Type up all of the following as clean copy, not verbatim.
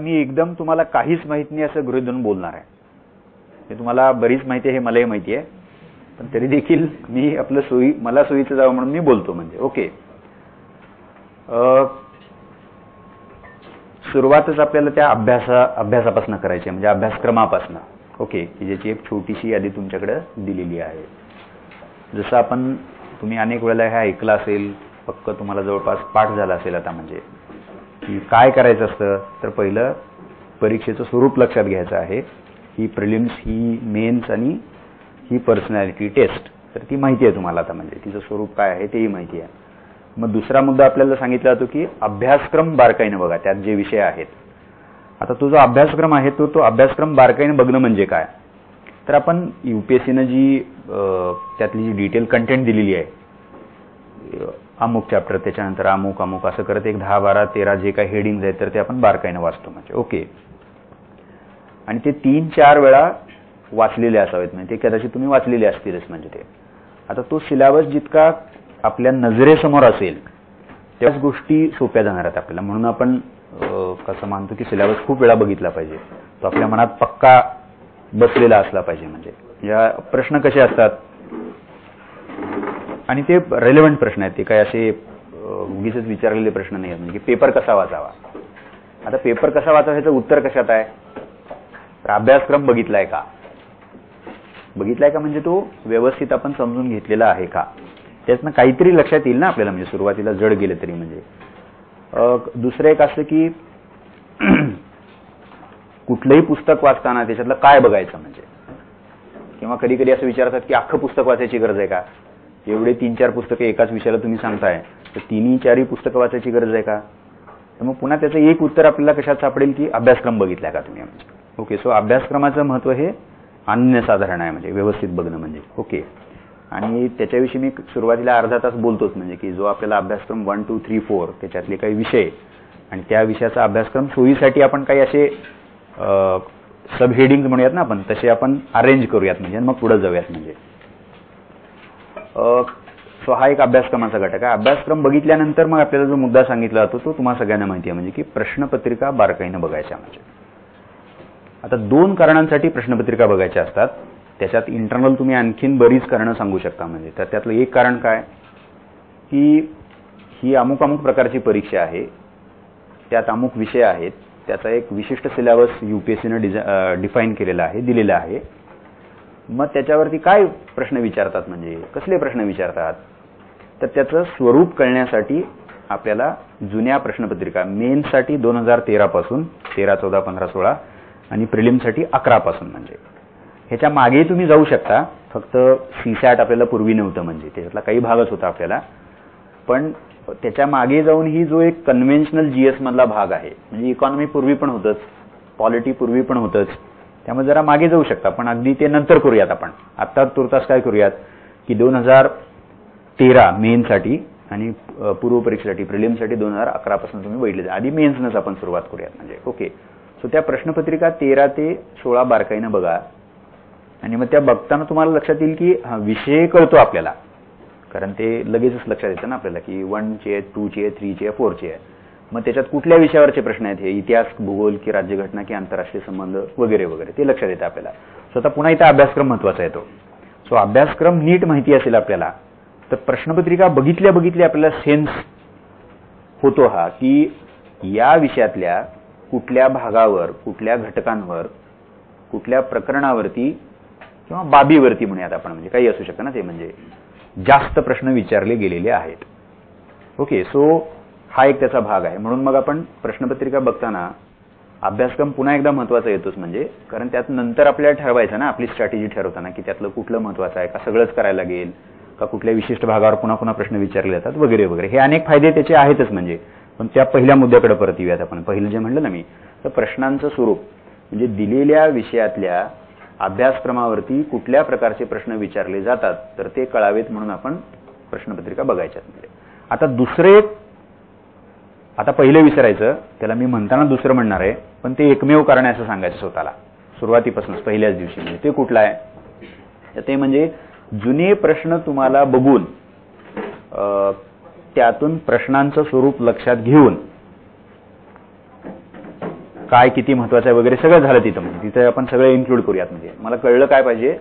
मी एकदम तुम्हाला काहीच माहित नाही असं गृहीत धरून बोलणार आहे. हे तुम्हाला बरीच माहिती आहे, हे मलाही माहिती आहे, पण तरी देखील मी आपलं मला सोयीचं जावं म्हणून मी बोलतो. म्हणजे ओके, सुरुवातच आपल्याला त्या अभ्यासापासून करायची, म्हणजे अभ्यासक्रमापासून. ओके, की ज्याची एक छोटीशी यादी तुमच्याकडे दिलेली आहे. जसं तुम्ही अनेक वेळेला हे ऐकलं असेल, पक्क तुम्हाला जवळपास पाठ झाला असेल आता, म्हणजे की काय करायचं असतं. तर पहिलं परीक्षेचं स्वरूप लक्षात घ्यायचं आहे. ही प्रिलिम्स, ही मेन्स आणि ही पर्सनॅलिटी टेस्ट, तर ती माहिती आहे तुम्हाला आता, म्हणजे तिचं स्वरूप काय आहे तेही माहिती आहे. मग दुसरा मुद्दा आपल्याला सांगितला जातो की अभ्यासक्रम बारकाईने बघा, त्यात जे विषय आहेत. आता तो जो अभ्यासक्रम आहे तो अभ्यासक्रम बारकाईने बघणं म्हणजे काय. तर आपण UPSCनं जी त्यातली जी डिटेल कंटेंट दिलेली आहे, अमुक चॅप्टर, त्याच्यानंतर अमुक अमुक असं करत एक 10, 12, 13 जे काही हेडिंग्स आहेत, तर ते आपण बारकाईने वाचतो. म्हणजे ओके, आणि ते 3-4 वेळा वाचलेले असावेत, म्हणजे ते कदाचित तुम्ही वाचलेले असतीलच. म्हणजे ते आता तो सिलेबस जितका आपल्या नजरेसमोर असेल त्याच गोष्टी सोप्या जाणार आहेत आपल्याला. म्हणून आपण कसं मानतो की सिलेबस खूप वेळा बघितला पाहिजे, तो आपल्या मनात पक्का बसलेला असला पाहिजे. म्हणजे या प्रश्न कसे असतात, आणि ते रेलेव्हंट प्रश्न आहेत, ते काय असे उगीच विचारलेले प्रश्न नाही आहेत. म्हणजे पेपर कसा वाचावा, आता पेपर कसा वाचावा ह्याचं उत्तर कशात आहे, तर अभ्यासक्रम बघितलाय का. बघितलाय का म्हणजे तो व्यवस्थित आपण समजून घेतलेला आहे का, त्यातनं काहीतरी लक्षात येईल ना आपल्याला. म्हणजे सुरुवातीला जड गेले तरी. म्हणजे दुसरं एक असं की कुठलंही पुस्तक वाचताना त्याच्यातलं काय बघायचं. म्हणजे किंवा कधी कधी असं विचारतात की अख्खं पुस्तक वाचायची गरज आहे का, एवढे 3-4 पुस्तकं एकाच विषयाला तुम्ही सांगताय, तर 3-4 पुस्तकं वाचायची गरज आहे का. तर मग पुन्हा त्याचं एक उत्तर आपल्याला कशात सापडेल की अभ्यासक्रम बघितलाय का तुम्ही. म्हणजे ओके, सो अभ्यासक्रमाचं महत्व हे अनन्यसाधारण आहे, म्हणजे व्यवस्थित बघणं. म्हणजे ओके, आणि त्याच्याविषयी मी सुरुवातीला अर्धा तास बोलतोच. म्हणजे की जो आपल्याला अभ्यासक्रम 1, 2, 3, 4 त्याच्यातले काही विषय आणि त्या विषयाचा अभ्यासक्रम सोयीसाठी आपण काही असे सब हेडिंग म्हणूयात ना आपण, तसे आपण अरेंज करूयात. म्हणजे मग पुढे जाऊयात. म्हणजे सो हा एक अभ्यासक्रमाचा घटक आहे. अभ्यासक्रम बघितल्यानंतर मग आपल्याला जो मुद्दा सांगितला जातो तो तुम्हाला सगळ्यांना माहिती आहे, म्हणजे की प्रश्नपत्रिका बारकाईने बघायच्या. म्हणजे आता 2 कारणांसाठी प्रश्नपत्रिका बघायच्या असतात. त्याच्यात इंटरनल तुम्ही आणखीन बरीच कारणं सांगू शकता. म्हणजे तर त्यातलं एक कारण काय की ही अमुक अमुक प्रकारची परीक्षा आहे, त्यात अमुक विषय आहेत, त्याचा एक विशिष्ट सिलेबस UPSCनं डिफाईन केलेला आहे, दिलेला आहे. मग त्याच्यावरती काय प्रश्न विचारतात, म्हणजे कसले प्रश्न विचारतात, तर त्याचं स्वरूप कळण्यासाठी आपल्याला जुन्या प्रश्नपत्रिका मेन्ससाठी 2013 पासून 13, 14, 15, 16 आणि प्रिलिमसाठी 11 पासून, म्हणजे ह्याच्या मागे तुम्ही जाऊ शकता. फक्त CSAT आपल्याला पूर्वी नव्हतं, म्हणजे त्याच्यातला काही भागच होता आपल्याला, पण त्याच्या मागे जाऊन ही जो एक कन्व्हेन्शनल GS मधला भाग आहे, म्हणजे इकॉनॉमी पूर्वी पण होतच, पॉलिटी पूर्वी पण होतच, त्यामुळे जरा मागे जाऊ शकता. पण अगदी ते नंतर करूयात. आपण आता तुर्तास काय करूयात की 2013 मेन्ससाठी आणि पूर्व परीक्षेसाठी प्रिलिमसाठी 2011 पासून तुम्ही बघितले, आधी मेन्सनच आपण सुरुवात करूयात. म्हणजे ओके, सो त्या प्रश्नपत्रिका 13 ते 16 बारकाईनं बघा, आणि मग त्या बघताना तुम्हाला लक्षात येईल की हा विषय कळतो आपल्याला, कारण ते लगेचच लक्षात येतं ना आपल्याला की 1 चे, 2 चे, 3 चे, 4 चे. मग त्याच्यात कुठल्या विषयावरचे प्रश्न आहेत, हे इतिहास, भूगोल की राज्यघटना की आंतरराष्ट्रीय संबंध वगैरे वगैरे, ते लक्षात येतं आपल्याला. स्वतः पुन्हा इथं अभ्यासक्रम महत्वाचा येतो. सो अभ्यासक्रम नीट माहिती असेल आपल्याला तर प्रश्नपत्रिका बघितल्या बघितल्या आपल्याला सेन्स होतो हा की या विषयातल्या कुठल्या भागावर, कुठल्या घटकांवर, कुठल्या प्रकरणावरती किंवा बाबीवरती म्हणूयात आपण, म्हणजे काही असू शकतं ना ते, म्हणजे जास्त प्रश्न विचारले गेलेले आहेत. ओके, सो हा एक त्याचा भाग आहे. म्हणून मग आपण प्रश्नपत्रिका बघताना अभ्यासक्रम पुन्हा एकदा महत्वाचा येतोच, म्हणजे कारण त्यात नंतर आपल्याला ठरवायचं ना आपली स्ट्रॅटेजी ठरवताना की त्यातलं कुठलं महत्वाचं आहे, का सगळंच करायला लागेल, का कुठल्या विशिष्ट भागावर पुन्हा पुन्हा प्रश्न विचारले जातात वगैरे वगैरे. हे अनेक फायदे त्याचे आहेतच. म्हणजे पण त्या पहिल्या मुद्द्याकडे परत येऊयात आपण. पहिलं जे म्हणलं ना मी, तर प्रश्नांचं स्वरूप म्हणजे दिलेल्या विषयातल्या अभ्यासक्रमावरती कुठल्या प्रकारचे प्रश्न विचारले जातात तर ते कळावेत म्हणून आपण प्रश्नपत्रिका बघायच्यात. आता दुसरे, आता पहिलं विचारायचं त्याला मी म्हणताना दुसरं म्हणणार आहे, पण ते एकमेव कारण आहे असं सांगायचं स्वतःला सुरुवातीपासूनच पहिल्याच दिवशी. म्हणजे ते कुठलं आहे, ते म्हणजे जुने प्रश्न तुम्हाला बघून त्यातून प्रश्नांचं स्वरूप लक्षात घेऊन काय किती महत्वाचं आहे वगैरे सगळं झालं तिथं. म्हणजे तिथे आपण सगळं इन्क्लूड करूयात. म्हणजे मला कळलं काय पाहिजे,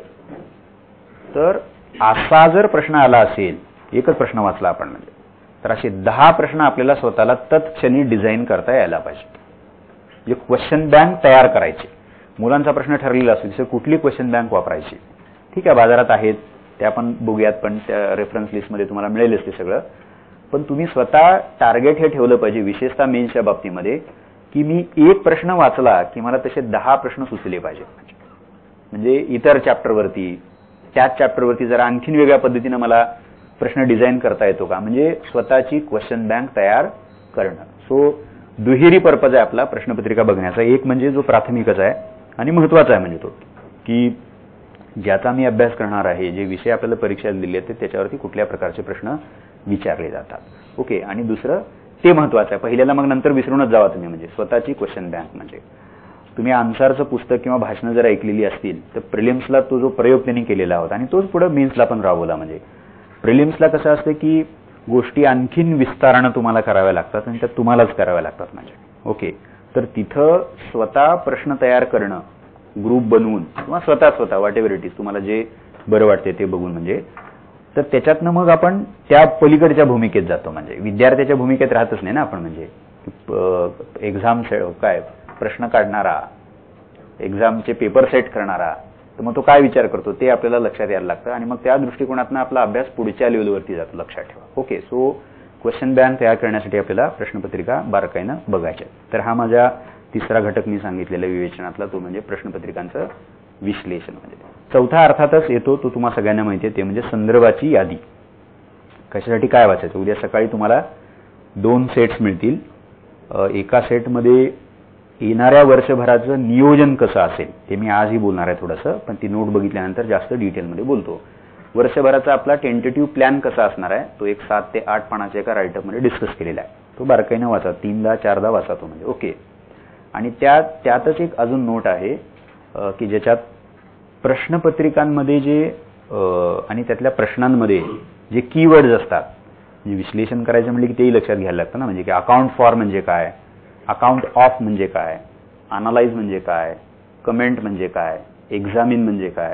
तर असा जर प्रश्न आला असेल, एकच प्रश्न वाचला आपण म्हणजे, तर असे 10 प्रश्न आपल्याला स्वतःला तत्क्षणी डिझाईन करता यायला पाहिजे. म्हणजे क्वेश्चन बँक तयार करायची. मुलांचा प्रश्न ठरलेला असेल तर कुठली क्वेश्चन बँक वापरायची, ठीक आहे, बाजारात आहेत ते आपण बघूयात, पण त्या रेफरन्स लिस्टमध्ये तुम्हाला मिळेलच ते सगळं. पण तुम्ही स्वतः टार्गेट हे ठेवलं पाहिजे, विशेषतः मेन्सच्या बाबतीमध्ये, की मी एक प्रश्न वाचला की मला तसे 10 प्रश्न सुचले पाहिजे. म्हणजे इतर चॅप्टरवरती, त्याच चॅप्टरवरती जरा आणखीन वेगळ्या पद्धतीनं मला प्रश्न डिझाईन करता येतो का, म्हणजे स्वतःची क्वेश्चन बँक तयार करणं. सो दुहेरी पर्पज आहे आपला प्रश्नपत्रिका बघण्याचा. एक म्हणजे जो प्राथमिकच आहे आणि महत्वाचा आहे म्हणजे तो, की ज्याचा मी अभ्यास करणार आहे, जे विषय आपल्याला परीक्षेला दिले आहेत त्याच्यावरती कुठल्या प्रकारचे प्रश्न विचारले जातात. ओके. आणि दुसरं ते महत्वाचं आहे. पहिल्याला मग नंतर विसरूनच जावा तुम्ही. म्हणजे स्वतःची क्वेश्चन बँक म्हणजे तुम्ही आन्सरचं पुस्तक किंवा भाषणं जर ऐकलेली असतील तर प्रिलिम्सला तो जो प्रयोग त्यांनी केलेला होता आणि तोच पुढे मेन्सला पण राबवला. म्हणजे प्रिलिम्सला कसं असतं की गोष्टी आणखीन विस्तारानं तुम्हाला कराव्या लागतात आणि त्या तुम्हालाच कराव्या लागतात. म्हणजे ओके. तर तिथं स्वतः प्रश्न तयार करणं, ग्रुप बनवून किंवा स्वतः वॉट एव्हर इट इज, तुम्हाला जे बरं वाटते ते बघून, म्हणजे तर त्याच्यातनं मग आपण त्या पलीकडच्या भूमिकेत जातो. म्हणजे विद्यार्थ्याच्या भूमिकेत राहतच नाही ना आपण. म्हणजे एक्झाम काय प्रश्न काढणारा, एक्झामचे पेपर सेट करणारा, तर मग तो काय विचार करतो ते आपल्याला लक्षात यायला लागतं आणि मग त्या दृष्टिकोनातून आपला अभ्यास पुढच्या लेवलवरती जातो. लक्षात ठेवा. ओके. सो क्वेश्चन बँक तयार करण्यासाठी आपल्याला प्रश्नपत्रिका बारकाईनं बघायच्या. तर हा माझा तिसरा घटक मी सांगितलेला विवेचनातला, तो म्हणजे प्रश्नपत्रिकांचं विश्लेषण. म्हणजे चौथा अर्थातच येतो, तो तुम्हाला सगळ्यांना माहिती आहे, ते म्हणजे संदर्भाची यादी. कशासाठी काय वाचायचं. उद्या सकाळी तुम्हाला 2 सेट्स मिळतील. एका सेटमध्ये येणाऱ्या वर्षभराचं नियोजन कसं असेल ते मी आजही बोलणार आहे थोडंसं, पण ती नोट बघितल्यानंतर जास्त डिटेलमध्ये बोलतो. वर्षभराचा आपला टेंटेटिव्ह प्लॅन कसा असणार आहे तो एक 7 ते 8 पानाच्या एका राईटअपमध्ये डिस्कस केलेला आहे. तो बारकाईनं वाचा, 3दा 4दा वाचा तो. म्हणजे ओके. आणि त्यातच एक अजून नोट आहे की ज्याच्यात प्रश्नपत्रिकांमध्ये जे आणि त्यातल्या प्रश्नांमध्ये जे कीवर्ड्स असतात, म्हणजे विश्लेषण करायचं म्हणजे की तेही लक्षात घ्यायला लागतं ना. म्हणजे की अकाउंट फॉर म्हणजे काय, अकाउंट ऑफ म्हणजे काय, अनालाइज म्हणजे काय, कमेंट म्हणजे काय, एक्झामिन म्हणजे काय,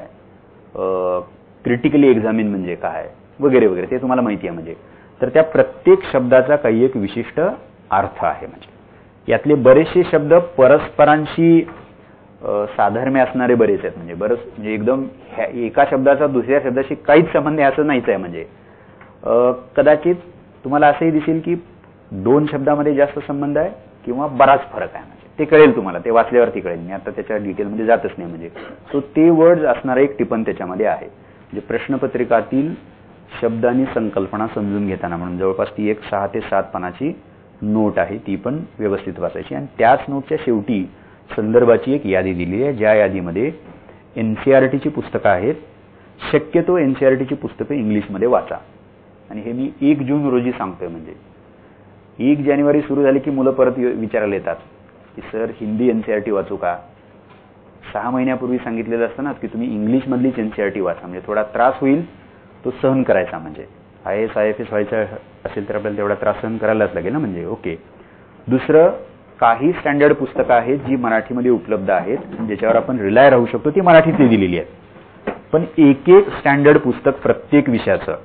क्रिटिकली एक्झामिन म्हणजे काय, वगैरे वगैरे, ते तुम्हाला माहिती आहे. म्हणजे तर त्या प्रत्येक शब्दाचा काही एक विशिष्ट अर्थ आहे. म्हणजे यातले बरेचसे शब्द परस्परांशी साधर्म्य असणारे बरेच आहेत. म्हणजे एकदम एका शब्दाचा दुसऱ्या शब्दाशी काहीच संबंध आहे असं नाहीच आहे. म्हणजे कदाचित तुम्हाला असंही दिसेल की 2 शब्दामध्ये जास्त संबंध आहे किंवा बराच फरक आहे. म्हणजे ते कळेल तुम्हाला, ते वाचल्यावरती कळेल. मी आता त्याच्या डिटेलमध्ये जातच नाही. म्हणजे सो ते वर्ड्स असणारं एक टिपण त्याच्यामध्ये आहे. म्हणजे प्रश्नपत्रिकातील शब्द आणि संकल्पना समजून घेताना म्हणून जवळपास ती एक 6 ते 7 पानाची नोट आहे, ती पण व्यवस्थित वाचायची. आणि त्याच नोटच्या शेवटी संदर्भाची एक यादी दिली आहे, ज्या यादीमध्ये एनसीईआरटीची पुस्तकं आहेत. शक्यतो एनसीईआरटीची पुस्तकं इंग्लिशमध्ये वाचा. आणि हे मी 1 जून रोजी सांगतोय. म्हणजे 1 जानेवारी सुरू झाली की मुलं परत विचारायला येतात की सर हिंदी एनसीईआरटी वाचू का. 6 महिन्यापूर्वी सांगितलेलं असतं ना की तुम्ही इंग्लिशमधलीच एनसीईआरटी वाचा. म्हणजे थोडा त्रास होईल तो सहन करायचा. म्हणजे IAS IFS व्हायचं असेल तर आपल्याला तेवढा त्रास सहन करायलाच लागेल ना. म्हणजे ओके. दुसरं, काही स्टँडर्ड पुस्तकं आहेत जी मराठीमध्ये उपलब्ध आहेत, ज्याच्यावर आपण रिलाय राहू शकतो, ती मराठीतली दिलेली आहेत. पण एक स्टँडर्ड पुस्तक प्रत्येक विषयाचं,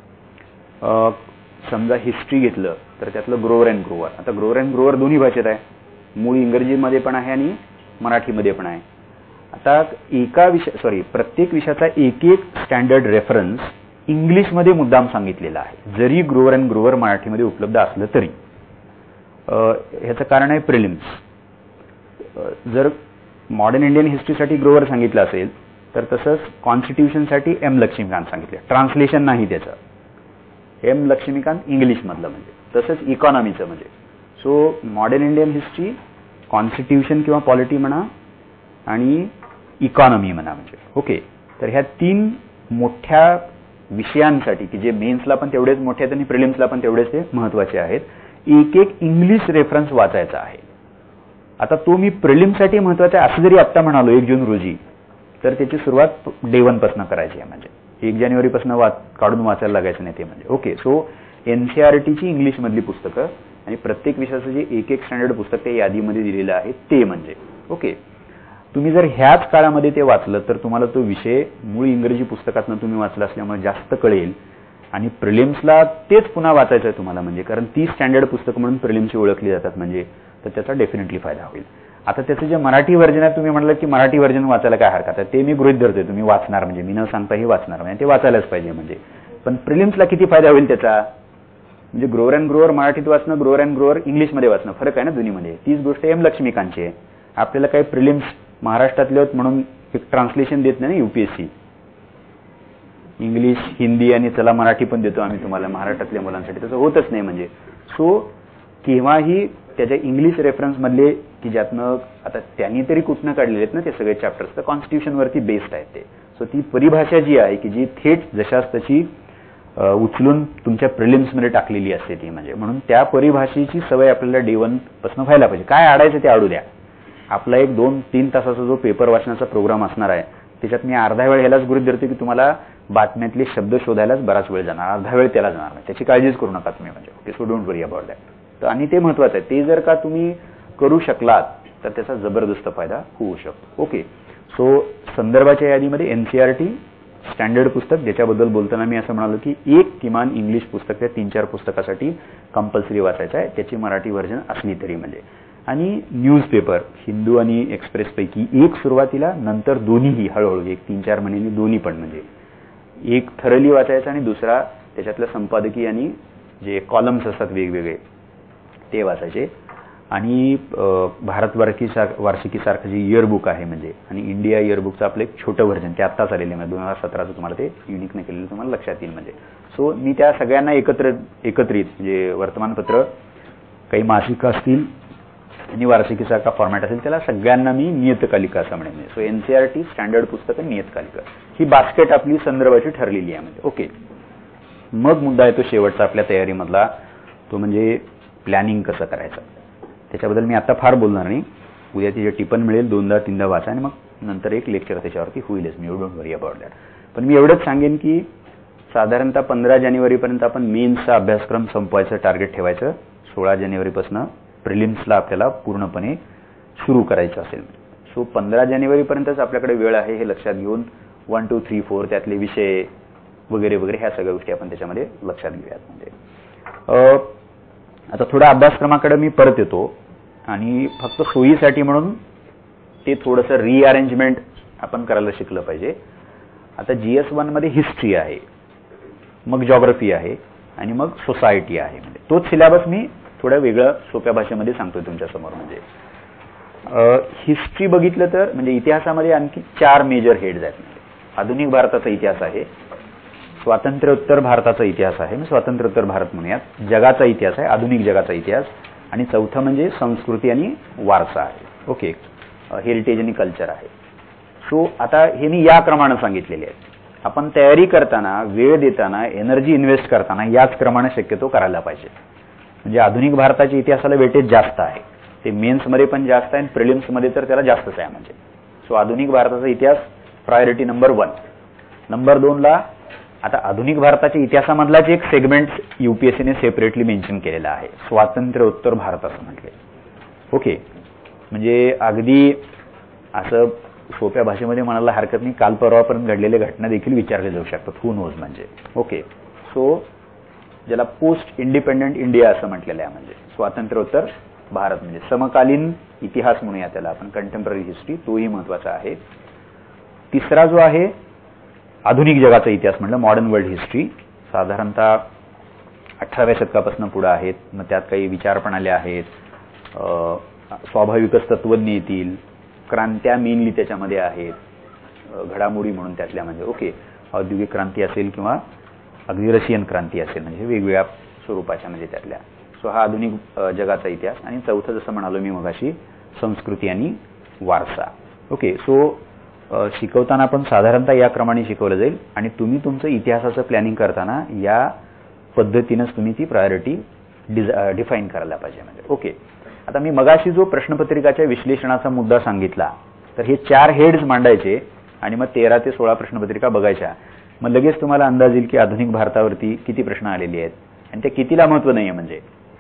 समजा हिस्ट्री घेतलं तर त्यातलं ग्रोवर अँड ग्रोवर. आता ग्रोवर अँड ग्रोवर दोन्ही भाषेत आहे, मूळ इंग्रजीमध्ये पण आहे आणि मराठीमध्ये पण आहे. आता प्रत्येक विषयाचा एक स्टँडर्ड रेफरन्स इंग्लिशमध्ये मुद्दाम सांगितलेला आहे, जरी ग्रोवर अँड ग्रोवर मराठीमध्ये उपलब्ध असलं तरी. ह्याचं कारण आहे प्रिलिम्स. जर मॉडर्न इंडियन हिस्ट्रीसाठी ग्रोवर सांगितलं असेल तर तसंच कॉन्स्टिट्यूशनसाठी M लक्ष्मीकांत सांगितलं. ट्रान्सलेशन नाही त्याचं, M लक्ष्मीकांत इंग्लिशमधलं. म्हणजे तसंच इकॉनॉमीचं. म्हणजे so modern Indian history, constitution किंवा पॉलिटी म्हणा आणि इकॉनॉमी म्हणा. म्हणजे ओके. तर ह्या 3 मोठ्या विषयांसाठी की जे मेन्सला पण तेवढेच मोठे आहेत आणि प्रिलिम्सला पण तेवढेच ते महत्वाचे आहेत, एक इंग्लिश रेफरन्स वाचायचा आहे. आता तो मी प्रिलिम्ससाठी महत्वाचा आहे असं जरी आत्ता म्हणालो 1 जून रोजी, तर त्याची सुरुवात डे 1 पासून करायची आहे. म्हणजे 1 जानेवारी पासून काढून वाचायला लागायचं नाही ते. म्हणजे ओके. सो एनसीईआरटीची इंग्लिशमधली पुस्तकं आणि प्रत्येक विषयाचं जे एक एक स्टँडर्ड पुस्तक त्या यादीमध्ये दिलेलं आहे ते म्हणजे ओके. तुम्ही जर ह्याच काळामध्ये ते वाचलं तर तुम्हाला तो विषय मूळ इंग्रजी पुस्तकातून तुम्ही वाचला असल्यामुळे जास्त कळेल आणि प्रिलिम्सला तेच पुन्हा वाचायचं आहे तुम्हाला म्हणजे कारण ती स्टँडर्ड पुस्तक म्हणून प्रिलिम्सची ओळखली जातात म्हणजे तर त्याचा डेफिनेटली फायदा होईल. आता त्याचं जे मराठी व्हर्जन आहे तुम्ही म्हटलं की मराठी व्हर्जन वाचायला काय हरकत आहे ते मी गृहीत धरतोय तुम्ही वाचणार म्हणजे मी न सांगताही वाचणार म्हणजे ते वाचायलाच पाहिजे म्हणजे पण प्रिलिम्सला किती फायदा होईल त्याचा म्हणजे ग्रोअर अँड ग्रोअर मराठीत वाचणं ग्रोअर अँड ग्रोअर इंग्लिशमध्ये वाचणं फरक आहे ना दोन्हीमध्ये. तीच गोष्ट एम लक्ष्मीकांतची आहे. आपल्याला काही प्रिलिम्स महाराष्ट्रातले होत म्हणून एक ट्रान्सलेशन देत नाही ना युपीएससी इंग्लिश हिंदी आणि चला मराठी पण देतो आम्ही तुम्हाला महाराष्ट्रातल्या मुलांसाठी तसं होतच नाही म्हणजे. सो केव्हाही त्याच्या इंग्लिश रेफरन्स मधले की ज्यातनं आता त्यांनी तरी कुठनं काढलेले आहेत ना ते सगळे चॅप्टर्स तर कॉन्स्टिट्यूशनवरती बेस्ड आहेत ते. सो ती परिभाषा जी आहे की जी थेट जशाच तशी उचलून तुमच्या प्रिलिम्समध्ये टाकलेली असते ती म्हणजे म्हणून त्या परिभाषेची सवय आपल्याला डे 1 पासून व्हायला पाहिजे. काय आडायचं ते आडू द्या. आपला एक 2-3 तासाचा जो पेपर वाचण्याचा प्रोग्राम असणार आहे त्याच्यात मी अर्धा वेळ ह्यालाच गृहीत धरतो की तुम्हाला बातम्यातले शब्द शोधायलाच बराच वेळ जाणार अर्धा वेळ त्याला जाणार नाही त्याची काळजीच करू नका तुम्ही म्हणजे okay. So don't worry about that. तर आणि ते महत्वाचं आहे ते जर का तुम्ही करू शकलात तर त्याचा जबरदस्त फायदा होऊ शकतो ओके. सो संदर्भाच्या यादीमध्ये एनसीईआरटी स्टँडर्ड पुस्तक ज्याच्याबद्दल बोलताना मी असं म्हणालो की एक किमान इंग्लिश पुस्तक त्या 3-4 पुस्तकासाठी कंपल्सरी वाचायचं आहे त्याची मराठी व्हर्जन असली तरी म्हणजे. आणि न्यूजपेपर हिंदू आणि एक्सप्रेस पैकी एक सुरुवातीला नंतर दोन्हीही हळूहळू 1-3-4 महिन्यांनी दोन्ही पण म्हणजे एक थरली वाचायचा आणि दुसरा त्याच्यातल्या संपादकीय आणि जे कॉलम्स असतात वेगवेगळे ते वाचायचे. आणि भारत वार्षिकीसारखं जे इयरबुक आहे म्हणजे आणि इंडिया इयरबुकचं आपलं एक छोटं व्हर्जन ते आत्ताच आलेलं आहे 2017चं तुम्हाला ते युनिक नाही केलेलं तुम्हाला लक्षात येईल म्हणजे. सो मी त्या सगळ्यांना एकत्रित म्हणजे वर्तमानपत्र काही मासिकं असतील आणि वार्षिकीसारखा फॉर्मॅट असेल त्याला सगळ्यांना मी नियतकालिका असं म्हणेन. सो एनसीईआरटी स्टँडर्ड पुस्तक नियतकालिका ही बास्केट आपली संदर्भाची ठरलेली आहे म्हणजे ओके. मग मुद्दा येतो शेवटचा आपल्या तयारीमधला तो म्हणजे प्लॅनिंग कसं करायचं. त्याच्याबद्दल मी आता फार बोलणार नाही उद्या तिचे टिपण मिळेल 2-3दा वाचा आणि मग नंतर एक लेक्चर त्याच्यावरती होईलच मी डोंट वरी अबाउट दॅट. पण मी एवढंच सांगेन की साधारणतः 15 जानेवारीपर्यंत आपण मेन्सचा अभ्यासक्रम संपवायचं टार्गेट ठेवायचं. 16 जानेवारीपासून प्रिलिम्सला आपल्याला पूर्णपणे सुरू करायचं असेल. सो 15 जानेवारीपर्यंतच आपल्याकडे वेळ आहे हे लक्षात घेऊन 1, 2, 3, 4 त्यातले विषय वगैरे वगैरे ह्या सगळ्या गोष्टी आपण त्याच्यामध्ये लक्षात घेऊयात म्हणजे. आता थोडा अभ्यासक्रमाकडे मी परत येतो आणि फक्त सोयीसाठी म्हणून ते थोडंसं रिअरेंजमेंट आपण करायला शिकलं पाहिजे. आता GS1 मध्ये हिस्ट्री आहे मग जॉग्राफी आहे आणि मग सोसायटी आहे म्हणजे तोच सिलेबस मी थोड्या वेगळं सोप्या भाषेमध्ये सांगतोय तुमच्यासमोर म्हणजे. हिस्ट्री बघितलं तर म्हणजे इतिहासामध्ये आणखी 4 मेजर हेड्स आहेत. आधुनिक भारताचा इतिहास आहे स्वातंत्र्योत्तर भारताचा इतिहास आहे स्वातंत्र्योत्तर भारत म्हणूयात. जगाचा इतिहास आहे आधुनिक जगाचा इतिहास आणि चौथा म्हणजे संस्कृती आणि वारसा आहे ओके. हेरिटेज आणि कल्चर आहे. सो आता हे मी या क्रमाने सांगितलेले आहेत. आपण तयारी करताना वेळ देताना एनर्जी इन्व्हेस्ट करताना याच क्रमाने शक्यतो करायला पाहिजे म्हणजे आधुनिक भारताच्या इतिहासाला वेटेज जास्त आहे ते मेन्समध्ये पण जास्त आहे आणि प्रिलिम्समध्ये तर त्याला जास्तच आहे म्हणजे. सो आधुनिक भारताचा इतिहास प्रायोरिटी नंबर 1. नंबर 2 ला आता आधुनिक भारताच्या इतिहासामधलाच एक सेगमेंट युपीएससीने सेपरेटली मेन्शन केलेला आहे स्वातंत्र्योत्तर भारत असं म्हटले ओके. म्हणजे अगदी असं सोप्या भाषेमध्ये म्हणायला हरकत नाही काल परवापर्यंत घडलेल्या घटना देखील विचारल्या जाऊ शकतात हू नोज म्हणजे ओके. सो ज्याला पोस्ट इंडिपेंडंट इंडिया असं म्हटलेलं आहे म्हणजे स्वातंत्र्योत्तर भारत म्हणजे समकालीन इतिहास म्हणूया त्याला आपण कंटेम्पररी हिस्ट्री तोही महत्वाचा आहे. तिसरा जो आहे आधुनिक जगाचा इतिहास म्हटलं मॉडर्न वर्ल्ड हिस्ट्री साधारणतः 18व्या शतकापासून पुढे आहेत. मग त्यात काही विचार पण आले आहेत स्वाभाविकच तत्वज्ञ येतील क्रांत्या मेनली त्याच्यामध्ये आहेत घडामोडी म्हणून त्यातल्या म्हणजे ओके. औद्योगिक क्रांती असेल किंवा अगदी रशियन क्रांती असेल म्हणजे वेगवेगळ्या स्वरूपाच्या म्हणजे त्यातल्या. सो हा आधुनिक जगाचा इतिहास आणि चौथं जसं म्हणालो मी मगाशी संस्कृती आणि वारसा ओके. सो शिकवताना पण साधारणतः या क्रमाने शिकवलं जाईल आणि तुम्ही तुमचं इतिहासाचं प्लॅनिंग करताना या पद्धतीनंच तुम्ही ती प्रायोरिटी डिफाईन करायला पाहिजे म्हणजे ओके. आता मी मगाशी जो प्रश्नपत्रिकाच्या विश्लेषणाचा मुद्दा सांगितला तर हे 4 हेड्स मांडायचे आणि मग 13 ते 16 प्रश्नपत्रिका बघायच्या. मग लगेच तुम्हाला अंदाज येईल की आधुनिक भारतावरती किती प्रश्न आलेले आहेत आणि त्या कितीला महत्व नाहीये म्हणजे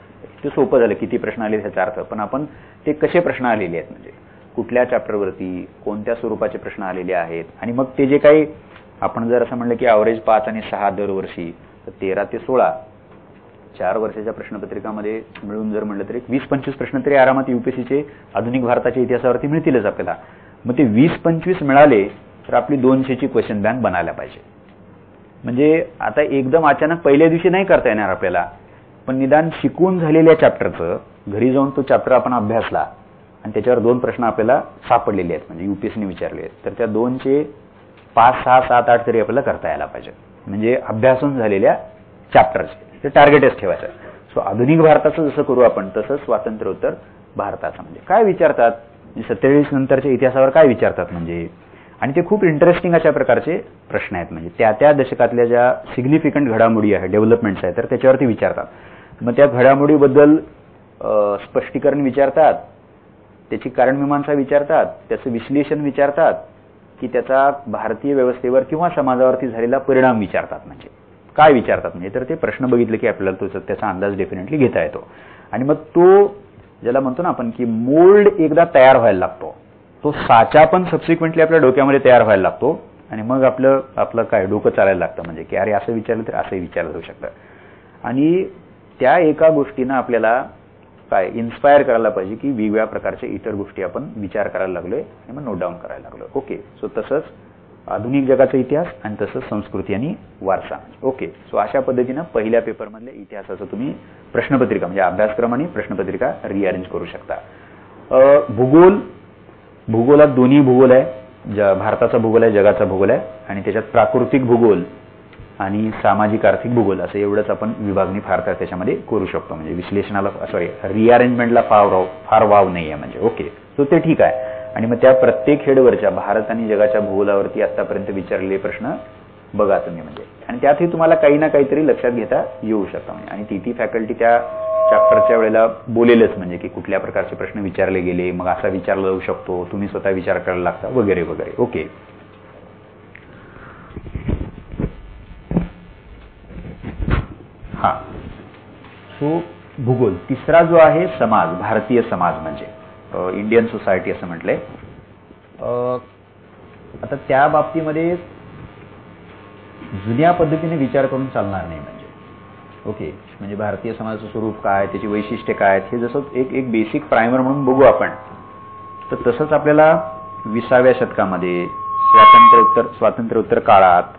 ते सोपं झालं, किती प्रश्न आले ह्याचा अर्थ. पण आपण ते कसे प्रश्न आलेले आहेत, म्हणजे कुठल्या चॅप्टरवरती कोणत्या स्वरूपाचे प्रश्न आलेले आहेत, आणि मग ते जे काही आपण जर असं म्हणलं की ॲव्हरेज 5 आणि 6 दरवर्षी, तर 13 ते 16 4 वर्षाच्या प्रश्नपत्रिकामध्ये मिळून जर म्हणलं तरी 20-25 प्रश्न तरी आरामात UPSCचे आधुनिक भारताच्या इतिहासावरती मिळतीलच आपल्याला. मग ते 20-25 मिळाले तर आपली 200ची क्वेश्चन बँक बनायला पाहिजे. म्हणजे आता एकदम अचानक पहिल्या दिवशी नाही करता येणार आपल्याला, पण निदान शिकून झालेल्या चॅप्टरचं घरी जाऊन तो चॅप्टर आपण अभ्यासला आणि त्याच्यावर 2 प्रश्न आपल्याला सापडलेले आहेत, म्हणजे UPSCने विचारले आहेत, तर त्या 2चे 5, 6, 7, 8 तरी आपल्याला करता यायला पाहिजे. म्हणजे अभ्यासून झालेल्या चॅप्टरचे ते टार्गेटच ठेवायचं. सो आधुनिक भारताचं जसं करू आपण तसंच स्वातंत्र्योत्तर भारताचं म्हणजे काय विचारतात, 47 नंतरच्या इतिहासावर काय विचारतात म्हणजे, आणि ते खूप इंटरेस्टिंग अशा प्रकारचे प्रश्न आहेत. म्हणजे त्या दशकातल्या ज्या सिग्निफिकंट घडामोडी आहेत, डेव्हलपमेंट्स आहेत, तर त्याच्यावरती विचारतात. मग त्या घडामोडीबद्दल स्पष्टीकरण विचारतात, त्याची कारणमीमांसा विचारतात, त्याचं विश्लेषण विचारतात, की त्याचा भारतीय व्यवस्थेवर किंवा समाजावरती झालेला परिणाम विचारतात. म्हणजे काय विचारतात म्हणजे, तर ते प्रश्न बघितले की आपल्याला त्याचा अंदाज डेफिनेटली घेता येतो. आणि मग तो ज्याला म्हणतो ना आपण की मोल्ड एकदा तयार व्हायला लागतो, तो साचा पण सबसिक्वेंटली आपल्या डोक्यामध्ये तयार व्हायला लागतो, आणि मग आपलं काय डोकं चालायला लागतं. म्हणजे की अरे असं विचारलं तर असंही विचारलं जाऊ शकतं. आणि त्या एका गोष्टीनं आपल्याला काय इन्स्पायर करायला पाहिजे की वेगवेगळ्या प्रकारच्या इतर गोष्टी आपण विचार करायला लागलोय आणि मग नोट डाऊन करायला लागलोय. ओके, सो तसंच आधुनिक जगाचा इतिहास आणि तसंच संस्कृती आणि वारसा. ओके, सो अशा पद्धतीनं पहिल्या पेपरमधल्या इतिहासाचं तुम्ही प्रश्नपत्रिका म्हणजे अभ्यासक्रम आणि प्रश्नपत्रिका रिअरेंज करू शकता. भूगोलात दोन्ही भूगोल आहे, भारताचा भूगोल आहे, जगाचा भूगोल आहे, आणि त्याच्यात प्राकृतिक भूगोल आणि सामाजिक आर्थिक भूगोल असं एवढंच आपण विभागणी फार त्याच्यामध्ये करू शकतो. म्हणजे विश्लेषणाला रिअरेंजमेंटला फार वाव नाही आहे. म्हणजे ओके, सो ते ठीक आहे. आणि मग त्या प्रत्येक हेडवरच्या भारत आणि जगाच्या भूगोलावरती आतापर्यंत विचारलेले प्रश्न बघा तुम्ही. म्हणजे आणि त्यातही तुम्हाला काही ना काहीतरी लक्षात घेता येऊ शकतं. म्हणजे आणि ती फॅकल्टी त्या चॅप्टरच्या वेळेला बोलेलच, म्हणजे की कुठल्या प्रकारचे प्रश्न विचारले गेले, मग असा विचारला जाऊ शकतो, तुम्ही स्वतः विचार करायला लागता वगैरे वगैरे. ओके, हा. सो भूगोल. तिसरा जो आहे समाज, भारतीय समाज म्हणजे इंडियन सोसायटी असं म्हटलंय. आता त्या बाबतीमध्ये जुन्या पद्धतीने विचार करून चालणार नाही. म्हणजे ओके, म्हणजे भारतीय समाजाचं स्वरूप काय, त्याची वैशिष्ट्ये काय, हे जसं एक बेसिक प्रायमर म्हणून बघू आपण, तर तसंच आपल्याला 20व्या शतकामध्ये स्वातंत्र्योत्तर काळात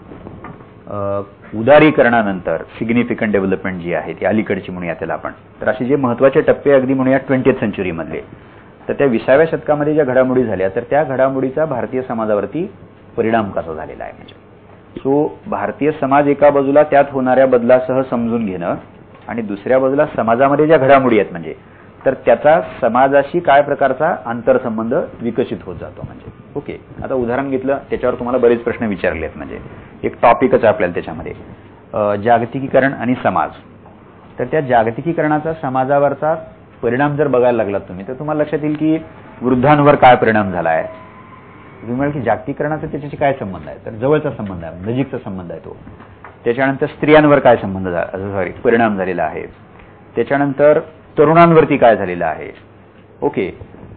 उदारीकरणानंतर सिग्निफिकंट डेव्हलपमेंट जी आहे ती अलीकडची म्हणूया त्याला आपण, तर असे जे महत्वाचे टप्पे अगदी म्हणूया 20th सेंचुरीमधले, तर त्या 20व्या शतकामध्ये ज्या घडामोडी झाल्या तर त्या घडामोडीचा भारतीय समाजावरती परिणाम कसा झालेला आहे. म्हणजे सो भारतीय समाज एका बाजूला त्यात होणाऱ्या बदलासह समजून घेणं आणि दुसऱ्या बाजूला समाजामध्ये ज्या घडामोडी आहेत म्हणजे तर त्याचा समाजाशी काय प्रकारचा आंतरसंबंध विकसित होत जातो. म्हणजे ओके, आता उदाहरण घेतलं त्याच्यावर तुम्हाला बरेच प्रश्न विचारले आहेत. म्हणजे एक टॉपिकच आपल्याला त्याच्यामध्ये जागतिकीकरण आणि समाज. तर त्या जागतिकीकरणाचा समाजावरचा परिणाम जर बघायला लागलात तुम्ही तर तुम्हाला लक्षात येईल की वृद्धांवर काय परिणाम झाला आहे. तुम्ही म्हणाल की जागतिकीकरणाचा त्याच्याशी काय संबंध आहे, तर जवळचा संबंध आहे, नजीकचा संबंध आहे तो. त्याच्यानंतर स्त्रियांवर काय परिणाम झालेला आहे. त्याच्यानंतर तरुणांवरती काय झालेलं आहे. ओके,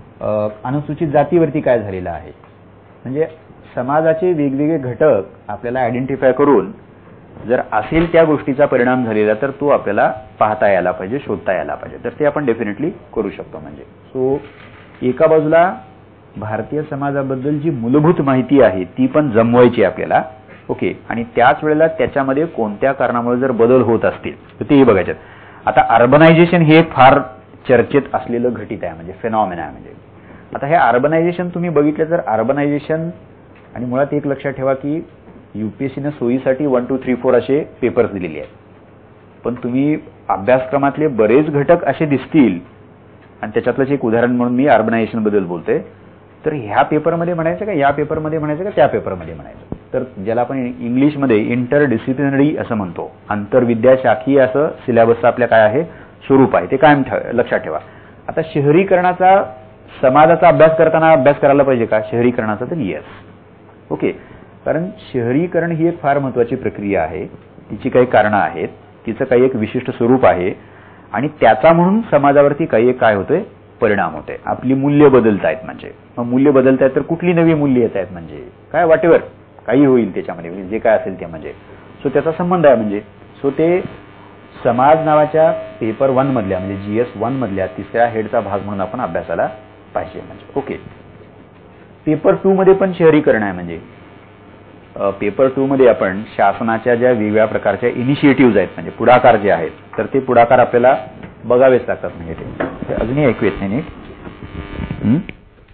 अनुसूचित जातीवरती काय झालेलं आहे. म्हणजे समाजाचे वेगवेगळे घटक आपल्याला आयडेंटिफाय करून जर असेल त्या गोष्टीचा परिणाम झालेला तर तो आपल्याला पाहता यायला पाहिजे, शोधता यायला पाहिजे. तर ते आपण डेफिनेटली करू शकतो. म्हणजे सो एका बाजूला भारतीय समाजाबद्दल जी मूलभूत माहिती आहे ती पण जमवायची आपल्याला. ओके, आणि त्याच वेळेला त्याच्यामध्ये कोणत्या कारणामुळे जर बदल होत असतील तर तेही बघायचे. आता अर्बनायझेशन हे एक फार चर्चेत असलेलं घटित आहे, म्हणजे फेनॉमेना आहे. म्हणजे आता हे अर्बनायझेशन तुम्ही बघितलं तर अर्बनायझेशन, आणि मुळात एक लक्षात ठेवा की UPSCने सोयीसाठी 1, 2, 3, 4 असे पेपर्स दिलेले आहेत, पण तुम्ही अभ्यासक्रमातले बरेच घटक असे दिसतील, आणि त्याच्यातलंच एक उदाहरण म्हणून मी अर्बनायझेशन बद्दल बोलतोय. तर ह्या पेपरमध्ये म्हणायचं का, या पेपरमध्ये म्हणायचं का, त्या पेपरमध्ये म्हणायचं, तर ज्याला आपण इंग्लिशमध्ये इंटरडिसिप्लिनरी असं म्हणतो, आंतरविद्याशाखीय असं सिलेबसचं आपल्या काय आहे स्वरूप आहे, ते कायम लक्षात ठेवा. आता शहरीकरणाचा समाजाचा अभ्यास करताना अभ्यास करायला पाहिजे का शहरीकरणाचा, तर येस. ओके, कारण शहरीकरण ही एक फार महत्वाची प्रक्रिया आहे, तिची काही कारणं आहेत, तिचं काही एक विशिष्ट स्वरूप आहे, आणि त्याचा म्हणून समाजावरती काही काय होतोय, परिणाम होतोय. आपली मूल्य बदलतायत. म्हणजे मग मूल्य बदलतायत तर कुठली नवी मूल्य येत आहेत, म्हणजे काय वाटेवर काही होईल त्याच्यामध्ये, जे काय असेल ते. म्हणजे सो त्याचा संबंध आहे. म्हणजे सो ते समाज नावाच्या पेपर 1 मधल्या म्हणजे GS1 मधल्या 3ऱ्या हेडचा भाग म्हणून आपण अभ्यासाला पाहिजे. म्हणजे ओके. पेपर 2 मध्ये पण शहरीकरण आहे. म्हणजे पेपर 2 मध्ये आपण शासनाच्या ज्या वेगवेगळ्या प्रकारच्या इनिशिएटिव्ह आहेत, म्हणजे पुढाकार जे आहेत, तर ते पुढाकार आपल्याला बघावेच लागतात. म्हणजे ते अजूनही ऐकू येत नाही नीट.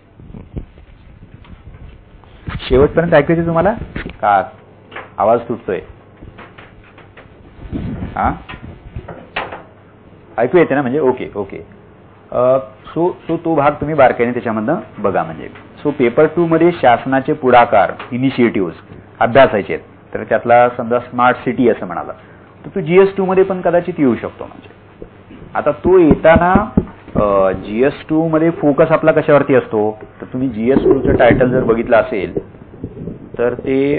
शेवटपर्यंत ऐकू येते तुम्हाला का आवाज तुटतोय? हा, ऐकू येते ना? म्हणजे ओके ओके. सो तो भाग तुम्ही बारकाईने त्याच्यामधनं बघा. म्हणजे सो पेपर 2 मध्ये शासनाचे पुढाकार, इनिशिएटिव्ह अभ्यासायचे आहेत. तर त्यातला समजा स्मार्ट सिटी असं म्हणाला तर तो GS2 मध्ये पण कदाचित येऊ शकतो. म्हणजे आता तो येताना GS2 मध्ये फोकस आपला कशावरती असतो, तर तुम्ही GS2चं टायटल जर बघितलं असेल तर ते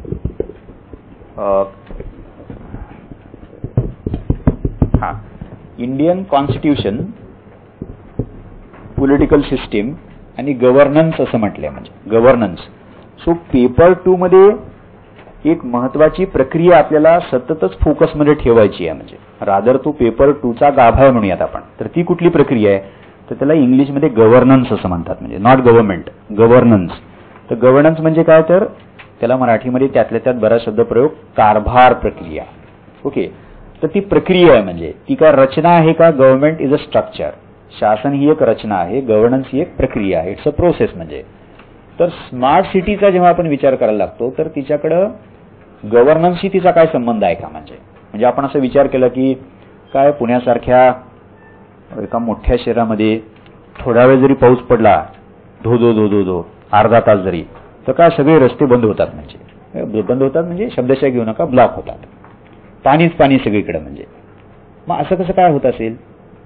इंडियन कॉन्स्टिट्यूशन, पॉलिटिकल सिस्टीम आणि गव्हर्नन्स असं म्हटलंय. म्हणजे गव्हर्नन्स. सो पेपर 2 मध्ये एक महत्वाची प्रक्रिया आपल्याला सततच फोकसमध्ये ठेवायची आहे. म्हणजे रादर तो पेपर 2चा गाभा आहे म्हणूयात आपण. तर ती कुठली प्रक्रिया आहे, तर त्याला इंग्लिशमध्ये गव्हर्नन्स असं म्हणतात. म्हणजे नॉट गव्हर्नमेंट, गव्हर्नन्स. तर गव्हर्नन्स म्हणजे काय, तर त्याला मराठीमध्ये त्यातल्या त्यात बराच शब्दप्रयोग कारभार प्रक्रिया. ओके. तर ती प्रक्रिया आहे. म्हणजे ती काय रचना आहे का? Government is a structure. शासन ही एक रचना आहे, गव्हर्नन्स ही एक प्रक्रिया आहे. It's a process. म्हणजे तर स्मार्ट सिटीचा जेव्हा आपण विचार करायला लागतो तर तिच्याकडं गव्हर्नन्सशी तिचा काय संबंध आहे का? म्हणजे आपण असं विचार केला की काय पुण्यासारख्या एका मोठ्या शहरामध्ये थोडा वेळ जरी पाऊस पडला, धो धो धो धो धो अर्धा तास जरी, तर काय सगळे रस्ते बंद होतात. म्हणजे बंद होतात म्हणजे शब्दशः घेऊ नका, ब्लॉक होतात. पाणीच पाणी सगळीकडे. म्हणजे मग असं कसं काय होत असेल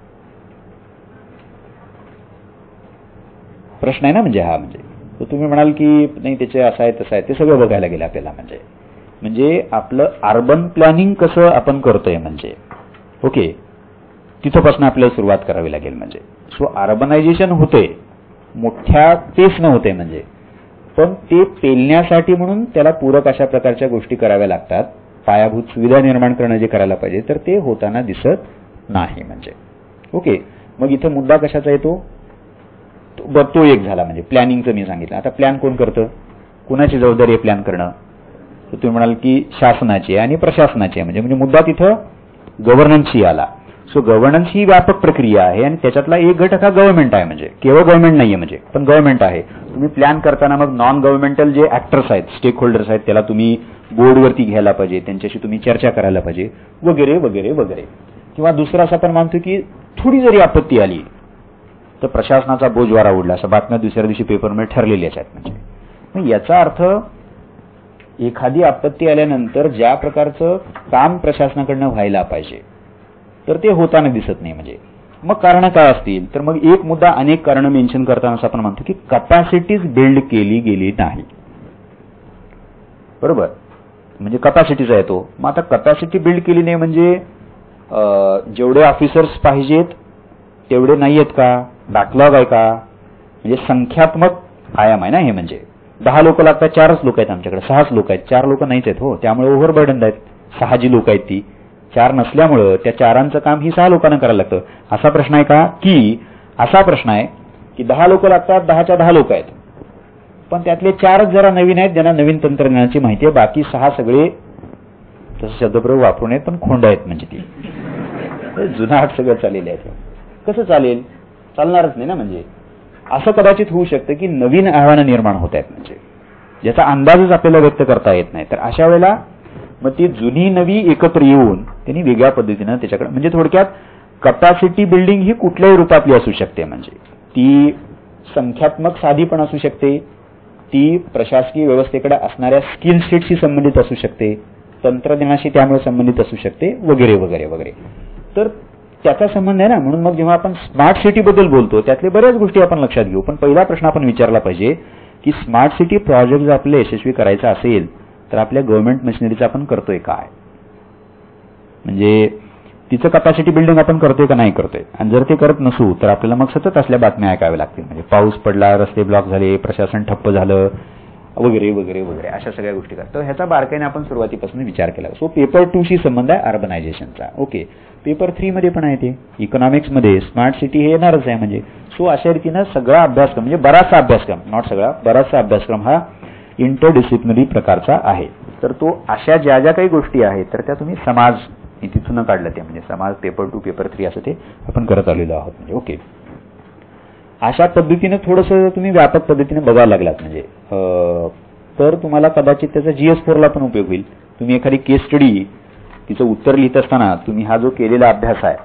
प्रश्न आहे ना. म्हणजे हा म्हणजे तुम्ही म्हणाल की नाही त्याचे असं आहे तसं आहे, ते सगळं बघायला गेलं आपल्याला. म्हणजे आपलं अर्बन प्लॅनिंग कसं आपण करतोय. म्हणजे ओके, तिथपासून आपल्याला सुरुवात करावी लागेल. म्हणजे सो अर्बनायझेशन होते, मोठ्या पेसनं होते. म्हणजे पण ते पेलण्यासाठी म्हणून त्याला पूरक अशा प्रकारच्या गोष्टी कराव्या लागतात. पायाभूत सुविधा निर्माण करणं जे करायला पाहिजे तर ते होताना दिसत नाही. म्हणजे ओके. मग इथं मुद्दा कशाचा येतो, तो एक झाला. म्हणजे प्लॅनिंगचं मी सांगितलं. आता प्लॅन कोण करतं, कुणाची जबाबदारी आहे प्लॅन करणं, तर तुम्ही म्हणाल की शासनाची आणि प्रशासनाची आहे. म्हणजे मुद्दा तिथं गव्हर्नन्सशी आला. सो गव्हर्नन्स ही व्यापक प्रक्रिया आहे आणि त्याच्यातला एक घटक हा गव्हर्नमेंट आहे. म्हणजे केवळ गव्हर्नमेंट नाहीये, म्हणजे पण गव्हर्नमेंट आहे. तुम्ही प्लॅन करताना मग नॉन गव्हर्नमेंटल जे ऍक्टर्स आहेत, स्टेक होल्डर्स आहेत, त्याला तुम्ही बोर्डवरती घ्यायला पाहिजे, त्यांच्याशी तुम्ही चर्चा करायला पाहिजे, वगैरे वगैरे वगैरे. किंवा दुसरं असं आपण मानतो की थोडी जरी आपत्ती आली तर प्रशासनाचा बोजवारा उडला, असं बातम्या दुसऱ्या दिवशी पेपरमध्ये ठरलेल्याच आहेत. म्हणजे मग याचा अर्थ एखादी आपत्ती आल्यानंतर ज्या प्रकारचं काम प्रशासनाकडनं व्हायला पाहिजे तर ते होताना दिसत नाही. म्हणजे मग कारण काय असतील, तर मग एक मुद्दा अनेक कारण मेन्शन करताना असं आपण म्हणतो की कपॅसिटीज बिल्ड केली गेली नाही. बरोबर. म्हणजे कपॅसिटीचा येतो. मग आता कपॅसिटी बिल्ड केली नाही म्हणजे जेवढे ऑफिसर्स पाहिजेत तेवढे नाहीयेत का, बॅकलॉग आहे का, म्हणजे संख्यात्मक आयाम आहे ना हे. म्हणजे 10 लोक लागतात, 4च लोक आहेत आमच्याकडे, 6च लोक आहेत, 4 लोक नाहीच आहेत. हो, त्यामुळे ओव्हरबर्डन आहेत. 6 जी लोक आहेत ती 4 नसल्यामुळं त्या 4ांचं काम ही 6 लोकांना करायला लागतं. असा प्रश्न आहे का, की असा प्रश्न आहे की 10 लोक लागतात, 10च्या 10 लोक आहेत, पण त्यातले 4च जरा नवीन आहेत, ज्यांना नवीन तंत्रज्ञानाची माहिती आहे, बाकी 6 सगळे तसं शब्दप्रयोग वापरू नयेत पण खोंड आहेत. म्हणजे ती जुनाट सगळं चाललेलं आहे. कसं चालेल, चालणारच नाही ना. म्हणजे असं कदाचित होऊ शकतं की नवीन आव्हानं निर्माण होत आहेत, म्हणजे ज्याचा अंदाजच आपल्याला व्यक्त करता येत नाही. तर अशा वेळेला मग ती जुनी नवी एकत्र येऊन त्यांनी वेगळ्या पद्धतीनं त्याच्याकडे, म्हणजे थोडक्यात कपॅसिटी बिल्डिंग ही कुठल्याही रूपातली असू शकते. म्हणजे ती संख्यात्मक साधी पण असू शकते, ती प्रशासकीय व्यवस्थेकडे असणाऱ्या स्किल सेटशी संबंधित असू शकते, तंत्रज्ञानाशी त्यामुळे संबंधित असू शकते, वगैरे वगैरे वगैरे. तर त्याचा संबंध आहे ना. म्हणून मग जेव्हा आपण स्मार्ट सिटी बद्दल बोलतो त्यातल्या बऱ्याच गोष्टी आपण लक्षात घेऊ. पण पहिला प्रश्न आपण विचारला पाहिजे की स्मार्ट सिटी प्रोजेक्ट जर आपल्याला यशस्वी करायचा असेल तर आपल्या गव्हर्नमेंट मशिनरीचा आपण करतोय काय. म्हणजे तिचं कॅपॅसिटी बिल्डिंग आपण करतोय का नाही करतोय. आणि जर ते करत नसू तर आपल्याला मग सतत असल्या बातम्या ऐकाव्या लागतील. म्हणजे पाऊस पडला, रस्ते ब्लॉक झाले, प्रशासन ठप्प झालं वगैरे वगैरे वगैरे अशा सगळ्या गोष्टी करतो. तर ह्याचा बारकाईने आपण सुरुवातीपासून विचार केला. सो पेपर 2 शी संबंध आहे अर्बनायझेशनचा. ओके, पेपर 3 मध्ये पण आहे ते इकॉनॉमिक्समध्ये स्मार्ट सिटी हे येणारच आहे. म्हणजे सो अशा रीतीनं सगळा अभ्यासक्रम म्हणजे बराचसा अभ्यासक्रम, नॉट सगळा, बराचसा अभ्यासक्रम हा इंटरडिसिप्लिनरी प्रकारचा आहे. तर तो अशा ज्या ज्या काही गोष्टी आहेत तर त्या तुम्ही समाज तिथून काढलं ते म्हणजे समाज पेपर 2 पेपर 3 असं ते आपण करत आलेलो आहोत. म्हणजे ओके, अशा पद्धतीने थोडंसं तुम्ही व्यापक पद्धतीने बघायला लागलात म्हणजे तर तुम्हाला कदाचित त्याचा GS4 ला पण उपयोग होईल. तुम्ही एखादी केस स्टडी तिचं उत्तर लिहित असताना तुम्ही हा जो केलेला अभ्यास आहे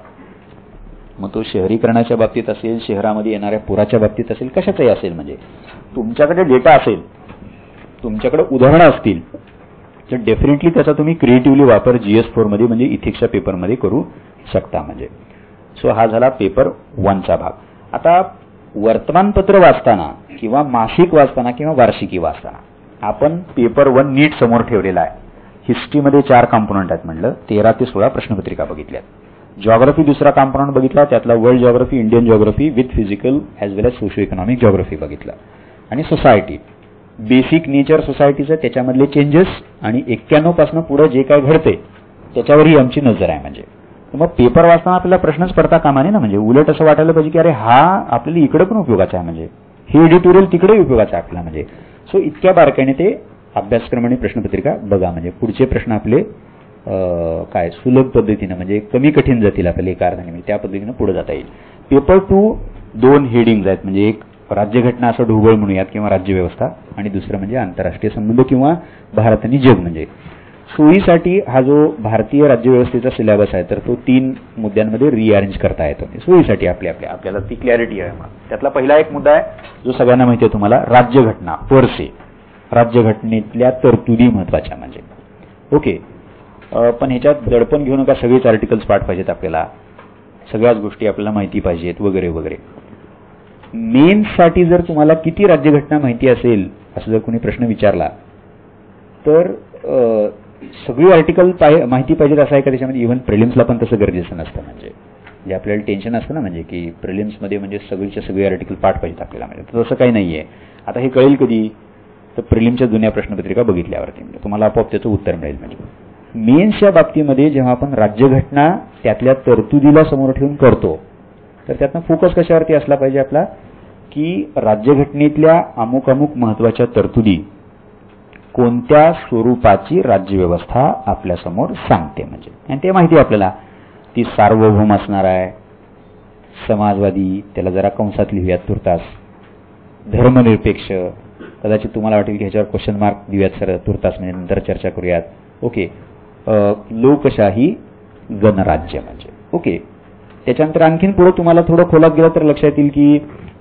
मग तो शहरीकरणाच्या बाबतीत असेल, शहरामध्ये येणाऱ्या पुराच्या बाबतीत असेल, कशाचाही असेल, म्हणजे तुमच्याकडे डेटा असेल, तुमच्याकडे उदाहरणं असतील तर डेफिनेटली त्याचा तुम्ही क्रिएटिव्हली वापर GS4 मध्ये म्हणजे इथिक्सच्या पेपरमध्ये करू शकता. म्हणजे सो हा झाला पेपर 1 चा भाग. आता वर्तमानपत्र वाचताना किंवा मासिक वाचताना किंवा वार्षिकी वाचताना आपण पेपर 1 नीट समोर ठेवलेला आहे. हिस्ट्रीमध्ये 4 कॉम्पोनंट आहेत म्हणलं, 13 ते 16 प्रश्नपत्रिका बघितल्यात. जॉग्राफी दुसरा कॉम्पोनंट बघितला, त्यातला world geography, Indian geography with physical as well as socio economic geography बघितला. आणि सोसायटी बेसिक नेचर सोसायटीचं त्याच्यामधले चेंजेस आणि 91 पासून पुढे जे काय घडते त्याच्यावरही आमची नजर आहे. म्हणजे मग पेपर वाचताना आपल्याला प्रश्नच पडता कामा नये ना. म्हणजे उलट असं वाटायला पाहिजे की अरे हा आपल्याला इकडे पण उपयोगाचा आहे, म्हणजे हे एडिटोरियल तिकडे उपयोगाचं आहे आपल्याला. म्हणजे सो इतक्या बारकाईने ते अभ्यासक्रम आणि प्रश्नपत्रिका बघा. म्हणजे पुढचे प्रश्न आपले काय सुलभ पद्धतीनं म्हणजे कमी कठीण जातील आपल्याला एका अर्थाने, म्हणजे त्या पद्धतीनं पुढे जाता येईल. पेपर 2 2 हेडिंग्ज आहेत. म्हणजे एक राज्यघटना असं ढोबळ म्हणूयात किंवा राज्यव्यवस्था, आणि दुसरं म्हणजे आंतरराष्ट्रीय संबंध किंवा भारत आणि जग. म्हणजे सोयीसाठी हा जो भारतीय राज्यव्यवस्थेचा सिलेबस आहे तर तो 3 मुद्द्यांमध्ये रिअरेंज करता येतो. सोयीसाठी आपल्याला ती क्लॅरिटी आहे. त्यातला पहिला एक मुद्दा आहे जो सगळ्यांना माहिती आहे तुम्हाला, राज्यघटना परसे, राज्यघटनेतल्या तरतुदी महत्वाच्या. म्हणजे ओके, पण ह्याच्यात दडपण घेऊ नका, सगळेच आर्टिकल्स पाठ पाहिजेत आपल्याला, सगळ्याच गोष्टी आपल्याला माहिती पाहिजेत वगैरे वगैरे. मेन्ससाठी जर तुम्हाला किती राज्यघटना माहिती असेल असं जर कोणी प्रश्न विचारला तर सगळी आर्टिकल माहिती पाहिजेत असं आहे का त्याच्यामध्ये. इव्हन प्रिलिम्सला पण तसं गरजेचं नसतं. म्हणजे जे आपल्याला टेन्शन असतं ना म्हणजे की प्रिलिम्समध्ये म्हणजे सगळीच्या सगळी आर्टिकल पाठ पाहिजेत आपल्याला, म्हणजे तसं काही नाही आहे. आता हे कळेल कधी तर प्रिलिम्सच्या जुन्या प्रश्नपत्रिका बघितल्यावरती म्हणजे तुम्हाला आपोआप त्याचं उत्तर मिळेल. म्हणजे मेन्सच्या बाबतीमध्ये जेव्हा आपण राज्यघटना त्यातल्या तरतुदीला समोर ठेवून करतो तर त्यातनं फोकस कशावरती असला पाहिजे आपला की राज्यघटनेतल्या अमुक अमुक महत्वाच्या तरतुदी कोणत्या स्वरूपाची राज्यव्यवस्था आपल्यासमोर सांगते. म्हणजे आणि ते माहिती आपल्याला ती सार्वभौम असणार आहे, समाजवादी, त्याला जरा कंसात लिहूयात तुर्तास, धर्मनिरपेक्ष, कदाचित तुम्हाला वाटेल की ह्याच्यावर क्वेश्चन मार्क देऊयात सर तुर्तास म्हणजे नंतर चर्चा करूयात. ओके, लोकशाही, गणराज्य. म्हणजे ओके, त्याच्यानंतर आणखीन पुढे तुम्हाला थोडं खोलात गेलं तर लक्षात येईल की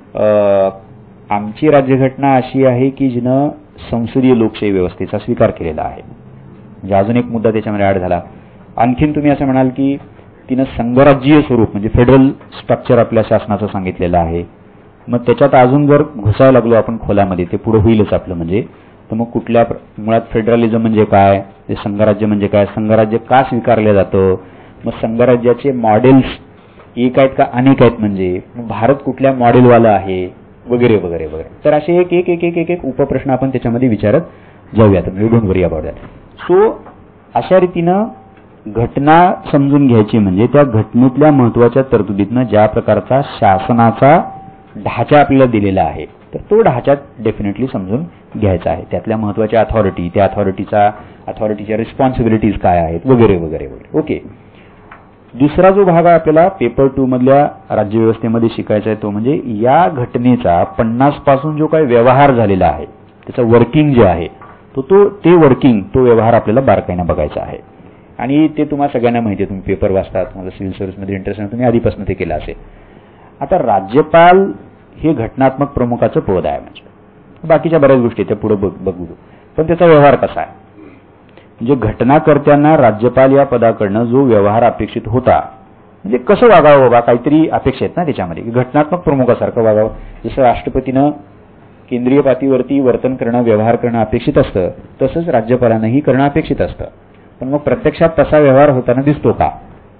आमची राज्यघटना अशी आहे की जिनं संसदीय लोकशाही व्यवस्थेचा स्वीकार केलेला आहे. म्हणजे अजून एक मुद्दा त्याच्यामध्ये ऍड झाला. आणखीन तुम्ही असं म्हणाल की तिनं संघराज्यीय स्वरूप म्हणजे फेडरल स्ट्रक्चर आपल्या शासनाचं सांगितलेलं आहे. मग त्याच्यात अजून जर घुसायला लागलो आपण खोलामध्ये ते पुढे होईलच आपलं. म्हणजे तर मग कुठल्या मुळात फेडरलिझम म्हणजे काय, ते संघराज्य म्हणजे काय, संघराज्य का स्वीकारलं जातं, मग संघराज्याचे मॉडेल्स एक आहेत का अनेक आहेत, म्हणजे भारत कुठल्या मॉडेलवाला आहे वगैरे वगैरे वगैरे. तर असे एक एक एक एक एक उपप्रश्न आपण त्याच्यामध्ये विचारत जाऊयात. Don't worry about that. So अशा रीतीनं घटना समजून घ्यायची म्हणजे त्या घटनेतल्या महत्वाच्या तरतुदीतनं ज्या प्रकारचा शासनाचा ढाचा आपल्याला दिलेला आहे तर तो ढाचा डेफिनेटली समजून घ्यायचा आहे. त्यातल्या महत्वाच्या अथॉरिटी, त्या अथॉरिटीच्या रिस्पॉन्सिबिलिटीज काय आहेत वगैरे वगैरे वगैरे. ओके, दुसरा जो भाग आहे आपल्याला पेपर 2 मधल्या राज्यव्यवस्थेमध्ये शिकायचा आहे तो म्हणजे या घटनेचा 50 पासून जो काही व्यवहार झालेला आहे त्याचं वर्किंग जे आहे तो व्यवहार आपल्याला बारकाईनं बघायचा आहे. आणि ते तुम्हाला सगळ्यांना माहिती आहे, तुम्ही पेपर वाचतात, तुम्हाला सिव्हिल सर्व्हिसमध्ये इंटरेस्ट आहे, तुम्ही आधीपासून ते केलं असेल. आता राज्यपाल हे घटनात्मक प्रमुखाचं पद आहे. म्हणजे बाकीच्या बऱ्याच गोष्टी त्या पुढे बघू, पण त्याचा व्यवहार कसा आहे म्हणजे घटनाकर्त्यांना राज्यपाल या पदाकडनं जो व्यवहार अपेक्षित होता म्हणजे कसं वागावं बाबा, काहीतरी अपेक्षा आहेत ना त्याच्यामध्ये, घटनात्मक प्रमुखासारखं वागावं. जसं राष्ट्रपतीनं केंद्रीय पातळीवरती वर्तन करणं, व्यवहार करणं अपेक्षित असतं तसंच राज्यपालांनाही करणं अपेक्षित असतं. पण मग प्रत्यक्षात तसा व्यवहार होताना दिसतो का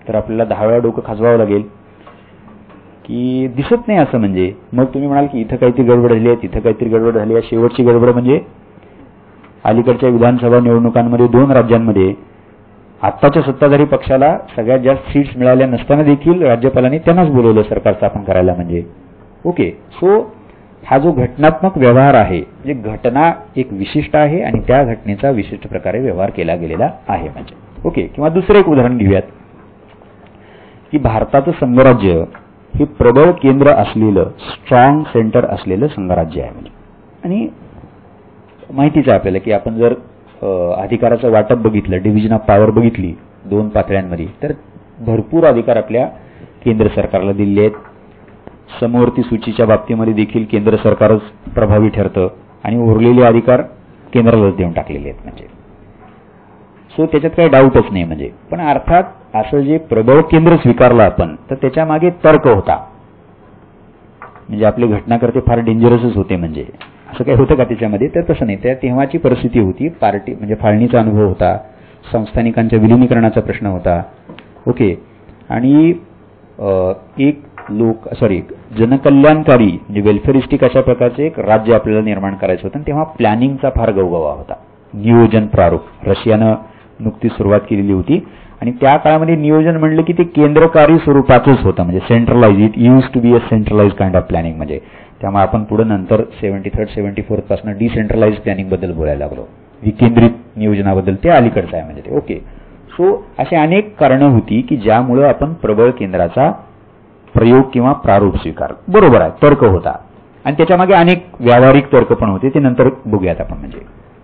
तर आपल्याला 10 वेळा डोकं खाजवावं लागेल की दिसत नाही असं. म्हणजे मग तुम्ही म्हणाल की इथं काहीतरी गडबड झाली आहे, तिथं काहीतरी गडबड झाली आहे. शेवटची गडबड म्हणजे अलीकडच्या विधानसभा निवडणुकांमध्ये 2 राज्यांमध्ये आत्ताच्या सत्ताधारी पक्षाला सगळ्यात जास्त सीट्स मिळाल्या नसताना देखील राज्यपालांनी त्यांनाच बोलवलं सरकार स्थापन करायला. म्हणजे ओके, सो हा जो घटनात्मक व्यवहार आहे, म्हणजे घटना एक विशिष्ट आहे आणि त्या घटनेचा विशिष्ट प्रकारे व्यवहार केला गेलेला आहे. म्हणजे ओके. किंवा दुसरं एक उदाहरण घेऊयात की भारताचं संघराज्य हे प्रबळ केंद्र असलेलं, स्ट्रॉंग सेंटर असलेलं संघराज्य आहे. म्हणजे आणि माहितीच आहे आपल्याला की आपण जर अधिकाराचं वाटप बघितलं, डिव्हिजन ऑफ पॉवर बघितली 2 पातळ्यांमध्ये, तर भरपूर अधिकार आपल्या केंद्र सरकारला दिलेले आहेत. समवर्ती सूचीच्या बाबतीमध्ये देखील केंद्र सरकारच प्रभावी ठरतं आणि उरलेले अधिकार केंद्रालाच देऊन टाकलेले आहेत. म्हणजे सो त्याच्यात काही डाऊटच नाही. म्हणजे पण अर्थात असं जे प्रबळ केंद्र स्वीकारलं आपण, तर त्याच्या मागे तर्क होता. म्हणजे आपले घटनाकर्ते फार डेंजरसच होते. म्हणजे असं काही होतं का त्याच्यामध्ये? तर तसं नाही. त्या तेव्हाची परिस्थिती होती. पार्टी म्हणजे फाळणीचा अनुभव होता, संस्थानिकांच्या विलिनीकरणाचा प्रश्न होता. ओके. आणि एक जनकल्याणकारी म्हणजे वेलफेअरिस्टिक अशा प्रकारचे एक राज्य आपल्याला निर्माण करायचं होतं. तेव्हा प्लॅनिंगचा फार गवगवा होता. नियोजन प्रारूप रशियानं नुकतीच सुरुवात केलेली होती आणि त्या काळामध्ये नियोजन म्हणलं की ते केंद्रकारी स्वरूपाचंच होतं. म्हणजे centralise, it use to be a centralise kind of planning. म्हणजे त्यामुळे आपण पुढे नंतर 73rd 74th पासून डिसेंट्रलाइज प्लॅनिंग बद्दल बोलायला लागलो. विकेंद्रित नियोजनाबद्दल ते अलीकडचं आहे. म्हणजे ते ओके. सो अशी अनेक कारणं होती की ज्यामुळे आपण प्रबळ केंद्राचा प्रयोग किंवा प्रारूप स्वीकार. बरोबर आहे, तर्क होता आणि त्याच्यामागे अनेक व्यावहारिक तर्क पण होते. ते नंतर बघूयात आपण. म्हणजे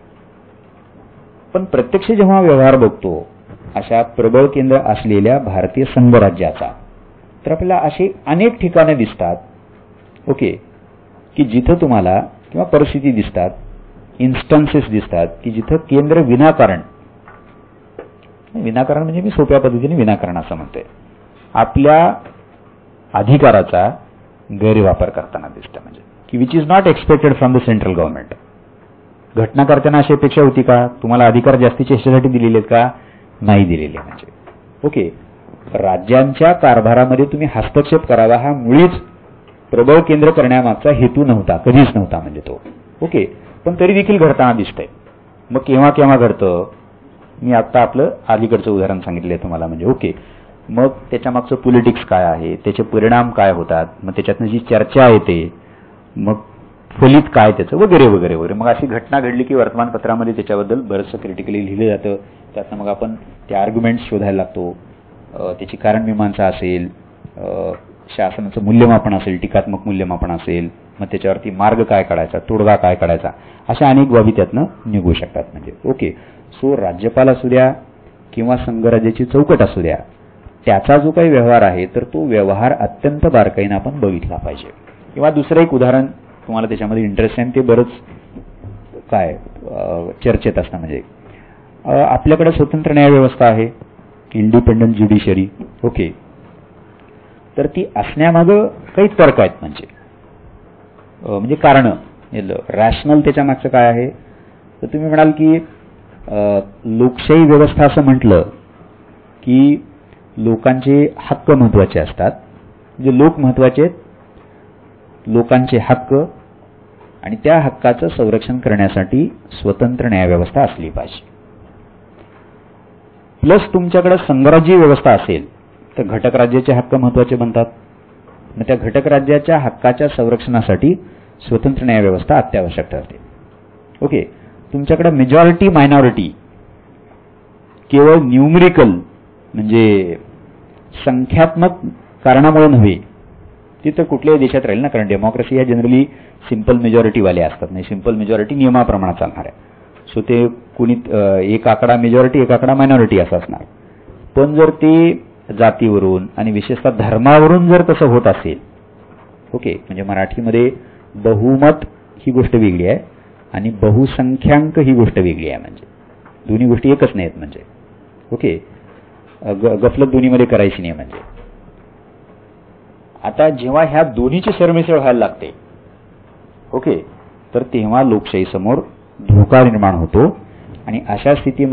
पण प्रत्यक्ष जेव्हा व्यवहार बघतो अशा प्रबळ केंद्र असलेल्या भारतीय संघराज्याचा, तर आपल्याला असे अनेक ठिकाणे दिसतात. ओके. की जिथं तुम्हाला किंवा परिस्थिती दिसतात, इन्स्टन्सेस दिसतात की जिथं केंद्र विनाकारण म्हणजे मी सोप्या पद्धतीने विनाकारण असं म्हणतोय, आपल्या अधिकाराचा गैरवापर करताना दिसतं. म्हणजे की which is not expected from the central government. घटनाकर्त्यांना अशी अपेक्षा होती का? तुम्हाला अधिकार जास्तीचे ह्याच्यासाठी दिलेले आहेत का? नाही दिलेले. म्हणजे ओके. राज्यांच्या कारभारामध्ये तुम्ही हस्तक्षेप करावा हा मुळीच प्रबळ केंद्र करण्यामागचा हेतू नव्हता, कधीच नव्हता. म्हणजे तो ओके. पण तरी देखील घडताना दिसतंय. मग केव्हा केव्हा घडतं? मी आता आपलं अलीकडचं उदाहरण सांगितलंय तुम्हाला. म्हणजे ओके. मग त्याच्यामागचं पॉलिटिक्स काय आहे, त्याचे परिणाम काय होतात, मग त्याच्यातनं जी चर्चा येते, मग फलित काय त्याचं, वगैरे वगैरे वगैरे. मग अशी घटना घडली की वर्तमानपत्रामध्ये त्याच्याबद्दल बरंचसं क्रिटिकली लिहिलं जातं. त्यातनं मग आपण ते आर्ग्युमेंट्स शोधायला लागतो. त्याची कारणमीमांसा असेल, शासनाचं मूल्यमापन असेल, टीकात्मक मूल्यमापन असेल, मग त्याच्यावरती मार्ग काय काढायचा, तोडगा काय काढायचा, अशा अनेक बाबी त्यातनं निघू शकतात. म्हणजे ओके. सो राज्यपाल असू द्या किंवा संघराज्याची चौकट असू द्या, त्याचा जो काही व्यवहार आहे तर तो व्यवहार अत्यंत बारकाईनं आपण बघितला पाहिजे. किंवा दुसरं एक उदाहरण तुम्हाला त्याच्यामध्ये इंटरेस्ट आहे, ते बरंच काय चर्चेत असतं. म्हणजे आपल्याकडे स्वतंत्र न्यायव्यवस्था आहे, इंडिपेंडंट ज्युडिशरी. ओके. तर ती असण्यामागं काही तर्क आहेत. म्हणजे कारण रॅशनल त्याच्या मागचं काय आहे? तर तुम्ही म्हणाल की लोकशाही व्यवस्था असं म्हटलं की लोकांचे हक्क महत्वाचे असतात. म्हणजे लोक महत्वाचे आहेत, लोकांचे हक्क, आणि त्या हक्काचं संरक्षण करण्यासाठी स्वतंत्र न्यायव्यवस्था असली पाहिजे. प्लस तुमच्याकडे संघराज्य व्यवस्था असेल तर घटक राज्याचे हक्क महत्वाचे बनतात. मग त्या घटक राज्याच्या हक्काच्या संरक्षणासाठी स्वतंत्र न्यायव्यवस्था अत्यावश्यक ठरते. ओके. तुमच्याकडे मेजॉरिटी मायनॉरिटी केवळ न्यूमरिकल म्हणजे संख्यात्मक कारणामुळे नव्हे, ती तर कुठल्याही देशात राहील ना, कारण डेमोक्रेसी ह्या जनरली सिंपल मेजॉरिटीवाले असतात. नाही, सिंपल मेजॉरिटी नियमाप्रमाणे चालणार आहे. सो ते कुणी एक आकडा मेजॉरिटी एक आकडा मायनॉरिटी असं असणार. पण जर ते जातीवरून आणि विशेषतः धर्मावरून जर तसं होत असेल, ओके, म्हणजे मराठीमध्ये बहुमत ही गोष्ट वेगळी आहे आणि बहुसंख्याक ही गोष्ट वेगळी आहे. म्हणजे दोन्ही गोष्टी एकच नाहीत. म्हणजे ओके. गफलत दोन्हीमध्ये करायची नाही. म्हणजे आता जेव्हा ह्या दोन्हीची सरमिसळ व्हायला लागते, ओके, तर तेव्हा लोकशाही समोर धोका निर्माण होतो आणि अशा स्थितीमध्ये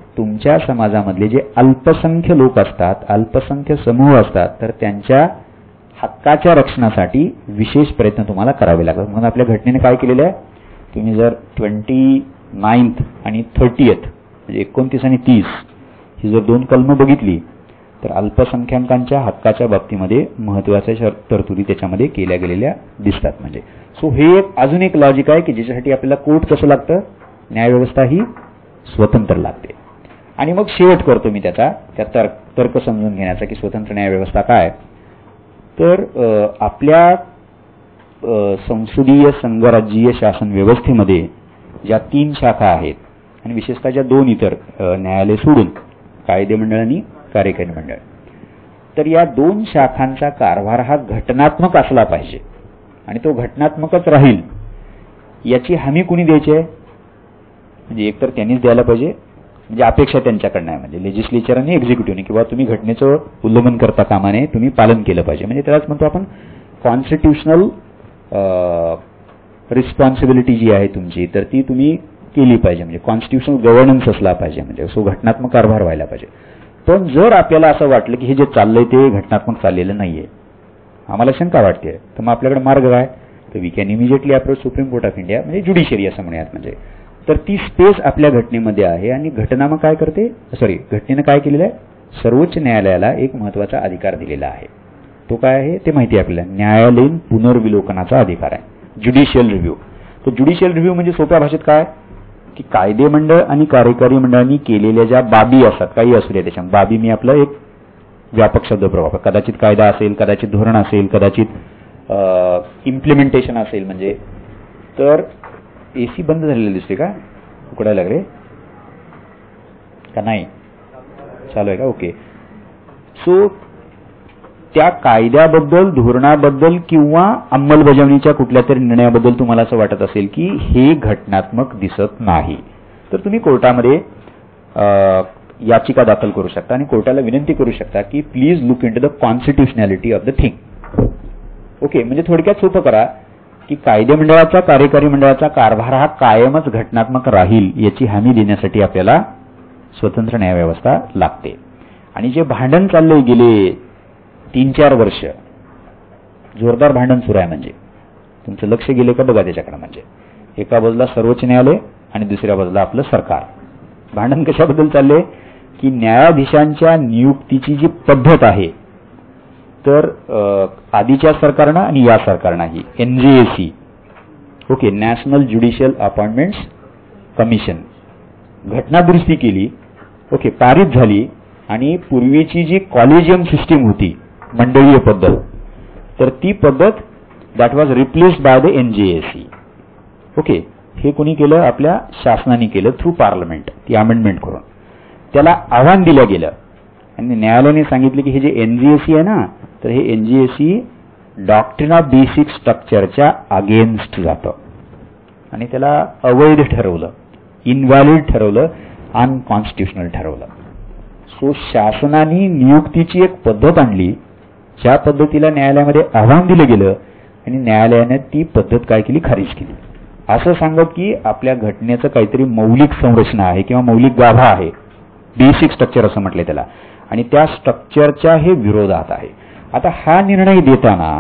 तुमच्या समाजामधले जे अल्पसंख्य लोक असतात, अल्पसंख्य समूह असतात, तर त्यांच्या हक्काच्या रक्षणासाठी विशेष प्रयत्न तुम्हाला करावे लागतात. म्हणून आपल्या घटनेने काय केलेलं आहे, तुम्ही जर 29th आणि 30th म्हणजे 29 आणि 30 ही जर 2 कलमं बघितली तर अल्पसंख्याकांच्या हक्काच्या बाबतीमध्ये महत्त्वाच्या तरतुदी त्याच्यामध्ये केल्या गेलेल्या दिसतात. म्हणजे हे एक अजून एक लॉजिक आहे की ज्याच्यासाठी आपल्याला कोर्ट कसं लागतं, न्यायव्यवस्था ही स्वतंत्र लागते. आणि मग शेवट करतो मी त्याचा तर्क समजून घेण्याचा की स्वतंत्र न्यायव्यवस्था काय. तर आपल्या संसदीय संघराज्यीय शासन व्यवस्थेमध्ये ज्या 3 शाखा आहेत आणि विशेषतः ज्या 2 इतर न्यायालय सोडून कायदे मंडळ आणि कार्यकारी मंडळ, तर या 2 शाखांचा कारभार हा घटनात्मक असला पाहिजे आणि तो घटनात्मकच राहील याची हमी कुणी द्यायची आहे, म्हणजे एकतर त्यांनीच द्यायला पाहिजे, म्हणजे अपेक्षा त्यांच्याकडनं आहे, म्हणजे लेजिस्लेचर आणि एक्झिक्युटिव्हने किंवा तुम्ही घटनेचं उल्लंघन करता कामा नये, तुम्ही पालन केलं पाहिजे. म्हणजे त्यालाच म्हणतो आपण कॉन्स्टिट्युशनल रिस्पॉन्सिबिलिटी जी आहे तुमची, तर ती तुम्ही केली पाहिजे, म्हणजे कॉन्स्टिट्युशनल गव्हर्नन्स असला पाहिजे, म्हणजे घटनात्मक कारभार व्हायला पाहिजे. पण जर आपल्याला असं वाटलं की हे जे चाललंय ते घटनात्मक चाललेलं नाहीये, आम्हाला शंका वाटते, तर मग आपल्याकडे मार्ग काय, तर we can immediately approach supreme court of India, म्हणजे ज्युडिशरी असं म्हणूयात. म्हणजे तर ती स्पेस आपल्या घटनेमध्ये आहे आणि घटनामग काय करते, घटनेनं काय केलेलं आहे, सर्वोच्च न्यायालयाला एक महत्त्वाचा अधिकार दिलेला आहे. तो काय आहे ते माहिती आहे आपल्याला, न्यायालयीन पुनर्विलोकनाचा अधिकार आहे, ज्युडिशियल रिव्ह्यू. तो ज्युडिशियल रिव्ह्यू म्हणजे सोप्या भाषेत काय की कायदे मंडळ आणि कार्यकारी मंडळांनी केलेल्या ज्या बाबी असतात, काही असू द्या त्याच्या बाबी, मी आपलं एक व्यापक शब्द प्रवाह, कदाचित कायदा असेल, कदाचित धोरण असेल, कदाचित इम्प्लिमेंटेशन असेल, म्हणजे तर एसी बंद झालेलं दिसते का, उकडायला लागले का नाही, चालू आहे का, ओके. सो त्या कायद्याबद्दल, धोरणाबद्दल किंवा अंमलबजावणीच्या कुठल्या तरी निर्णयाबद्दल तुम्हाला असं वाटत असेल की हे घटनात्मक दिसत नाही, तर तुम्ही कोर्टामध्ये याचिका दाखल करू शकता आणि कोर्टाला विनंती करू शकता की please look into the constitutionality of the thing. Okay, म्हणजे थोडक्यात सोपं करा की कायदे मंडळाचा, कार्यकारी मंडळाचा कारभार हा कायमच घटनात्मक राहील याची हमी देण्यासाठी आपल्याला स्वतंत्र न्यायव्यवस्था लागते. आणि जे भांडण चाललंय गेले 3-4 वर्ष, जोरदार भांडण सुरू आहे, म्हणजे तुमचं लक्ष गेले का बघा त्याच्याकडे. म्हणजे एका बाजूला सर्वोच्च न्यायालय आणि दुसऱ्या बाजूला आपलं सरकार. भांडण कशाबद्दल चाललंय की न्यायाधीशांच्या नियुक्तीची जी पद्धत आहे, तर आधीच्या सरकारनं आणि या सरकारनंही NJAC, okay, national judicial appointments commission, घटना दुरुस्ती केली, ओके, पारित झाली. आणि पूर्वीची जी कॉलेजियम सिस्टीम होती, मंडळीय पद्धत, तर ती पद्धत that was replaced by the NJAC. Okay, हे कोणी केलं, आपल्या शासनाने केलं थ्रू पार्लमेंट, ती अमेंडमेंट करून त्याला आव्हान दिलं गेलं आणि न्यायालयाने सांगितले की हे जे NJAC आहे ना, तर हे NJAC डॉक्ट्रिन ऑफ बेसिक स्ट्रक्चरच्या अगेन्स्ट जातं आणि त्याला अवैध ठरवलं, इनव्हॅलिड ठरवलं, अनकॉन्स्टिट्युशनल ठरवलं. सो शासनाने नियुक्तीची एक पद्धत आणली, ज्या पद्धतीला न्यायालयामध्ये आव्हान दिलं गेलं आणि न्यायालयाने ती पद्धत काय केली, खारिज केली, असं सांगत की आपल्या घटनेचं काहीतरी मौलिक संरचना आहे किंवा मौलिक गाभा आहे, बेसिक स्ट्रक्चर असं म्हटलंय त्याला, आणि त्या स्ट्रक्चरच्या हे विरोधात आहे. आता हा निर्णय देताना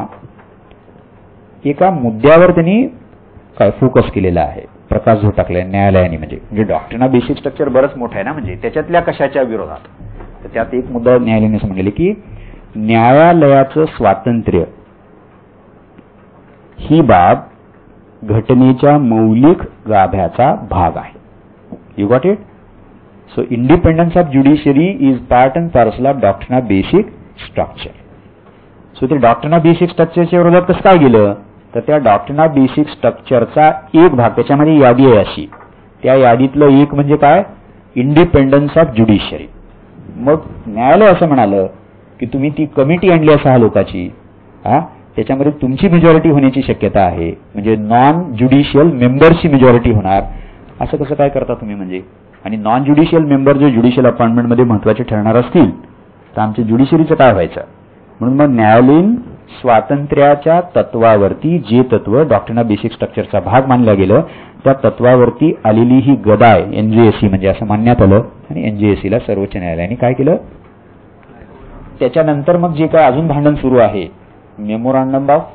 एका मुद्द्यावर त्यांनी काय फोकस केलेला आहे, प्रकाश जो टाकलाय न्यायालयाने, म्हणजे डॉक्ट्रिन ऑफ बेसिक स्ट्रक्चर बरंच मोठं आहे ना, म्हणजे त्याच्यातल्या कशाच्या विरोधात. तर त्यात एक मुद्दा न्यायालयाने सांगितले की न्यायालयाचं स्वातंत्र्य ही बाब घटनेच्या मौलिक गाभ्याचा भाग आहे. You got it. So independence of judiciary is part and parcel of doctrine of basic structure. So ते डॉक्ट्रिन ऑफ बेसिक स्ट्रक्चरच्या विरोधात कसं काय गेलं, तर त्या डॉक्ट्रिन ऑफ बेसिक स्ट्रक्चरचा एक भाग, त्याच्यामध्ये यादी आहे अशी, त्या यादीतलं एक म्हणजे काय, इंडिपेंडन्स ऑफ ज्युडिशरी. मग न्यायालय असं म्हणालं की तुम्ही ती कमिटी आणली 6 लोकांची, त्याच्यामध्ये तुमची मेजॉरिटी होण्याची शक्यता आहे, म्हणजे नॉन ज्युडिशियल मेंबरची मेजॉरिटी होणार, असं कसं काय करता तुम्ही. म्हणजे आणि नॉन ज्युडिशियल मेंबर जे ज्युडिशियल अपॉइंटमेंटमध्ये महत्त्वाचे ठरणार असतील तर आमच्या ज्युडिशरीचं काय व्हायचं. म्हणून मग न्यायालयीन स्वातंत्र्याच्या तत्वावरती जे तत्व डॉक्ट्रिन ऑफ बेसिक स्ट्रक्चरचा भाग मानलं गेलं त्या तत्वावरती आलेली ही गदाय एनजेएसी म्हणजे असं मानण्यात आलं आणि एनजेएसीला सर्वोच्च न्यायालयाने काय केलं. त्याच्यानंतर मग जे काय अजून भांडण सुरू आहे मेमोरँडम ऑफ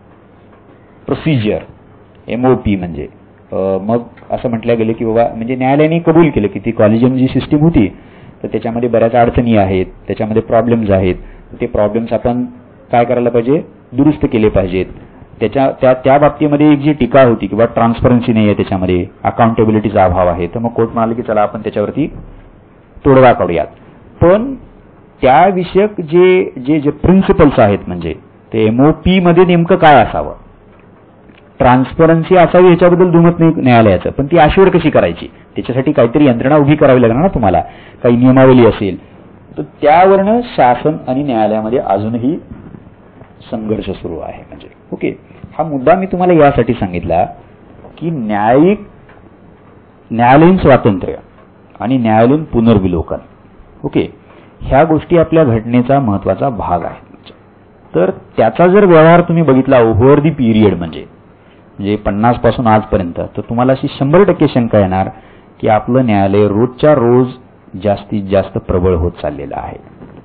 प्रोसिजर MOP म्हणजे मग असं म्हटलं गेलं की बाबा म्हणजे न्यायालयाने कबूल केलं की ती कॉलेजियम जी सिस्टीम होती तर त्याच्यामध्ये बऱ्याच अडचणी आहेत, त्याच्यामध्ये प्रॉब्लेम्स आहेत, ते प्रॉब्लेम्स आपण काय करायला पाहिजे, दुरुस्त केले पाहिजेत. त्या बाबतीमध्ये एक जी टीका होती किंवा ट्रान्सपरन्सी नाही आहे, त्याच्यामध्ये अकाउंटेबिलिटीचा अभाव आहे, तर मग कोर्ट म्हणाले की चला आपण त्याच्यावरती तोडगा काढूयात. पण त्याविषयक जे जे प्रिन्सिपल्स आहेत म्हणजे ते MOP मध्ये नेमकं काय असावं, ट्रान्सपरन्सी असावी ह्याच्याबद्दल दुमत नाही न्यायालयाचं, पण ती अश्युअर कशी करायची त्याच्यासाठी काहीतरी यंत्रणा उभी करावी लागणार ना तुम्हाला, काही नियमावली असेल तर त्यावरनं शासन आणि न्यायालयामध्ये अजूनही संघर्ष सुरू आहे. म्हणजे ओके, हा मुद्दा मी तुम्हाला यासाठी सांगितला की न्यायालयीन स्वातंत्र्य आणि न्यायालयीन पुनर्विलोकन ओके ह्या गोष्टी आपल्या घटनेचा महत्वाचा भाग आहेत. तर त्याचा जर व्यवहार तुम्ही बघितला ओव्हर दी पिरियड म्हणजे 50 पासून आजपर्यंत, तर तुम्हाला अशी 100% शंका येणार की आपलं न्यायालय रोजच्या रोज जास्तीत जास्त प्रबळ होत चाललेलं आहे.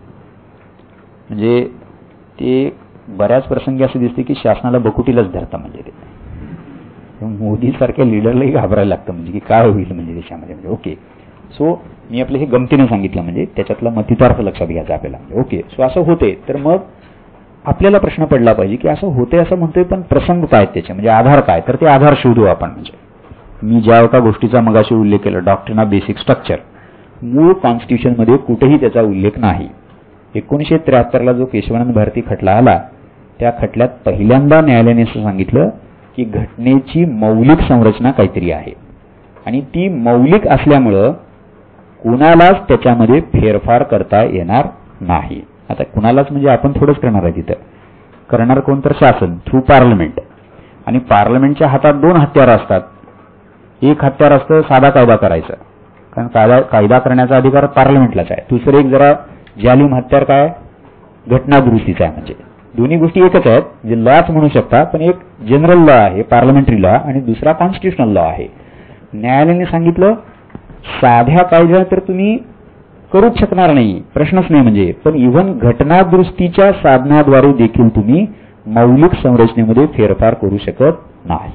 म्हणजे ते बऱ्याच प्रसंगी असं दिसते की शासनाला बकुटीलाच धरतं. म्हणजे ते मोदी सारख्या लिडरलाही घाबरायला लागतं म्हणजे की काय होईल म्हणजे देशामध्ये. म्हणजे ओके, सो मी आपलं हे गमतीने सांगितलं म्हणजे त्याच्यातला मतितार्थ लक्षात घ्यायचा आपल्याला. ओके, सो असं होते तर मग आपल्याला प्रश्न पडला पाहिजे की असं होते असं म्हणतोय पण प्रसंग काय त्याचे, म्हणजे आधार काय, तर ते आधार शोधू आपण. म्हणजे मी ज्या एका गोष्टीचा मगाशी उल्लेख केला डॉक्ट्रिन ऑफ बेसिक स्ट्रक्चर, मूळ कॉन्स्टिट्यूशनमध्ये कुठेही त्याचा उल्लेख नाही. 1973ला जो केशवानंद भारती खटला आला त्या खटल्यात पहिल्यांदा न्यायालयाने असं सांगितलं की घटनेची मौलिक संरचना काहीतरी आहे आणि ती मौलिक असल्यामुळं कुणालाच त्याच्यामध्ये फेरफार करता येणार नाही. आता कुणालाच म्हणजे आपण थोडंच करणार आहे, तिथं करणार कोण तर शासन थ्रू पार्लमेंट, आणि पार्लमेंटच्या हातात 2 हत्यार असतात. एक हत्यार असतं साधा कायदा करायचं, कारण कायदा करण्याचा अधिकार पार्लमेंटलाच आहे. दुसरं एक जरा जालिम हत्यार काय घटना दुरुस्तीचा आहे. म्हणजे दोन्ही गोष्टी एकच आहेत, जे लॉच म्हणू शकता, पण एक जनरल लॉ आहे पार्लमेंटरी लॉ आणि दुसरा कॉन्स्टिट्युशनल लॉ आहे. न्यायालयाने सांगितलं साध्या कायद्या तर तुम्ही करूच शकणार नाही, प्रश्नच नाही. म्हणजे पण इव्हन घटना दुरुस्तीच्या साधनाद्वारे देखील तुम्ही मौलिक संरचनेमध्ये फेरफार करू शकत नाही.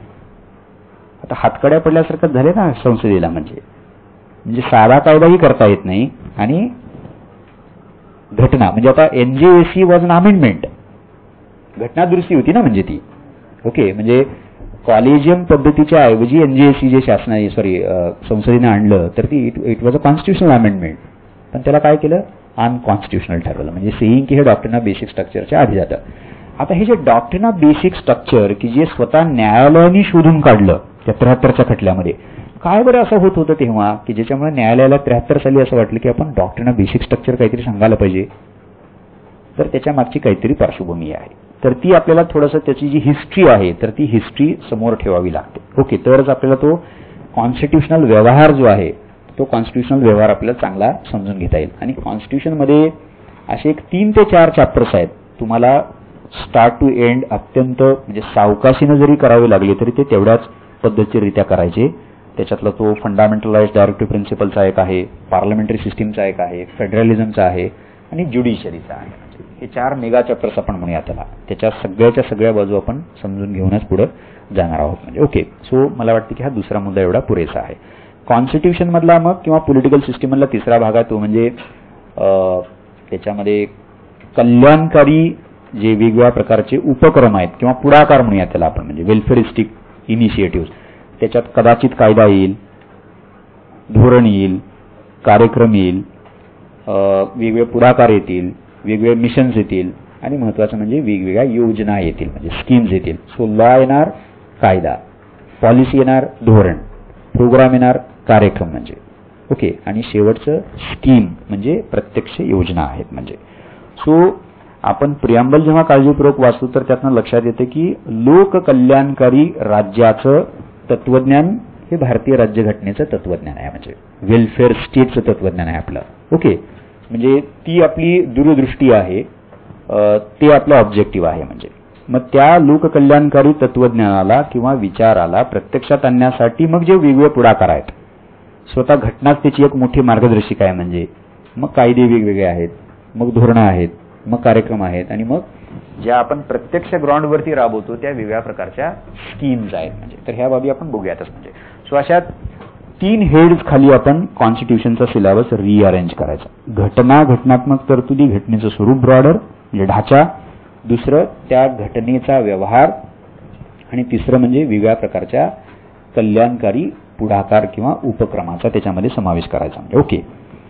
आता हातकड्या पडल्यासारखं झाले ना संसदेला. म्हणजे साधा कायदाही करता येत नाही आणि घटना म्हणजे आता NJAC वॉज अन अमेंडमेंट, घटना दुरुस्ती होती ना म्हणजे ती. ओके, म्हणजे कॉलेजियम पद्धतीच्या ऐवजी NJAC जे शासनाने संसदेने आणलं तर ती it was a constitutional amendment, पण त्याला काय केलं अनकॉन्स्टिट्युशनल ठरवलं. म्हणजे सेईंग की हे डॉक्ट्रिन ऑफ बेसिक स्ट्रक्चरच्या आधी जातं. आता हे जे डॉक्ट्रिन ऑफ बेसिक स्ट्रक्चर की जे स्वतः न्यायालयाने शोधून काढलं त्या 73च्या खटल्यामध्ये, काय बरं असं होत होतं तेव्हा की ज्याच्यामुळे न्यायालयाला 73 साली असं वाटलं की आपण डॉक्ट्रिन ऑफ बेसिक स्ट्रक्चर काहीतरी सांगायला पाहिजे. तर त्याच्या मागची काहीतरी पार्श्वभूमी आहे, तर ती आपल्याला थोडंसं त्याची जी हिस्ट्री आहे तर ती हिस्ट्री समोर ठेवावी लागते. ओके, तरच आपल्याला तो कॉन्स्टिट्युशनल व्यवहार जो आहे तो कॉन्स्टिट्युशनल व्यवहार आपल्याला चांगला समजून घेता येईल. आणि कॉन्स्टिट्यूशनमध्ये असे एक 3 ते 4 चॅप्टर्स आहेत, तुम्हाला स्टार्ट टू एंड अत्यंत म्हणजे सावकाशीनं जरी करावे लागले तरी ते तेवढ्याच पद्धतशीररित्या करायचे. त्याच्यातला तो फंडामेंटलाइज डायरेक्टिव्ह प्रिन्सिपलचा एक आहे, पार्लमेंटरी सिस्टीमचा एक आहे, फेडरलिझमचा आहे आणि ज्युडिशरीचा आहे. हे 4 मेगा चॅप्टर्स आपण म्हणूया त्याला. त्याच्या सगळ्या बाजू आपण समजून घेऊनच पुढे जाणार आहोत. म्हणजे ओके, सो मला वाटतं की हा दुसरा मुद्दा एवढा पुरेसा आहे. कॉन्स्टिट्यूशन मधला मग किंवा पॉलिटिकल सिस्टीम मधला तिसरा भाग आहे तो म्हणजे त्याच्यामध्ये कल्याणकारी जे वेगवेगळ्या प्रकारचे उपक्रम आहेत किंवा पुढाकार म्हणूया त्याला आपण, म्हणजे वेलफेअरिस्टिक इनिशिएटिव्ह. त्याच्यात कदाचित कायदा येईल, धोरण येईल, कार्यक्रम येईल, वेगवेगळे पुढाकार येतील, वेगवेगळे मिशन्स येतील आणि महत्वाचं म्हणजे वेगवेगळ्या योजना येतील, म्हणजे स्कीम्स येतील. सो लॉ येणार, कायदा, पॉलिसी येणार, धोरण, प्रोग्राम येणार, कार्यक्रम म्हणजे ओके, आणि शेवटचं स्कीम म्हणजे प्रत्यक्ष योजना आहेत. म्हणजे सो आपण प्रियांबल जेव्हा काळजीपूर्वक वाचतो तर त्यातनं लक्षात येते की लोककल्याणकारी राज्याचं तत्वज्ञान हे भारतीय राज्यघटनेचं तत्वज्ञान आहे. म्हणजे वेलफेअर स्टेटचं तत्वज्ञान आहे आपलं. ओके, म्हणजे ती आपली दूरदृष्टी आहे, ते आपलं ऑब्जेक्टिव्ह आहे. म्हणजे मग त्या लोककल्याणकारी तत्वज्ञानाला किंवा विचाराला प्रत्यक्षात आणण्यासाठी मग जे वेगवेगळे पुढाकार आहेत, स्वतः घटनाच त्याची एक मोठी मार्गदर्शिका आहे. म्हणजे मग कायदे वेगवेगळे आहेत, मग धोरणं आहेत, मग कार्यक्रम आहेत, आणि मग ज्या आपण प्रत्यक्ष ग्राउंडवरती राबवतो त्या वेगळ्या प्रकारच्या स्कीम्स आहेत. म्हणजे तर ह्या बाबी आपण बघूयातच. म्हणजे सो अशा 3 हेड्स खाली आपण कॉन्स्टिट्यूशनचा सिलेबस रिअरेंज करायचा. घटना, घटनात्मक तरतुदी, घटनेचं स्वरूप ब्रॉडर म्हणजे ढाचा, दुसरं त्या घटनेचा व्यवहार, आणि तिसरं म्हणजे वेगळ्या प्रकारच्या कल्याणकारी पुढाकार किंवा उपक्रमाचा त्याच्यामध्ये समावेश करायचा. म्हणजे ओके,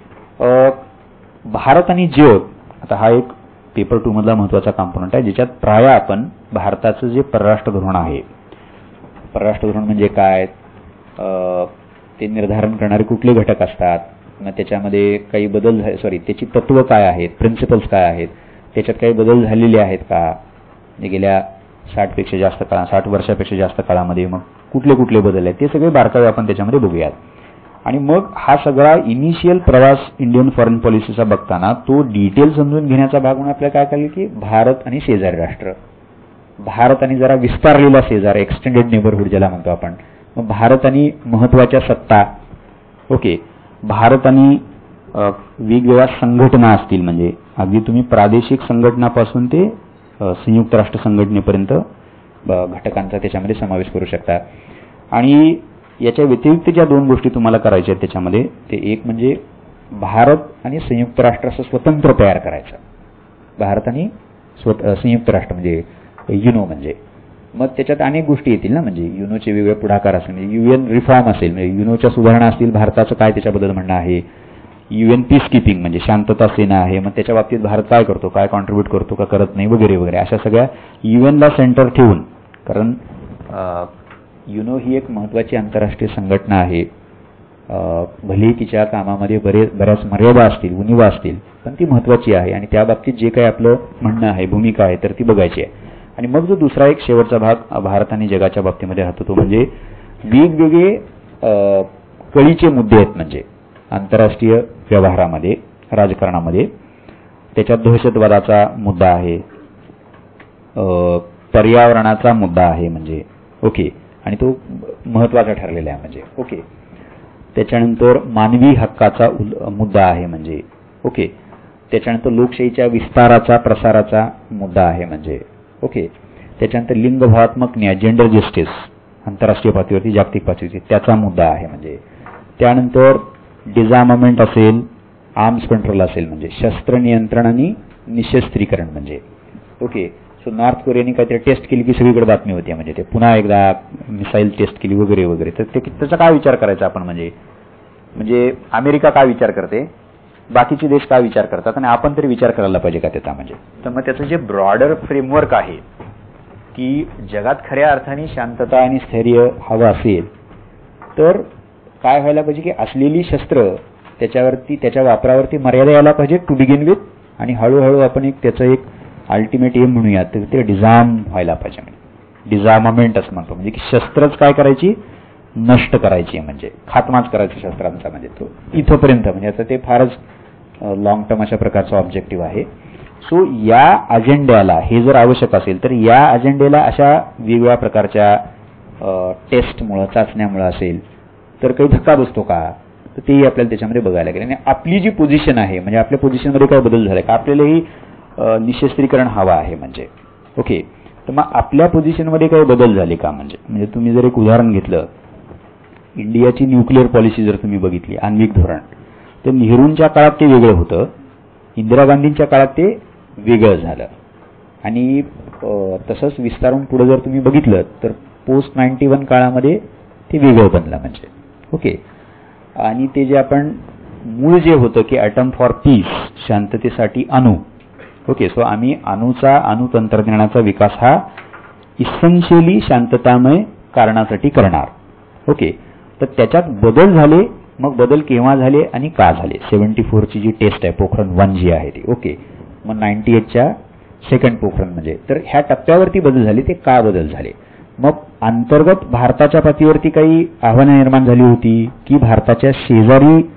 भारत आणि जग, आता हा एक पेपर 2 मधला महत्वाचा कॉम्पोनंट आहे, ज्याच्यात प्राय आपण भारताचं जे परराष्ट्र धोरण आहे, परराष्ट्र धोरण म्हणजे काय, ते निर्धारण करणारे कुठले घटक असतात, मग त्याच्यामध्ये काही बदल, त्याची तत्व काय आहेत, प्रिन्सिपल्स काय आहेत, त्याच्यात काही बदल झालेले आहेत का, गेल्या 60 वर्षापेक्षा जास्त काळामध्ये मग कुठले कुठले बदल आहेत, ते सगळे बारकावे आपण त्याच्यामध्ये बघूयात. आणि मग हा सगळा इनिशियल प्रवास इंडियन फॉरेन पॉलिसीचा बघताना तो डिटेल समजून घेण्याचा भाग म्हणून आपल्याला काय कळेल की भारत आणि शेजारी राष्ट्र, भारत आणि जरा विस्तारलेला शेजार, एक्सटेंडेड नेबरहुड ज्याला म्हणतो आपण, मग भारत आणि महत्वाच्या सत्ता, ओके, भारत आणि वेगवेगळ्या संघटना असतील, म्हणजे अगदी तुम्ही प्रादेशिक संघटनापासून ते संयुक्त राष्ट्र संघटनेपर्यंत घटकांचा त्याच्यामध्ये समावेश करू शकता. आणि याच्या व्यतिरिक्त ज्या 2 गोष्टी तुम्हाला करायच्या आहेत त्याच्यामध्ये, ते एक म्हणजे भारत आणि संयुक्त राष्ट्र असं स्वतंत्र तयार करायचं, भारत आणि संयुक्त राष्ट्र म्हणजे युनो, म्हणजे मग त्याच्यात अनेक गोष्टी येतील ना, म्हणजे युनोचे वेगवेगळे पुढाकार असेल, म्हणजे UN रिफॉर्म असेल, म्हणजे युनोच्या सुधारणा असतील, भारताचं काय त्याच्याबद्दल म्हणणं आहे, UN पीस कीपिंग म्हणजे शांतता सेना आहे, मग त्याच्या बाबतीत भारत काय करतो, काय कॉन्ट्रीब्यूट करतो का करत नाही वगैरे वगैरे, अशा सगळ्या UNला सेंटर ठेवून, कारण युनो ही एक महत्वाची आंतरराष्ट्रीय संघटना आहे, भले तिच्या कामामध्ये बऱ्याच मर्यादा असतील, उणिवा असतील, पण ती महत्वाची आहे आणि त्या बाबतीत जे काही आपलं म्हणणं आहे, भूमिका आहे, तर ती बघायची आहे. आणि मग जो दुसरा एक शेवटचा भाग भारत आणि जगाच्या बाबतीमध्ये राहतो तो म्हणजे वेगवेगळे कळीचे मुद्दे आहेत, म्हणजे आंतरराष्ट्रीय व्यवहारामध्ये, राजकारणामध्ये, त्याच्यात दहशतवादाचा मुद्दा आहे, पर्यावरणाचा मुद्दा आहे, म्हणजे ओके, आणि तो महत्वाचा ठरलेला आहे, म्हणजे ओके, त्याच्यानंतर मानवी हक्काचा मुद्दा आहे, म्हणजे ओके, त्याच्यानंतर लोकशाहीच्या विस्ताराचा प्रसाराचा मुद्दा आहे, म्हणजे ओके, त्याच्यानंतर लिंगभावात्मक न्याय, जेंडर जस्टिस, आंतरराष्ट्रीय पातळीवरती, जागतिक पातळीवरती त्याचा मुद्दा आहे, म्हणजे त्यानंतर डिझार्ममेंट असेल, आर्म्स कंट्रोल असेल, म्हणजे शस्त्र नियंत्रण आणि निशस्त्रीकरण, म्हणजे ओके. सो नॉर्थ कोरियाने काहीतरी टेस्ट केली की सगळीकडे बातमी होती, म्हणजे ते पुन्हा एकदा मिसाईल टेस्ट केली वगैरे वगैरे, तर त्याचा काय विचार करायचा आपण, म्हणजे अमेरिका काय विचार करते, बाकीचे देश काय विचार करतात, आणि आपण तरी विचार करायला पाहिजे का त्याचा, म्हणजे तर मग त्याचं जे ब्रॉडर फ्रेमवर्क आहे की जगात खऱ्या अर्थाने शांतता आणि स्थैर्य हवं असेल तर काय व्हायला पाहिजे की असलेली शस्त्र त्याच्या वापरावरती मर्यादा यायला पाहिजे टू बिगिन विथ, आणि हळूहळू आपण त्याचं एक अल्टिमेट एम म्हणूया, तर ते डिझार्म व्हायला पाहिजे, डिझार्ममेंट असं म्हणतो, म्हणजे की शस्त्रच काय करायची, नष्ट करायची, म्हणजे खात्माच करायचा शस्त्रांचा, म्हणजे तो इथंपर्यंत, म्हणजे आता ते फारच लॉंग टर्म अशा प्रकारचा ऑब्जेक्टिव्ह आहे. सो या अजेंड्याला हे जर आवश्यक असेल तर या अजेंड्याला अशा वेगवेगळ्या प्रकारच्या टेस्टमुळं, चाचण्यामुळं असेल तर काही धक्का बसतो का, तर तेही आपल्याला त्याच्यामध्ये बघायला लागेल. आणि आपली जी पोझिशन आहे, म्हणजे आपल्या पोझिशनमध्ये काय बदल झाला का, आपल्यालाही निशस्त्रीकरण हवा आहे, म्हणजे ओके, तर मग आपल्या पोझिशनमध्ये काही बदल झाले का, म्हणजे तुम्ही जर एक उदाहरण घेतलं, इंडियाची न्यूक्लिअर पॉलिसी जर तुम्ही बघितली, आण्विक धोरण, तर नेहरूंच्या काळात ते वेगळं होतं, इंदिरा गांधींच्या काळात ते वेगळं झालं, आणि तसंच विस्तारून पुढे जर तुम्ही बघितलं तर पोस्ट 91 काळामध्ये ते वेगळं बनलं, म्हणजे ओके. आणि ते जे आपण मूळ जे होतं की ॲटम फॉर पीस, शांततेसाठी अणू, ओके, सो आम्ही अणु तंत्रज्ञानाचा विकास हा इसेन्शियली शांततामय कारणासाठी करणार, ओके. तर त्याच्यात बदल झाले, मग बदल केव्हा झाले आणि का झाले, 74 ची जी टेस्ट आहे, पोखरण 1 जी आहे ती, ओके, मग 98 च्या सेकंड पोखरण, म्हणजे तर ह्या टप्प्यावरती बदल झाले, ते का बदल झाले, मग अंतर्गत भारताच्या पातळीवरती काही आव्हानं निर्माण झाली होती की भारताच्या शेजारी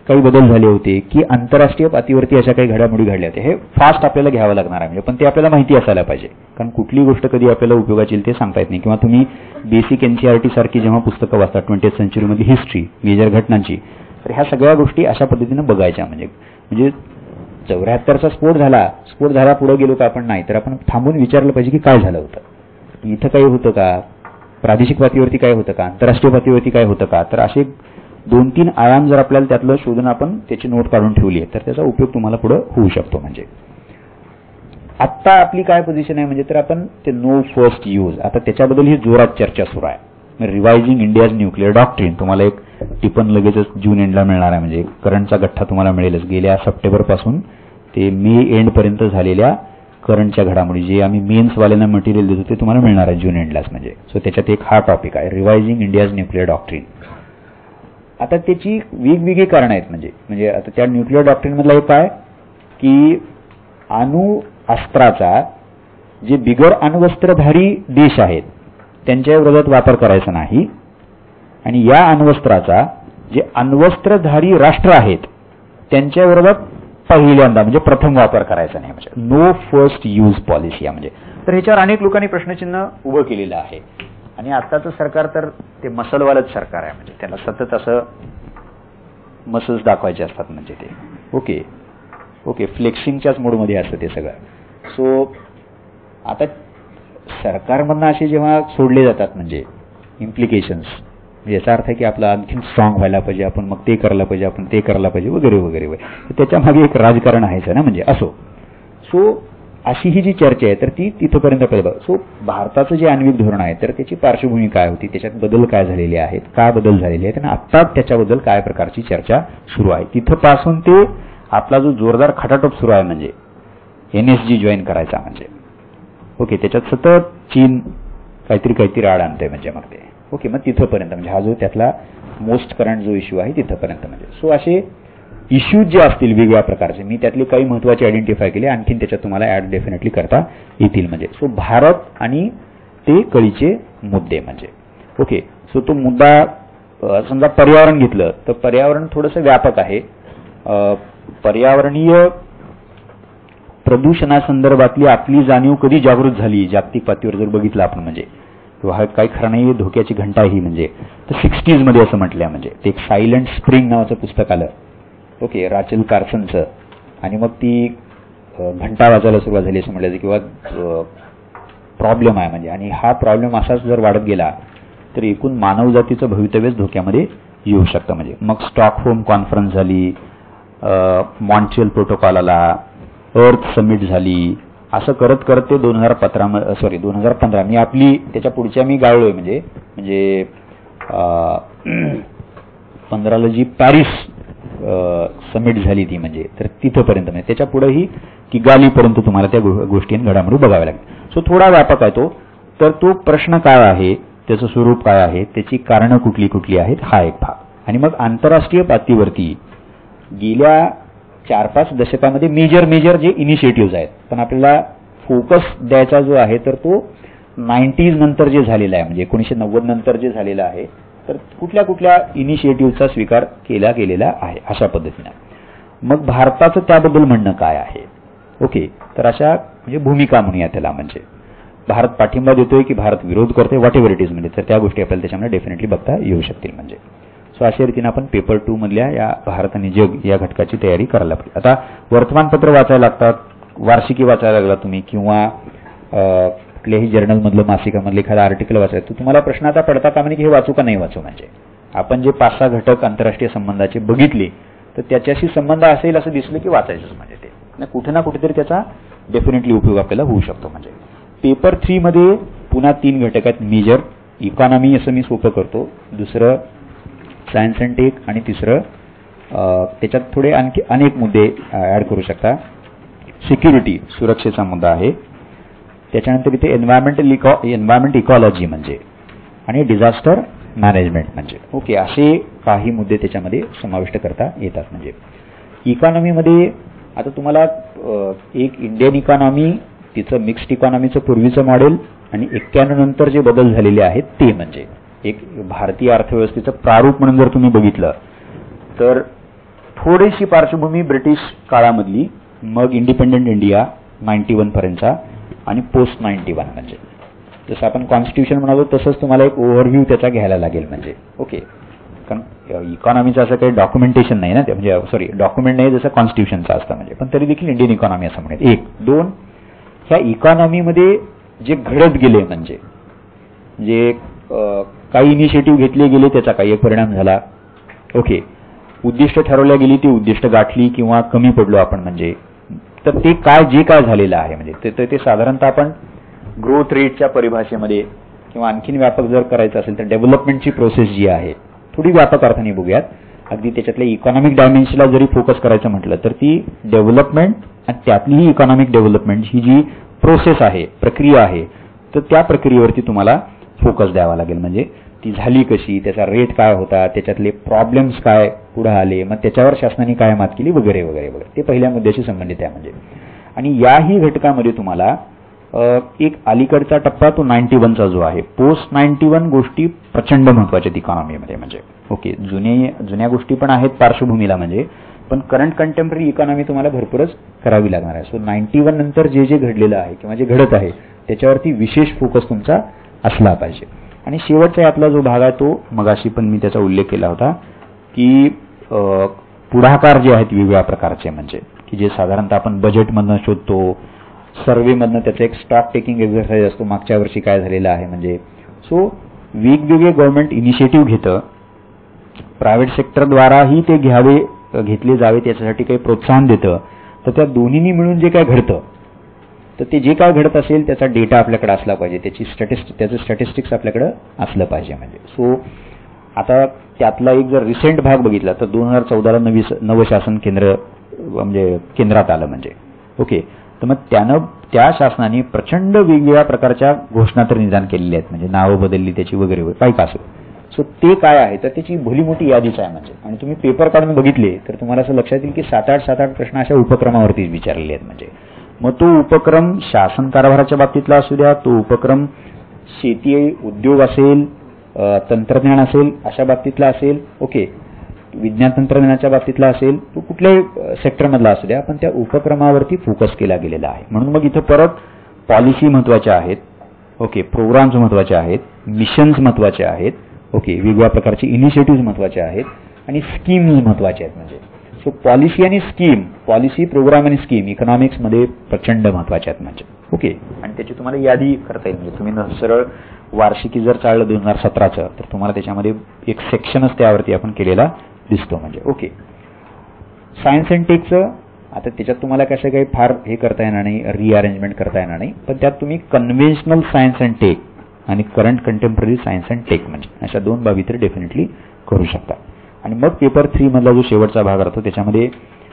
काही बदल झाले होते की आंतरराष्ट्रीय पातळीवरती अशा काही घडामोडी घडल्या होत्या. हे फास्ट आपल्याला घ्यावं लागणार आहे म्हणजे, पण ते आपल्याला माहिती असायला पाहिजे, कारण कुठली गोष्ट कधी आपल्याला उपयोगाची येईल ते सांगता येत नाही. किंवा तुम्ही बेसिक एनसीईआरटी सारखी जेव्हा पुस्तकं वाचता 20th सेंचुरीमधली हिस्ट्री मेजर घटनांची, तर ह्या सगळ्या गोष्टी अशा पद्धतीनं बघायच्या. म्हणजे 74चा स्फोट झाला पुढे गेलो का आपण, नाही तर आपण थांबून विचारलं पाहिजे की काय झालं होतं, इथं काही होतं का, प्रादेशिक पातळीवरती काय होतं का, आंतरराष्ट्रीय पातळीवरती काय होतं का. तर असे 2-3 आयाम जर आपल्याला त्यातलं शोधून आपण त्याची नोट काढून ठेवली आहे तर त्याचा उपयोग तुम्हाला पुढे होऊ शकतो. म्हणजे आत्ता आपली काय पोझिशन आहे म्हणजे, तर आपण ते नो फर्स्ट यूज, आता त्याच्याबद्दल ही जोरात चर्चा सुरू आहे. रिवायझिंग इंडियाज न्यूक्लिअर डॉक्ट्रिन, तुम्हाला एक टिपण लगेचच जून एंडला मिळणार आहे. म्हणजे करंटचा गठ्ठा तुम्हाला मिळेलच. गेल्या सप्टेंबर पासून ते मे एंड पर्यंत झालेल्या करंटच्या घडामोडी, जे आम्ही मेन्सवाल्यांना मटेरियल देतो ते तुम्हाला मिळणार आहे जून एंडलाच. म्हणजे सो त्याच्यात एक हा टॉपिक आहे, रिवायझिंग इंडियाज न्यूक्लिअर डॉक्ट्रिन. आता त्याची वेगवेगळी कारणं आहेत. म्हणजे आता त्या न्यूक्लिअर डॉक्ट्रिनमधला एक काय की अणुअस्त्राचा जे बिगर अण्वस्त्रधारी देश आहेत त्यांच्या विरोधात वापर करायचा नाही, आणि या अण्वस्त्राचा जे अण्वस्त्रधारी राष्ट्र आहेत त्यांच्या विरोधात पहिल्यांदा म्हणजे प्रथम वापर करायचा नाही. म्हणजे नो फर्स्ट यूज पॉलिसी आहे. म्हणजे तर ह्याच्यावर अनेक लोकांनी प्रश्नचिन्ह उभं केलेलं आहे. आणि आत्ताचं सरकार तर ते मसलवालच सरकार आहे. म्हणजे त्याला सतत असं मसल्स दाखवायचे असतात. म्हणजे ते ओके फ्लेक्सिंगच्याच मोडमध्ये असतं ते सगळं. सो आता सरकारमधनं असे जेव्हा सोडले जातात म्हणजे इम्प्लिकेशन्स, याचा अर्थ आहे की आपलं आणखीन स्ट्रॉंग व्हायला पाहिजे, आपण मग ते करायला पाहिजे, आपण ते करायला पाहिजे वगैरे वगैरे वगैरे. त्याच्या मागे एक राजकारण आहेच ना. म्हणजे असो. सो अशी ही जी चर्चा आहे तर ती तिथपर्यंत पाहिजे. सो भारताचं जे आण्विक धोरण आहे तर त्याची पार्श्वभूमी काय होती, त्याच्यात बदल काय झालेले आहेत, का बदल झालेले आहेत, आणि आत्ता त्याच्याबद्दल काय प्रकारची चर्चा सुरू आहे, तिथपासून ते आपला जो जोरदार खटाटोप सुरू आहे म्हणजे NSG जॉईन करायचा. म्हणजे त्याच्यात सतत चीन काहीतरी आड आणतंय. म्हणजे मग ते मग तिथपर्यंत म्हणजे हा जो त्यातला मोस्ट करंट जो इश्यू आहे तिथपर्यंत. म्हणजे सो असे इश्यूज जे असतील वेगवेगळ्या प्रकारचे, मी त्यातले काही महत्त्वाचे आयडेंटिफाय केले, आणखीन त्याच्यात तुम्हाला ऍड डेफिनेटली करता येतील. म्हणजे सो भारत आणि ते कळीचे मुद्दे. म्हणजे सो तो मुद्दा समजा पर्यावरण घेतलं तर पर्यावरण थोडंसं व्यापक आहे. पर्यावरणीय प्रदूषणासंदर्भातली आपली जाणीव कधी जागृत झाली जागतिक पातळीवर जर बघितलं आपण, म्हणजे हा काही खरं नाही, धोक्याची घंटा ही, म्हणजे तर 60s मध्ये असं म्हटलंय. म्हणजे ते एक सायलेंट स्प्रिंग नावाचं पुस्तक आलं राचेल कार्सनचं, आणि मग ती घंटा वाजायला सुरुवात झाली असं म्हटलं, किंवा प्रॉब्लेम आहे म्हणजे. आणि हा प्रॉब्लेम असाच जर वाढत गेला तर एकूण मानवजातीचं भवितव्यच धोक्यामध्ये येऊ शकतं. म्हणजे मग स्टॉकहोम कॉन्फरन्स झाली, मॉन्ट्रियल प्रोटोकॉल आला, अर्थ समिट झाली, असं करत करत ते 2015 मी आपली त्याच्या पुढच्या मी गाळलोय. म्हणजे 15ला जी पॅरिस समिट झाली ती, म्हणजे तर तिथंपर्यंत, म्हणजे त्याच्या पुढेही किगालीपर्यंत तुम्हाला त्या गोष्टी घडामोडी बघाव्या लागतील. सो थोडा व्यापक आहे तो. तर तो प्रश्न काय आहे, त्याचं स्वरूप काय आहे, त्याची कारणं कुठली कुठली आहेत, हा एक भाग. आणि मग आंतरराष्ट्रीय पातळीवरती गेल्या 4-5 दशकामध्ये मेजर जे इनिशिएटिव्ह आहेत, पण आपल्याला फोकस द्यायचा जो आहे तर तो 90s नंतर जे झालेला आहे, म्हणजे 1990 नंतर जे झालेलं आहे, तर कुठल्या कुठल्या इनिशिएटिव्हचा स्वीकार केला गेलेला आहे अशा पद्धतीने. मग भारताचं त्याबद्दल म्हणणं काय आहे. तर अशा म्हणजे भूमिका म्हणूया त्याला. म्हणजे भारत पाठिंबा देतोय की भारत विरोध करतोय, व्हॉट एव्हर इट इज. म्हणजे तर त्या गोष्टी आपल्याला त्याच्यामध्ये डेफिनेटली बघता येऊ शकतील. म्हणजे सो अशा रीतीने आपण पेपर 2 मधल्या या भारत आणि जग या घटकाची तयारी करायला पाहिजे. आता वर्तमानपत्र वाचायला लागतात, वार्षिकी वाचायला लागला तुम्ही, किंवा कुठल्याही जर्नलमधलं मासिकामधलं एखादा आर्टिकल वाचायचं, तर तुम्हाला प्रश्न आता पडता कामा नये की हे वाचू का नाही वाचू. म्हणजे आपण जे 5-6 घटक आंतरराष्ट्रीय संबंधाचे बघितले तर त्याच्याशी संबंध असेल असं दिसलं की वाचायचंच. म्हणजे ते कुठे ना कुठेतरी त्याचा डेफिनेटली उपयोग आपल्याला होऊ शकतो. म्हणजे पेपर 3 मध्ये पुन्हा 3 घटक आहेत मेजर. इकॉनॉमी असं मी सोपं करतो, दुसरं सायन्स अँड टेक, आणि तिसरं त्याच्यात थोडे आणखी अनेक मुद्दे ऍड करू शकता. सिक्युरिटी, सुरक्षेचा मुद्दा आहे. त्याच्यानंतर इथे एन्व्हायरमेंट इकॉलॉजी म्हणजे, आणि डिझास्टर मॅनेजमेंट म्हणजे. असे काही मुद्दे त्याच्यामध्ये समाविष्ट करता येतात. म्हणजे इकॉनॉमीमध्ये आता तुम्हाला एक इंडियन इकॉनॉमी, तिचं मिक्स्ड इकॉनॉमीचं पूर्वीचं मॉडेल, आणि 91 नंतर जे बदल झालेले आहेत ते. म्हणजे एक भारतीय अर्थव्यवस्थेचं प्रारूप म्हणून जर तुम्ही बघितलं तर थोडीशी पार्श्वभूमी ब्रिटिश काळामधली, मग इंडिपेंडंट इंडिया 91 पर्यंतचा आणि पोस्ट 91 म्हणजे जसं आपण कॉन्स्टिट्यूशन म्हणालो तसंच तुम्हाला एक ओव्हरव्ह्यू त्याचा घ्यायला लागेल म्हणजे ओके. कारण इकॉनॉमीचं असं काही डॉक्युमेंटेशन नाही ना, ते म्हणजे सॉरी डॉक्युमेंट नाही जसं कॉन्स्टिट्यूशनचं असतं म्हणजे, पण तरी देखील इंडियन इकॉनॉमी असं म्हणेल. 1 2 ह्या इकॉनॉमीमध्ये जे घडत गेले म्हणजे जे काही इनिशिएटिव्ह घेतले गेले त्याचा काही एक परिणाम झाला ओके. उद्दिष्ट ठरवल्या गेली ती उद्दिष्ट गाठली किंवा कमी पडलो आपण म्हणजे, तर ते काय जे काय झालेलं आहे म्हणजे ते साधारणतः आपण ग्रोथ रेटच्या परिभाषेमध्ये किंवा आणखीन व्यापक जर करायचं असेल तर डेव्हलपमेंटची प्रोसेस जी आहे थोडी व्यापक अर्थाने बघूयात. अगदी त्याच्यातल्या इकॉनॉमिक डायमेन्शनला जरी फोकस करायचं म्हटलं तर ती डेव्हलपमेंट आणि त्यातलीही इकॉनॉमिक डेव्हलपमेंट ही जी प्रोसेस आहे, प्रक्रिया आहे, तर त्या प्रक्रियेवरती तुम्हाला फोकस द्यावा लागेल. म्हणजे ती झाली कशी, त्याचा रेट काय होता, त्याच्यातले प्रॉब्लेम्स काय पुढे आले, मग त्याच्यावर शासनाने काय मात केली वगैरे वगैरे वगैरे, ते पहिल्या मुद्द्याशी संबंधित आहे म्हणजे. आणि याही घटकामध्ये तुम्हाला एक अलीकडचा टप्पा तो 91चा जो आहे, पोस्ट 91 गोष्टी प्रचंड महत्वाच्या इकॉनॉमीमध्ये म्हणजे ओके. जुन्या गोष्टी पण आहेत पार्श्वभूमीला म्हणजे, पण करंट कंटेम्पररी इकॉनॉमी तुम्हाला भरपूरच करावी लागणार आहे. सो 91 नंतर जे जे घडलेलं आहे किंवा जे घडत आहे त्याच्यावरती विशेष फोकस तुमचा असला पाहिजे. आणि शेवटचा यातला जो भाग आहे तो मगाशी पण मी त्याचा उल्लेख केला होता की पुढाकार जे आहेत वेगवेगळ्या प्रकारचे म्हणजे की जे साधारणतः आपण बजेटमधनं शोधतो, सर्व्हेमधनं त्याचा एक स्टॉक टेकिंग एक्झरसाइज असतो, मागच्या वर्षी काय झालेलं आहे म्हणजे. सो वेगवेगळे गव्हर्नमेंट इनिशिएटिव्ह घेतं, प्रायव्हेट सेक्टरद्वाराही ते घेतले जावे त्याच्यासाठी काही प्रोत्साहन देतं. तर त्या दोन्हींनी मिळून जे काय घडतं तर ते जे काय घडत असेल त्याचा डेटा आपल्याकडे असला पाहिजे, त्याचं स्टॅटिस्टिक्स आपल्याकडे असलं पाहिजे म्हणजे. सो आता त्यातला एक जर रिसेंट भाग बघितला तर 2014ला नवं शासन केंद्र म्हणजे केंद्रात आलं म्हणजे ओके. तर मग त्या शासनाने प्रचंड वेगवेगळ्या प्रकारच्या घोषणा तर निदान केलेल्या आहेत म्हणजे नावं बदलली त्याची वगैरे काही का असो. सो ते काय आहे तर त्याची भली मोठी यादीच आहे म्हणजे. आणि तुम्ही पेपर काढून बघितले तर तुम्हाला असं लक्षात येईल की 7-8 प्रश्न अशा उपक्रमावरतीच विचारलेले आहेत म्हणजे. मग तो उपक्रम शासन कारभाराच्या बाबतीतला असू द्या, तो उपक्रम शेती उद्योग असेल, तंत्रज्ञान असेल अशा बाबतीतला असेल ओके, विज्ञान तंत्रज्ञानाच्या बाबतीतला असेल, तो कुठल्याही सेक्टरमधला असू द्या, पण त्या उपक्रमावरती फोकस केला गेलेला आहे. म्हणून मग इथं परत पॉलिसी महत्वाच्या आहेत ओके, प्रोग्राम्स महत्वाचे आहेत, मिशन्स महत्वाचे आहेत ओके, वेगवेगळ्या प्रकारचे इनिशिएटिव्ह महत्वाचे आहेत आणि स्कीम्स महत्वाचे आहेत म्हणजे. सो पॉलिसी आणि स्कीम, पॉलिसी प्रोग्राम आणि स्कीम इकॉनॉमिक्समध्ये प्रचंड महत्वाचे आहेत म्हणजे ओके. आणि त्याची तुम्हाला यादी करता येईल म्हणजे तुम्ही सरळ वार्षिकी जर चाललं 2017चं तर तुम्हाला त्याच्यामध्ये एक सेक्शनच त्यावरती आपण केलेला दिसतो म्हणजे ओके. सायन्स अँड टेकचं आता त्याच्यात तुम्हाला कसं काही फार हे करता येणार नाही, रिअरेंजमेंट करता येणार नाही, पण त्यात तुम्ही कन्व्हेन्शनल सायन्स अँड टेक आणि current contemporary science and tech म्हणजे अशा 2 बाबी तर डेफिनेटली करू शकता. आणि मग पेपर 3 मधला जो शेवटचा भाग राहतो त्याच्यामध्ये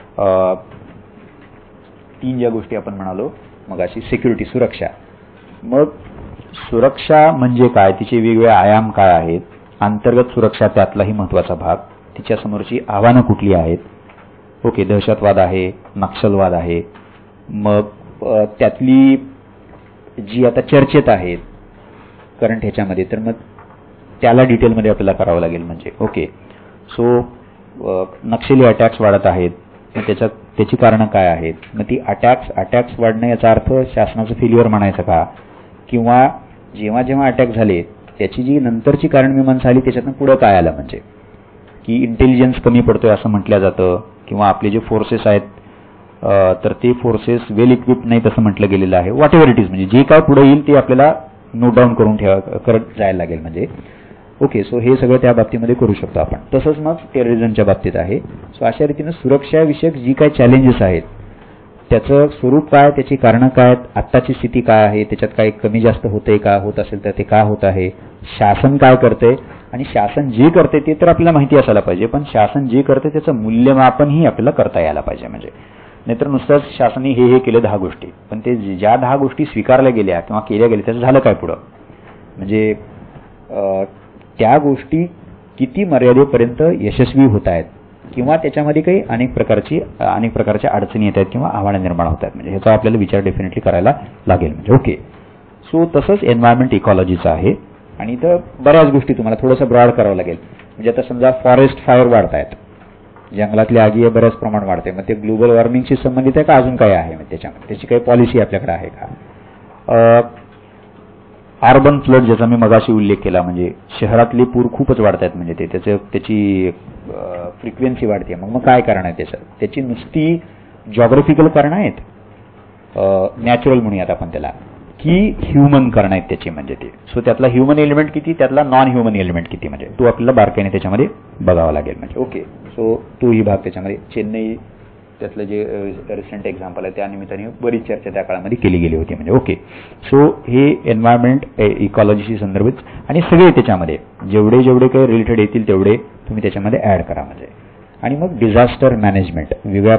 3 ज्या गोष्टी आपण म्हणालो मग अशी सिक्युरिटी, सुरक्षा. मग सुरक्षा म्हणजे काय, तिचे वेगवेगळे आयाम काय आहेत, अंतर्गत सुरक्षा त्यातलाही महत्वाचा भाग, तिच्यासमोरची आव्हानं कुठली आहेत ओके, दहशतवाद आहे, नक्षलवाद आहे, मग त्यातली जी आता चर्चेत आहेत करंट ह्याच्यामध्ये तर मग त्याला डिटेलमध्ये आपल्याला करावं लागेल म्हणजे ओके. सो नक्षली अटॅक्स वाढत आहेत, मग त्याची कारणं काय आहेत, मग ती अटॅक्स वाढणं याचा अर्थ शासनाचं फेल्युअर म्हणायचं का, किंवा जेव्हा जेव्हा अटॅक झाले त्याची जी नंतरची कारणमीमांसा आली त्याच्यातनं पुढं काय आलं म्हणजे की इंटेलिजन्स कमी पडतोय असं म्हटलं जातं, किंवा आपले जे फोर्सेस आहेत तर ते फोर्सेस वेल इक्विप्ड नाहीत असं म्हटलं गेलेलं आहे. व्हॉट एव्हर इट इज म्हणजे जे काय पुढे येईल ते आपल्याला नोट डाऊन करत जायला लागेल म्हणजे ओके. सो हे सगळं त्या बाबतीमध्ये करू शकतो आपण. तसंच मग टेररिझमच्या बाबतीत आहे. सो अशा रीतीनं सुरक्षाविषयक जी काही चॅलेंजेस आहेत त्याचं स्वरूप काय, त्याची कारणं काय, आत्ताची स्थिती काय आहे, त्याच्यात काही कमी जास्त होतंय का, होत असेल तर ते का होत आहे, शासन काय करतंय, आणि शासन जे करते ते तर आपल्याला माहिती असायला पाहिजे, पण शासन जे करते त्याचं मूल्यमापनही आपल्याला करता यायला पाहिजे म्हणजे. नाहीतर नुसतंच शासनाने हे केलं 10 गोष्टी, पण ते ज्या 10 गोष्टी स्वीकारल्या गेल्या किंवा केल्या गेल्या त्याचं झालं काय पुढं म्हणजे त्या गोष्टी किती मर्यादेपर्यंत यशस्वी होत आहेत किंवा त्याच्यामध्ये काही अनेक प्रकारच्या अडचणी येत आहेत किंवा आव्हानं निर्माण होत आहेत म्हणजे ह्याचा आपल्याला विचार डेफिनेटली करायला लागेल म्हणजे ओके. सो तसंच एन्व्हायरमेंट इकॉलॉजीचं आहे. आणि इथं बऱ्याच गोष्टी तुम्हाला थोडंसं ब्रॉड करावं लागेल म्हणजे आता समजा फॉरेस्ट फायर वाढत आहेत जंगलातल्या आगी बऱ्याच प्रमाण वाढते, मग ते ग्लोबल वॉर्मिंगशी संबंधित आहे का अजून काय आहे त्याच्यामध्ये, त्याची काही पॉलिसी आपल्याकडे आहे का? अर्बन फ्लड ज्याचा मी मगाशी उल्लेख केला, म्हणजे शहरातले पूर खूपच वाढत आहेत, म्हणजे त्याची फ्रिक्वेन्सी वाढते. मग काय कारण आहे त्याची नुसती जॉग्राफिकल कारण आहेत, नॅचरल म्हणूयात आपण त्याला, की ह्युमन कारण आहेत त्याची, म्हणजे ते. सो त्यातला ह्युमन एलिमेंट किती, त्यातला नॉन ह्युमन एलिमेंट किती, म्हणजे तो आपल्याला बारकाईने त्याच्यामध्ये बघावा लागेल. म्हणजे ओके, सो तोही भाग त्याच्यामध्ये. चेन्नई त्यातलं जे रिसेंट एक्झाम्पल आहे त्या निमित्ताने बरीच चर्चा त्या काळामध्ये केली गेली होती. म्हणजे ओके, सो हे एन्व्हायरमेंट इकॉलॉजीशी संदर्भित आणि सगळे त्याच्यामध्ये जेवढे काही रिलेटेड येतील तेवढे तुम्ही त्याच्यामध्ये ऍड करा. म्हणजे आणि मग डिझास्टर मॅनेजमेंट,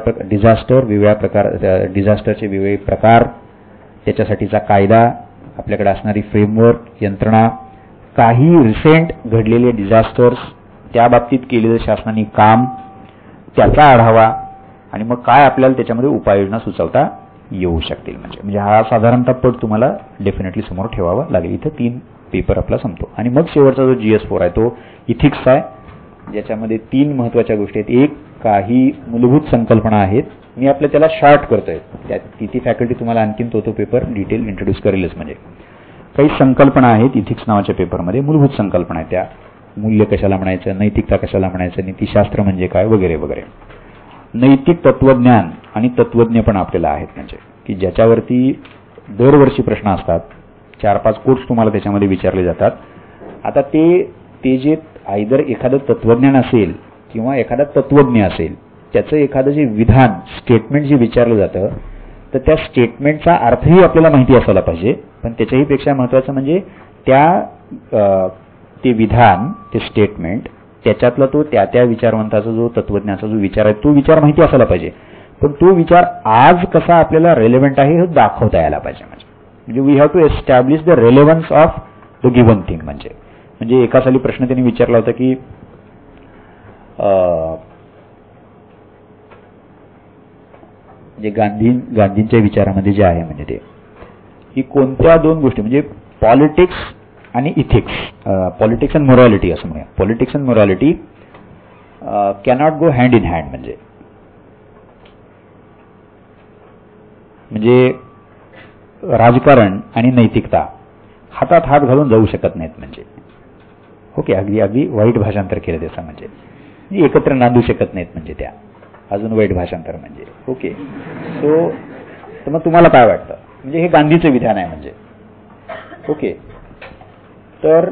डिझास्टरचे वेगवेगळे प्रकार, त्याच्यासाठीचा कायदा, आपल्याकडे असणारी फ्रेमवर्क यंत्रणा, काही रिसेंट घडलेले डिझास्टर्स, त्या बाबतीत केलेलं शासनाने काम, त्याचा आढावा, आणि मग काय आपल्याला त्याच्यामध्ये उपाययोजना सुचवता येऊ शकतील. म्हणजे हा साधारणतः पट तुम्हाला डेफिनेटली समोर ठेवावा लागेल. इथं 3 पेपर आपला संपतो. आणि मग शेवटचा जो GS4 आहे तो इथिक्स आहे, ज्याच्यामध्ये 3 महत्वाच्या गोष्टी आहेत. एक, काही मूलभूत संकल्पना आहेत, मी आपल्या त्याला शॉर्ट करतोय, ती फॅकल्टी तुम्हाला आणखीन तो पेपर डिटेल इंट्रोड्यूस करेलच. म्हणजे काही संकल्पना आहेत इथिक्स नावाच्या पेपरमध्ये, मूलभूत संकल्पना आहेत त्या, मूल्य कशाला म्हणायचं, नैतिकता कशाला म्हणायचं, नीतिशास्त्र म्हणजे काय, वगैरे वगैरे. नैतिक तत्वज्ञान आणि तत्वज्ञ पण आपल्याला आहेत, म्हणजे की ज्याच्यावरती दरवर्षी प्रश्न असतात, 4-5 कोर्स तुम्हाला त्याच्यामध्ये विचारले जातात. आता ते जे आयदर एखादं तत्वज्ञान असेल किंवा एखादा तत्वज्ञ असेल, त्याचं एखादं जे विधान, स्टेटमेंट जे विचारलं जातं, तर त्या स्टेटमेंटचा अर्थही आपल्याला माहिती असायला पाहिजे. पण त्याच्याही पेक्षा महत्वाचं म्हणजे ते विधान, ते स्टेटमेंट, त्याच्यातला तो त्या विचारवंताचा जो तत्वज्ञाचा जो विचार आहे तो विचार माहिती असायला पाहिजे. पण तो विचार आज कसा आपल्याला रेलेव्हंट आहे हे दाखवता यायला पाहिजे. म्हणजे we have to establish the relevance of the given thing. म्हणजे एका साली प्रश्न त्यांनी विचारला होता की जे गांधींच्या विचारामध्ये जे आहे, म्हणजे ते की कोणत्या 2 गोष्टी, म्हणजे पॉलिटिक्स आणि इथिक्स, पॉलिटिक्स अँड मोरॅलिटी असं म्हणूया. Politics and morality cannot go hand in hand. म्हणजे राजकारण आणि नैतिकता हातात हात घालून जाऊ शकत नाहीत. म्हणजे ओके, अगदी वाईट भाषांतर केलं त्याचं, म्हणजे एकत्र नांदू शकत नाहीत, म्हणजे त्या अजून वाईट भाषांतर. म्हणजे ओके, सो तर मग तुम्हाला काय वाटतं, म्हणजे हे गांधीचं विधान आहे. म्हणजे ओके, तर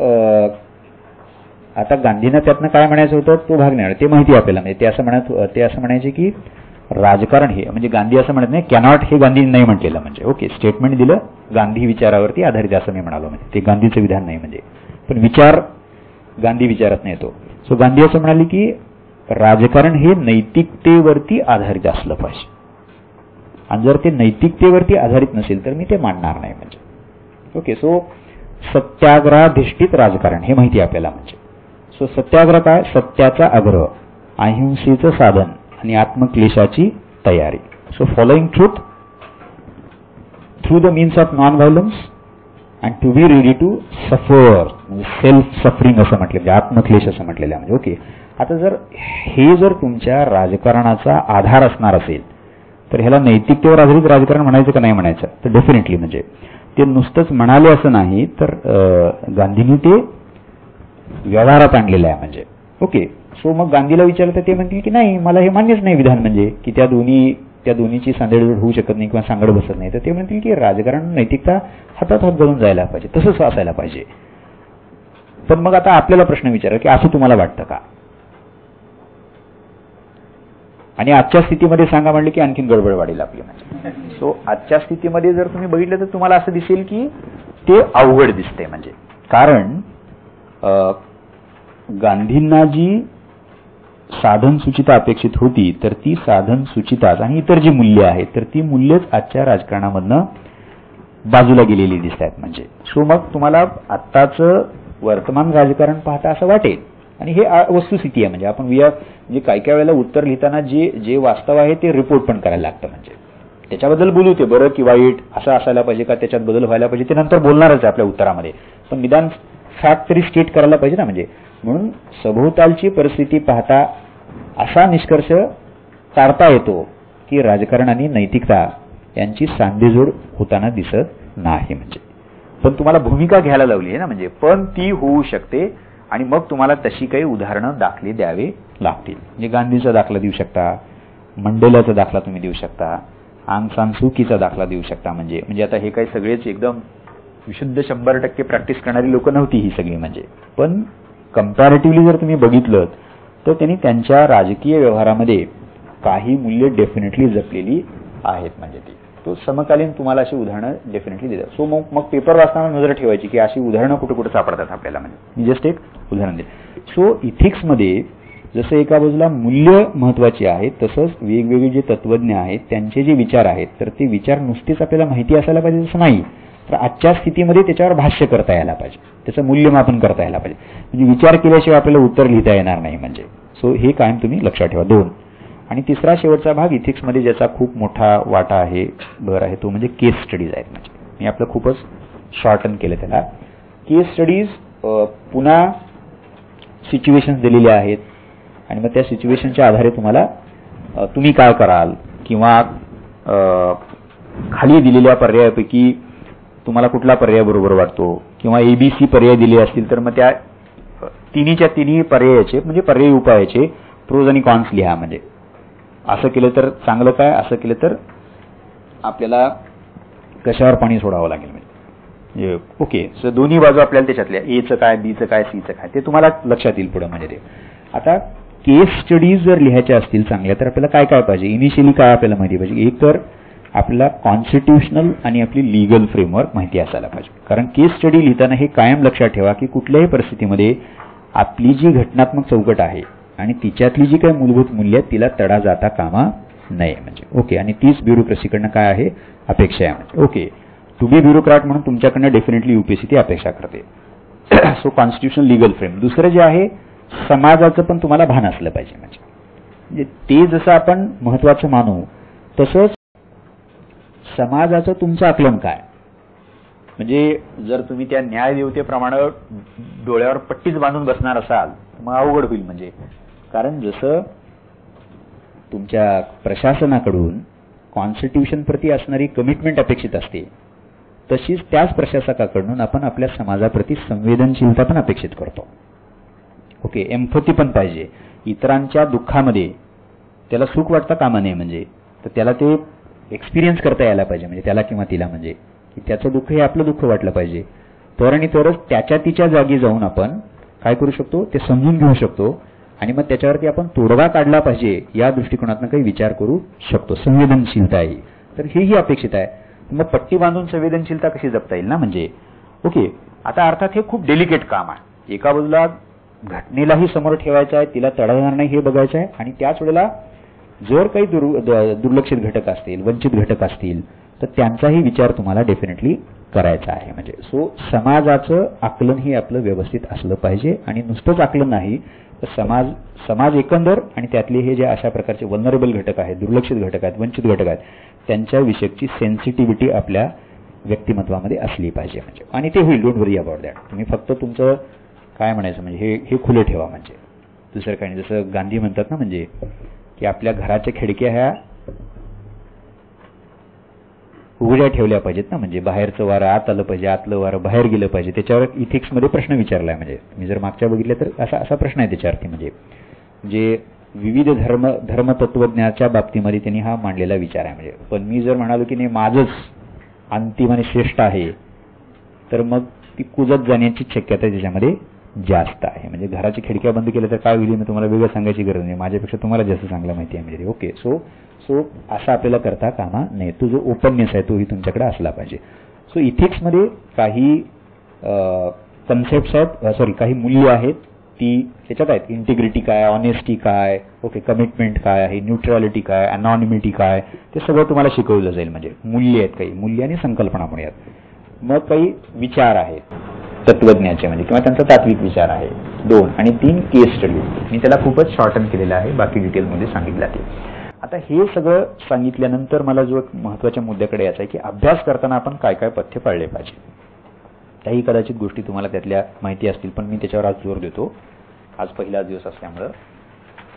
आता गांधींना त्यातनं काय म्हणायचं होतं तो भाग नाही, ते माहिती आपल्याला. म्हणजे ते असं म्हणायचे की राजकारण हे, म्हणजे गांधी असं म्हणत नाही, कॅनॉट हे गांधींनी नाही म्हटलेलं. म्हणजे ओके, स्टेटमेंट दिलं गांधी विचारावरती आधारित असं मी म्हणालो, म्हणजे ते गांधीचं विधान नाही. म्हणजे पण विचार गांधी विचारत नाही तो. सो गांधी असं म्हणाले की राजकारण हे नैतिकतेवरती आधारित असलं पाहिजे, आणि जर ते नैतिकतेवरती आधारित नसेल तर मी ते मानणार नाही. म्हणजे ओके, सो सत्याग्रहाधिष्ठित राजकारण हे माहिती आपल्याला. म्हणजे सो सत्याग्रह काय, सत्याचा आग्रह, अहिंसेचं साधन आणि आत्मक्लेशाची तयारी. So following truth through the means of non violence and to be ready to suffer, म्हणजे सेल्फ सफरिंग असं म्हटलेलं, आत्मक्लेश असं म्हटलेलं आहे. म्हणजे ओके, आता जर तुमच्या राजकारणाचा आधार असणार असेल तर ह्याला नैतिकतेवर आधारित राजकारण म्हणायचं का नाही म्हणायचं, तर डेफिनेटली. म्हणजे ते नुसतंच म्हणाले असं नाही, तर गांधींनी ते व्यवहारात आणलेलं आहे. म्हणजे ओके, सो मग गांधीला विचारलं तर ते म्हणतील की नाही, मला हे मान्यच नाही विधान, म्हणजे की त्या दोन्हीची सांदेडजोड होऊ शकत नाही किंवा सांगड बसत नाही. तर ते म्हणतील की राजकारण नैतिकता हातात हात घालून जायला पाहिजे, तसंच असायला पाहिजे. पण मग आता आपल्याला प्रश्न विचारा की असं तुम्हाला वाटतं का, आणि आजच्या स्थितीमध्ये सांगा म्हणले की आणखीन गडबड वाढेल आपली. म्हणजे सो आजच्या स्थितीमध्ये जर तुम्ही बघितलं तर तुम्हाला असं दिसेल की ते अवघड दिसते. म्हणजे कारण गांधींना जी साधन सूचिता अपेक्षित होती, तर ती साधन सूचिता आणि इतर जी मूल्य आहेत, तर ती मूल्यच आजच्या राजकारणामधनं बाजूला गेलेली दिसत आहेत. म्हणजे सो मग तुम्हाला आत्ताचं वर्तमान राजकारण पाहता असं वाटेल, आणि हे वस्तुस्थिती आहे. म्हणजे आपण म्हणजे काही वेळेला उत्तर लिहिताना जे वास्तव आहे ते रिपोर्ट पण करायला लागतं. म्हणजे त्याच्याबद्दल बोलू, ते बरं की वाईट, असं असायला पाहिजे का, त्याच्यात बदल व्हायला पाहिजे, ते नंतर बोलणारच आहे आपल्या उत्तरामध्ये. पण निदान फॅक्ट तरी स्टेट करायला पाहिजे ना. म्हणजे म्हणून सभोवतालची परिस्थिती पाहता असा निष्कर्ष काढता येतो की राजकारण आणि नैतिकता यांची सांधेजोड होताना दिसत नाही. म्हणजे पण तुम्हाला भूमिका घ्यायला लावली आहे ना, म्हणजे पण ती होऊ शकते आणि मग तुम्हाला तशी काही उदाहरणं दाखले द्यावे लागतील. म्हणजे गांधीचा दाखला देऊ शकता, मंडेलाचा दाखला तुम्ही देऊ शकता, आंग सान सू कीचा दाखला देऊ शकता. म्हणजे आता हे काही सगळेच एकदम विशुद्ध 100% प्रॅक्टिस करणारी लोक नव्हती ही सगळी. म्हणजे पण कंपॅरेटिव्हली जर तुम्ही बघितलं तर त्यांनी त्यांच्या राजकीय व्यवहारामध्ये काही मूल्य डेफिनेटली जपलेली आहेत. म्हणजे ती तो समकालीन तुम्हाला अशी उदाहरणं डेफिनेटली देतात. सो मग पेपर वाचताना नजर ठेवायची की अशी उदाहरणं कुठे कुठे सापडतात आपल्याला. म्हणजे मी जस्ट एक उदाहरण दे. सो इथिक्समध्ये जसं एका बाजूला मूल्य महत्वाची आहेत, तसंच वेगवेगळे जे तत्वज्ञ आहेत त्यांचे जे विचार आहेत, तर ते विचार नुसतेच आपल्याला माहिती असायला पाहिजे असं नाही, तर आजच्या स्थितीमध्ये त्याच्यावर भाष्य करता यायला पाहिजे, त्याचं मूल्यमापन करता यायला पाहिजे. म्हणजे विचार केल्याशिवाय आपल्याला उत्तर लिहिता येणार नाही. म्हणजे सो हे कायम तुम्ही लक्षात ठेवा. 2 आणि तिसरा शेवटचा भाग इथिक्समध्ये ज्याचा खूप मोठा वाटा आहे, भर आहे, तो म्हणजे केस स्टडीज आहेत. म्हणजे मी आपलं खूपच शॉर्टन केलं त्याला. केस स्टडीज पुन्हा सिच्युएशन्स दिलेल्या आहेत आणि मग त्या सिच्युएशनच्या आधारे तुम्ही काय कराल किंवा खाली दिलेल्या पर्यायापैकी तुम्हाला कुठला पर्याय बरोबर वाटतो किंवा ABC पर्याय दिले असतील तर मग त्या तिन्ही पर्यायाचे म्हणजे पर्यायी उपायाचे प्रोज आणि कॉन्स लिहा. म्हणजे असं केलं तर चांगलं काय, असं केलं तर आपल्याला कशावर पाणी सोडावं लागेल. म्हणजे ओके, सो दोन्ही बाजू आपल्याला त्याच्यातल्या Aचं काय, Bचं काय, Cचं काय ते तुम्हाला लक्षात येईल पुढे. म्हणजे ते आता केस स्टडीज जर लिहायच्या असतील चांगल्या तर आपल्याला काय काय पाहिजे, इनिशियली काय आपल्याला माहिती पाहिजे. एक तर आपल्याला कॉन्स्टिट्यूशनल आणि आपली लीगल फ्रेमवर्क माहिती असायला पाहिजे. कारण केस स्टडी लिहिताना हे कायम लक्षात ठेवा की कुठल्याही परिस्थितीमध्ये आपली जी घटनात्मक चौकट आहे आणि तिच्यातली जी काही मूलभूत मूल्य आहेत तिला तडा जाता कामा नये. म्हणजे ओके, आणि तीच ब्युरोक्रेसीकडनं काय आहे अपेक्षा आहे. म्हणजे ओके, टू बी ब्युरोक्रॅट म्हणून तुमच्याकडनं डेफिनेटली UPSC ती अपेक्षा करते. So constitutional legal frame. दुसरं जे आहे समाजाचं पण तुम्हाला भान असलं पाहिजे. म्हणजे ते जसं आपण महत्वाचं मानू तसंच समाजाचं तुमचं आकलन काय. म्हणजे जर तुम्ही त्या न्यायदेवतेप्रमाणे डोळ्यावर पट्टीच बांधून बसणार असाल मग अवघड होईल. म्हणजे कारण जसं तुमच्या प्रशासनाकडून कॉन्स्टिट्यूशन प्रती असणारी कमिटमेंट अपेक्षित असते तशीच त्याच प्रशासकाकडून आपण आपल्या समाजाप्रती संवेदनशीलता पण अपेक्षित करतो. ओके, एम्पथी पण पाहिजे. इतरांच्या दुःखामध्ये त्याला सुख वाटतं कामा नये. म्हणजे तर त्याला ते एक्सपिरियन्स करता यायला पाहिजे. म्हणजे त्याला किंवा तिला म्हणजे की त्याचं दुःख हे आपलं दुःख वाटलं पाहिजे. तर आणि तरच त्याच्या तिच्या जागी जाऊन आपण काय करू शकतो ते समजून घेऊ शकतो आणि मग त्याच्यावरती आपण तोडगा काढला पाहिजे या दृष्टिकोनातून काही विचार करू शकतो. संवेदनशीलता ही तर हेही अपेक्षित आहे. मग पट्टी बांधून संवेदनशीलता कशी जपता येईल ना. म्हणजे ओके, आता अर्थात हे खूप डेलिकेट काम आहे. एका बाजूला घटनेलाही समोर ठेवायचं आहे, तिला तडा जाणार नाही हे बघायचं आहे आणि त्याच वेळेला जर काही दुर्लक्षित घटक असतील, वंचित घटक असतील तर त्यांचाही विचार तुम्हाला डेफिनेटली करायचा आहे. म्हणजे सो समाजाचं आकलन हे आपलं व्यवस्थित असलं पाहिजे आणि नुसतंच आकलन नाही तर समाज एकंदर आणि त्यातले हे जे अशा प्रकारचे वल्नरेबल घटक आहेत, दुर्लक्षित घटक आहेत, वंचित घटक आहेत त्यांच्या विषयीची सेन्सिटिव्हिटी आपल्या व्यक्तिमत्वामध्ये असली पाहिजे. म्हणजे आणि ते होईल, डोंट वरी अबाउट दॅट. तुम्ही फक्त तुमचं काय म्हणायचं म्हणजे हे खुलं ठेवा. म्हणजे दुसरं काही नाही. जसं गांधी म्हणतात ना म्हणजे की आपल्या घराच्या खिडक्या ह्या उघड्या ठेवल्या पाहिजेत ना. म्हणजे बाहेरचं वारं आत आलं पाहिजे, आतलं वारं बाहेर गेलं पाहिजे. त्याच्यावर इथिक्समध्ये प्रश्न विचारलाय. म्हणजे मी जर मागच्या बघितलं तर असा प्रश्न आहे त्याच्यावरती. म्हणजे विविध धर्मतत्वज्ञाच्या बाबतीमध्ये त्यांनी हा मांडलेला विचार आहे. म्हणजे पण मी जर म्हणालो की नाही माझंच अंतिम आणि श्रेष्ठ आहे तर मग ती कुजत जाण्याची शक्यता त्याच्यामध्ये जास्त आहे. म्हणजे घराची खिडक्या बंद केल्या तर काय होईल मी तुम्हाला वेगळं सांगायची गरज नाही, माझ्यापेक्षा तुम्हाला जास्त चांगलं माहिती आहे. म्हणजे ओके, सो असं आपल्याला करता कामा नये. तो जो ओपननेस आहे तोही तुमच्याकडे असला पाहिजे. सो इथिक्समध्ये काही कन्सेप्ट आहेत, काही मूल्य आहेत ती त्याच्यात आहेत. इंटिग्रिटी काय, ऑनेस्टी काय, ओके, कमिटमेंट काय आहे, न्यूट्रॅलिटी काय, अनॉनिमिटी काय, ते सगळं तुम्हाला शिकवलं जाईल. म्हणजे मूल्य आहेत, काही मूल्य आणि संकल्पना पण आहेत. मग काही विचार आहेत तत्वज्ञाचे म्हणजे किंवा त्यांचा तात्विक विचार आहे. 2 आणि 3 केस स्टडी. मी त्याला खूपच शॉर्टन केलेलं आहे, बाकी डिटेलमध्ये सांगितलं आहे. आता हे सगळं सांगितल्यानंतर मला जो एक महत्त्वाच्या मुद्द्याकडे यायचा आहे की अभ्यास करताना आपण काय काय पथ्य पाळले पाहिजे. त्याही कदाचित गोष्टी तुम्हाला त्यातल्या माहिती असतील पण मी त्याच्यावर आज जोर देतो. आज पहिला दिवस असल्यामुळं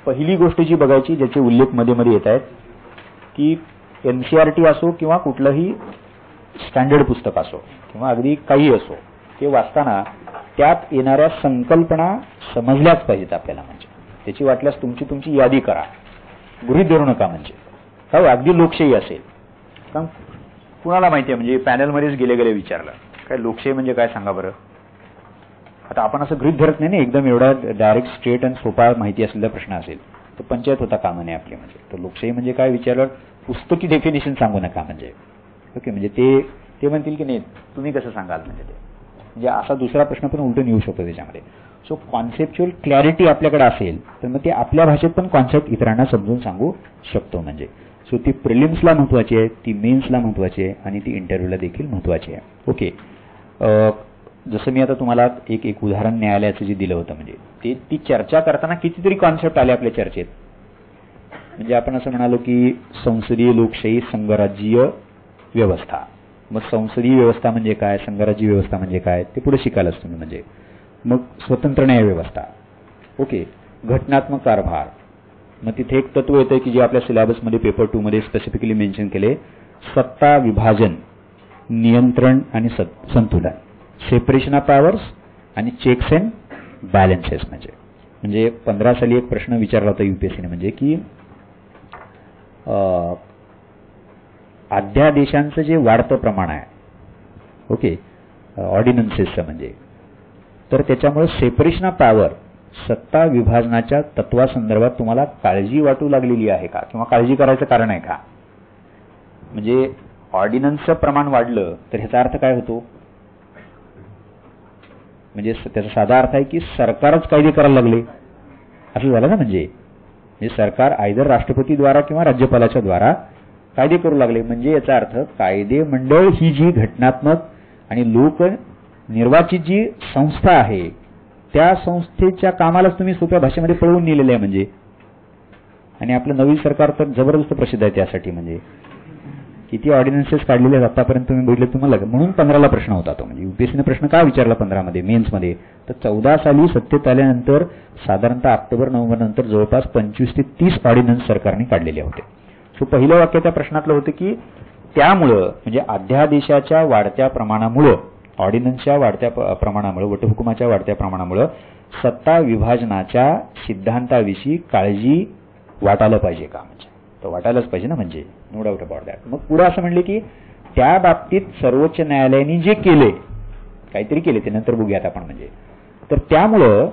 पहिली गोष्ट जी बघायची, ज्याचे उल्लेख मध्ये मध्ये येत आहेत, की NCERT असो किंवा कुठलंही स्टँडर्ड पुस्तक असो किंवा अगदी काही असो, ते वाचताना त्यात येणाऱ्या संकल्पना समजल्याच पाहिजेत आपल्याला. म्हणजे त्याची वाटल्यास तुमची यादी करा, गृहीत धरू नका. म्हणजे काय अगदी लोकशाही असेल, कारण कुणाला माहिती आहे, म्हणजे पॅनलमध्येच गेले विचारलं काय लोकशाही म्हणजे काय सांगा बरं. आता आपण असं गृहीत धरत नाही ना एकदम एवढा डायरेक्ट स्ट्रेट आणि सोपा माहिती असलेला प्रश्न असेल तर पंचायत होता कामा नये आपली. म्हणजे तर लोकशाही म्हणजे काय विचारलं, पुस्तकी डेफिनेशन सांगू नका. म्हणजे ओके, म्हणजे ते म्हणतील की नाही तुम्ही कसं सांगाल. म्हणजे असा दुसरा प्रश्न पण उलटून येऊ शकतो त्याच्यामध्ये. सो कॉन्सेप्च्युअल क्लॅरिटी आपल्याकडे असेल तर मग ते आपल्या भाषेत पण कॉन्सेप्ट इतरांना समजून सांगू शकतो. म्हणजे सो ती प्रिलिम्सला महत्वाची आहे, ती मेन्सला महत्वाची आहे आणि ती इंटरव्ह्यूला देखील महत्वाची आहे. ओके, जसं मी आता तुम्हाला एक उदाहरण न्यायालयाचं जे दिलं होतं, म्हणजे ती चर्चा करताना कितीतरी कॉन्सेप्ट आले आपल्या चर्चेत. म्हणजे आपण असं म्हणालो की संसदीय लोकशाही, संघराज्यीय व्यवस्था. मग संसदीय व्यवस्था म्हणजे काय, संघराज्यीय व्यवस्था म्हणजे काय, ते पुढे शिकायलाच तुम्ही. म्हणजे मग स्वतंत्र न्याय व्यवस्था, ओके, घटनात्मक कारभार. मग तिथे एक तत्व येतं की जे आपल्या सिलेबसमध्ये पेपर 2 मध्ये स्पेसिफिकली मेन्शन केले, सत्ता विभाजन, नियंत्रण आणि संतुलन, सेपरेशन ऑफ पॉवर्स आणि चेक्स अँड बॅलन्सेस. म्हणजे 15 साली एक प्रश्न विचारला होता UPSCने, म्हणजे की अध्यादेशांचं जे वाढतं प्रमाण आहे, ओके, ऑर्डिनन्सेसचं, म्हणजे तर त्याच्यामुळे सेपरेशन ऑफ पॉवर, सत्ता विभाजनाच्या तत्वासंदर्भात तुम्हाला काळजी वाटू लागलेली आहे का, किंवा काळजी करायचं कारण आहे का. म्हणजे ऑर्डिनन्सचं प्रमाण वाढलं तर ह्याचा अर्थ काय होतो, म्हणजे त्याचा साधा अर्थ आहे की सरकारच कायदे करायला लागले असं झालं ना. म्हणजे सरकार आयदर राष्ट्रपतीद्वारा किंवा राज्यपालाच्या द्वारा कायदे करू लागले. म्हणजे याचा अर्थ कायदे मंडळ ही जी घटनात्मक आणि लोक निर्वाचित जी संस्था आहे त्या संस्थेच्या कामालाच तुम्ही सोप्या भाषेमध्ये पळवून नेलेले आहे. म्हणजे आणि आपलं नवीन सरकार तर जबरदस्त प्रसिद्ध आहे त्यासाठी. म्हणजे किती ऑर्डिनन्सेस काढलेले आहेत आतापर्यंत तुम्ही बघितले तुम्हाला. म्हणून 15ला प्रश्न होता तो. म्हणजे UPSCने प्रश्न का विचारला 15 मध्ये मेन्समध्ये, तर 14 साली सत्तेत आल्यानंतर साधारणतः ऑक्टोबर-नोव्हेंबर नंतर जवळपास 25 ते 30 ऑर्डिनन्स सरकारने काढलेले होते. सो पहिलं वाक्य त्या प्रश्नातलं होतं की त्यामुळं, म्हणजे अध्यादेशाच्या वाढत्या प्रमाणामुळं, ऑर्डिनन्सच्या वाढत्या प्रमाणामुळे, वटहुकुमाच्या वाढत्या प्रमाणामुळे सत्ता विभाजनाच्या सिद्धांताविषयी काळजी वाटायला पाहिजे का. म्हणजे तर वाटायलाच पाहिजे ना, म्हणजे नो डाऊट अबाउट दॅट. मग पुढे असं म्हणले की त्या बाबतीत सर्वोच्च न्यायालयाने जे केले, काहीतरी केले ते नंतर बघूयात आपण. म्हणजे तर त्यामुळं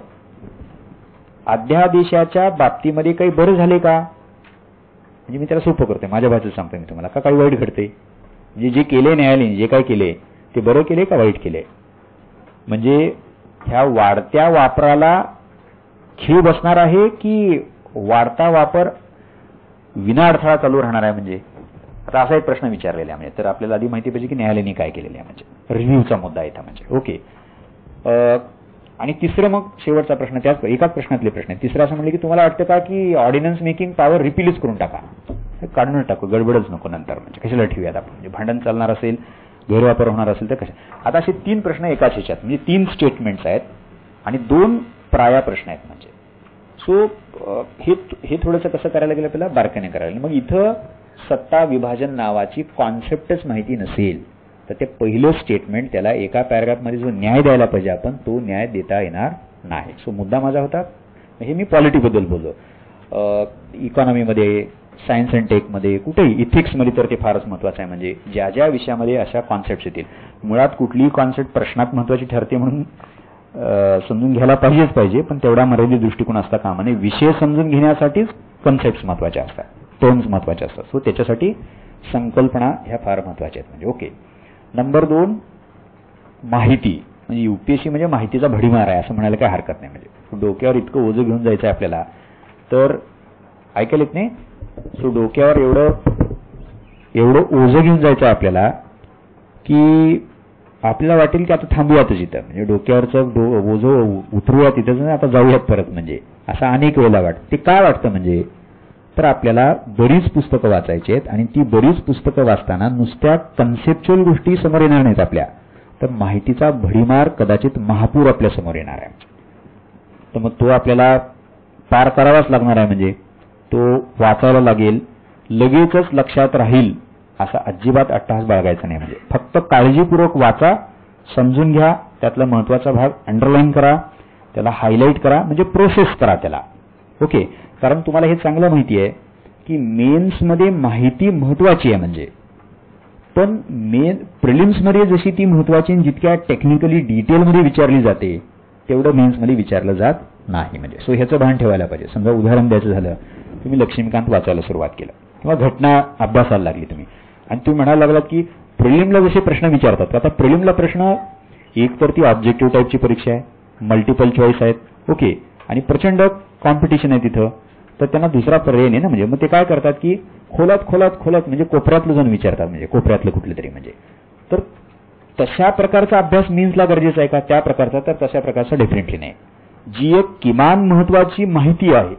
अध्यादेशाच्या बाबतीमध्ये काही बरं झाले का. म्हणजे मी त्याला सोपं करतोय, माझ्या भाषेत सांगतोय मी तुम्हाला, का काही वाईट घडते. म्हणजे जे केले न्यायालयाने, जे काय केले ते बरं केले का वाईट केले. म्हणजे ह्या वाढत्या वापराला खीळ बसणार आहे की वाढता वापर विना अडथळा चालू राहणार आहे. म्हणजे आता असा एक प्रश्न विचारलेला आहे. म्हणजे तर आपल्याला आधी माहिती पाहिजे की न्यायालयाने काय केलेलं आहे. म्हणजे रिव्ह्यूचा मुद्दा येतो. म्हणजे ओके. आणि तिसरं मग शेवटचा प्रश्न, त्याच एकाच प्रश्नातले प्रश्न आहे. तिसरं असं म्हणले की तुम्हाला वाटतं का की ऑर्डिनन्स मेकिंग पॉवर रिपीलच करून टाका, काढूनच टाकू, गडबडच नको नंतर. म्हणजे कशाला ठेवूयात आपण. म्हणजे भांडण चालणार असेल, गैरवापर होणार असेल तर कशा. आता असे 3 प्रश्न एकाच ह्याच्यात, म्हणजे 3 स्टेटमेंट्स आहेत आणि 2 प्राया प्रश्न आहेत. म्हणजे सो हे थोडंसं कसं करायला गेलं आपल्याला बारकाईने करायला. मग इथं सत्ता विभाजन नावाची कॉन्सेप्टच माहिती नसेल तर ते पहिलं स्टेटमेंट त्याला एका पॅराग्राफमध्ये जो न्याय द्यायला पाहिजे आपण, तो न्याय देता येणार नाही. सो मुद्दा माझा होता, हे मी पॉलिटिबद्दल बोललो, इकॉनॉमीमध्ये, सायन्स अँड टेकमध्ये, कुठेही इथिक्समध्ये तर ते फारच महत्वाचं आहे. म्हणजे ज्या ज्या विषयामध्ये अशा कॉन्सेप्ट येतील, मुळात कुठलीही कॉन्सेप्ट प्रश्नात महत्वाची ठरते म्हणून समजून घ्यायला पाहिजे, पण तेवढा मर्यादित दृष्टिकोन असता कामा नये. विषय समजून घेण्यासाठीच कॉन्सेप्ट महत्वाच्या असतात, टर्म्स महत्वाचे असतात. सो त्याच्यासाठी संकल्पना ह्या फार महत्वाच्या आहेत. म्हणजे ओके. नंबर 2 माहिती. म्हणजे UPSC म्हणजे माहितीचा भडीमार आहे असं म्हणायला काय हरकत नाही. म्हणजे डोक्यावर इतकं ओझं घेऊन जायचं आहे आपल्याला तर ऐकायला येत नाही. सो डोक्यावर एवढं ओझं घेऊन जायचं आहे आपल्याला की आपल्याला वाटेल की आता थांबूयातच इथं. म्हणजे डोक्यावरचं ओझं उतरूया तिथंच, आता जाऊयात परत. म्हणजे असं अनेक वेळेला वाटतं. ते काय वाटतं म्हणजे, तर आपल्याला बरीच पुस्तकं वाचायची आहेत आणि ती बरीच पुस्तकं वाचताना नुसत्या कन्सेप्च्युअल गोष्टी समोर येणार नाहीत आपल्या, तर माहितीचा भडीमार, कदाचित महापूर आपल्या समोर येणार आहे. तर मग तो आपल्याला पार करावाच लागणार आहे, म्हणजे तो वाचायला लागेल, लगेचच लक्षात राहील असा अजिबात अट्टहास बाळगायचा नाही. म्हणजे फक्त काळजीपूर्वक वाचा, समजून घ्या, त्यातला महत्वाचा भाग अंडरलाईन करा, त्याला हायलाईट करा, म्हणजे प्रोसेस करा त्याला. ओके, कारण तुम्हाला हे चांगलं माहिती आहे की मेन्समध्ये माहिती महत्वाची आहे, म्हणजे पण प्रिलिम्समध्ये जशी ती महत्वाची जितक्या टेक्निकली डिटेलमध्ये विचारली जाते तेवढं मेन्समध्ये विचारलं जात नाही. म्हणजे सो ह्याचं भान ठेवायला पाहिजे. समजा उदाहरण द्यायचं झालं, तुम्ही लक्ष्मीकांत वाचायला सुरुवात केलं किंवा घटना अभ्यासाला लागली तुम्ही, आणि तुम्ही म्हणायला लागलात की प्रिलिमला जसे प्रश्न विचारतात, आता प्रिलिमला प्रश्न एक तर ती ऑब्जेक्टिव्ह टाईपची परीक्षा आहे, मल्टिपल चॉईस आहेत, ओके, आणि प्रचंड कॉम्पिटिशन आहे तिथं, तर त्यांना दुसरा पर्याय नाही ना. म्हणजे मग ते काय करतात की खोलात खोलात खोलात म्हणजे कोपऱ्यातलं जाऊन विचारतात, म्हणजे कोपऱ्यातलं कुठलं तरी. म्हणजे तर तशा प्रकारचा अभ्यास मीन्सला गरजेचा आहे का? त्या प्रकारचा तर तशा प्रकारचा डेफिनेटली नाही. जी एक किमान महत्वाची माहिती आहे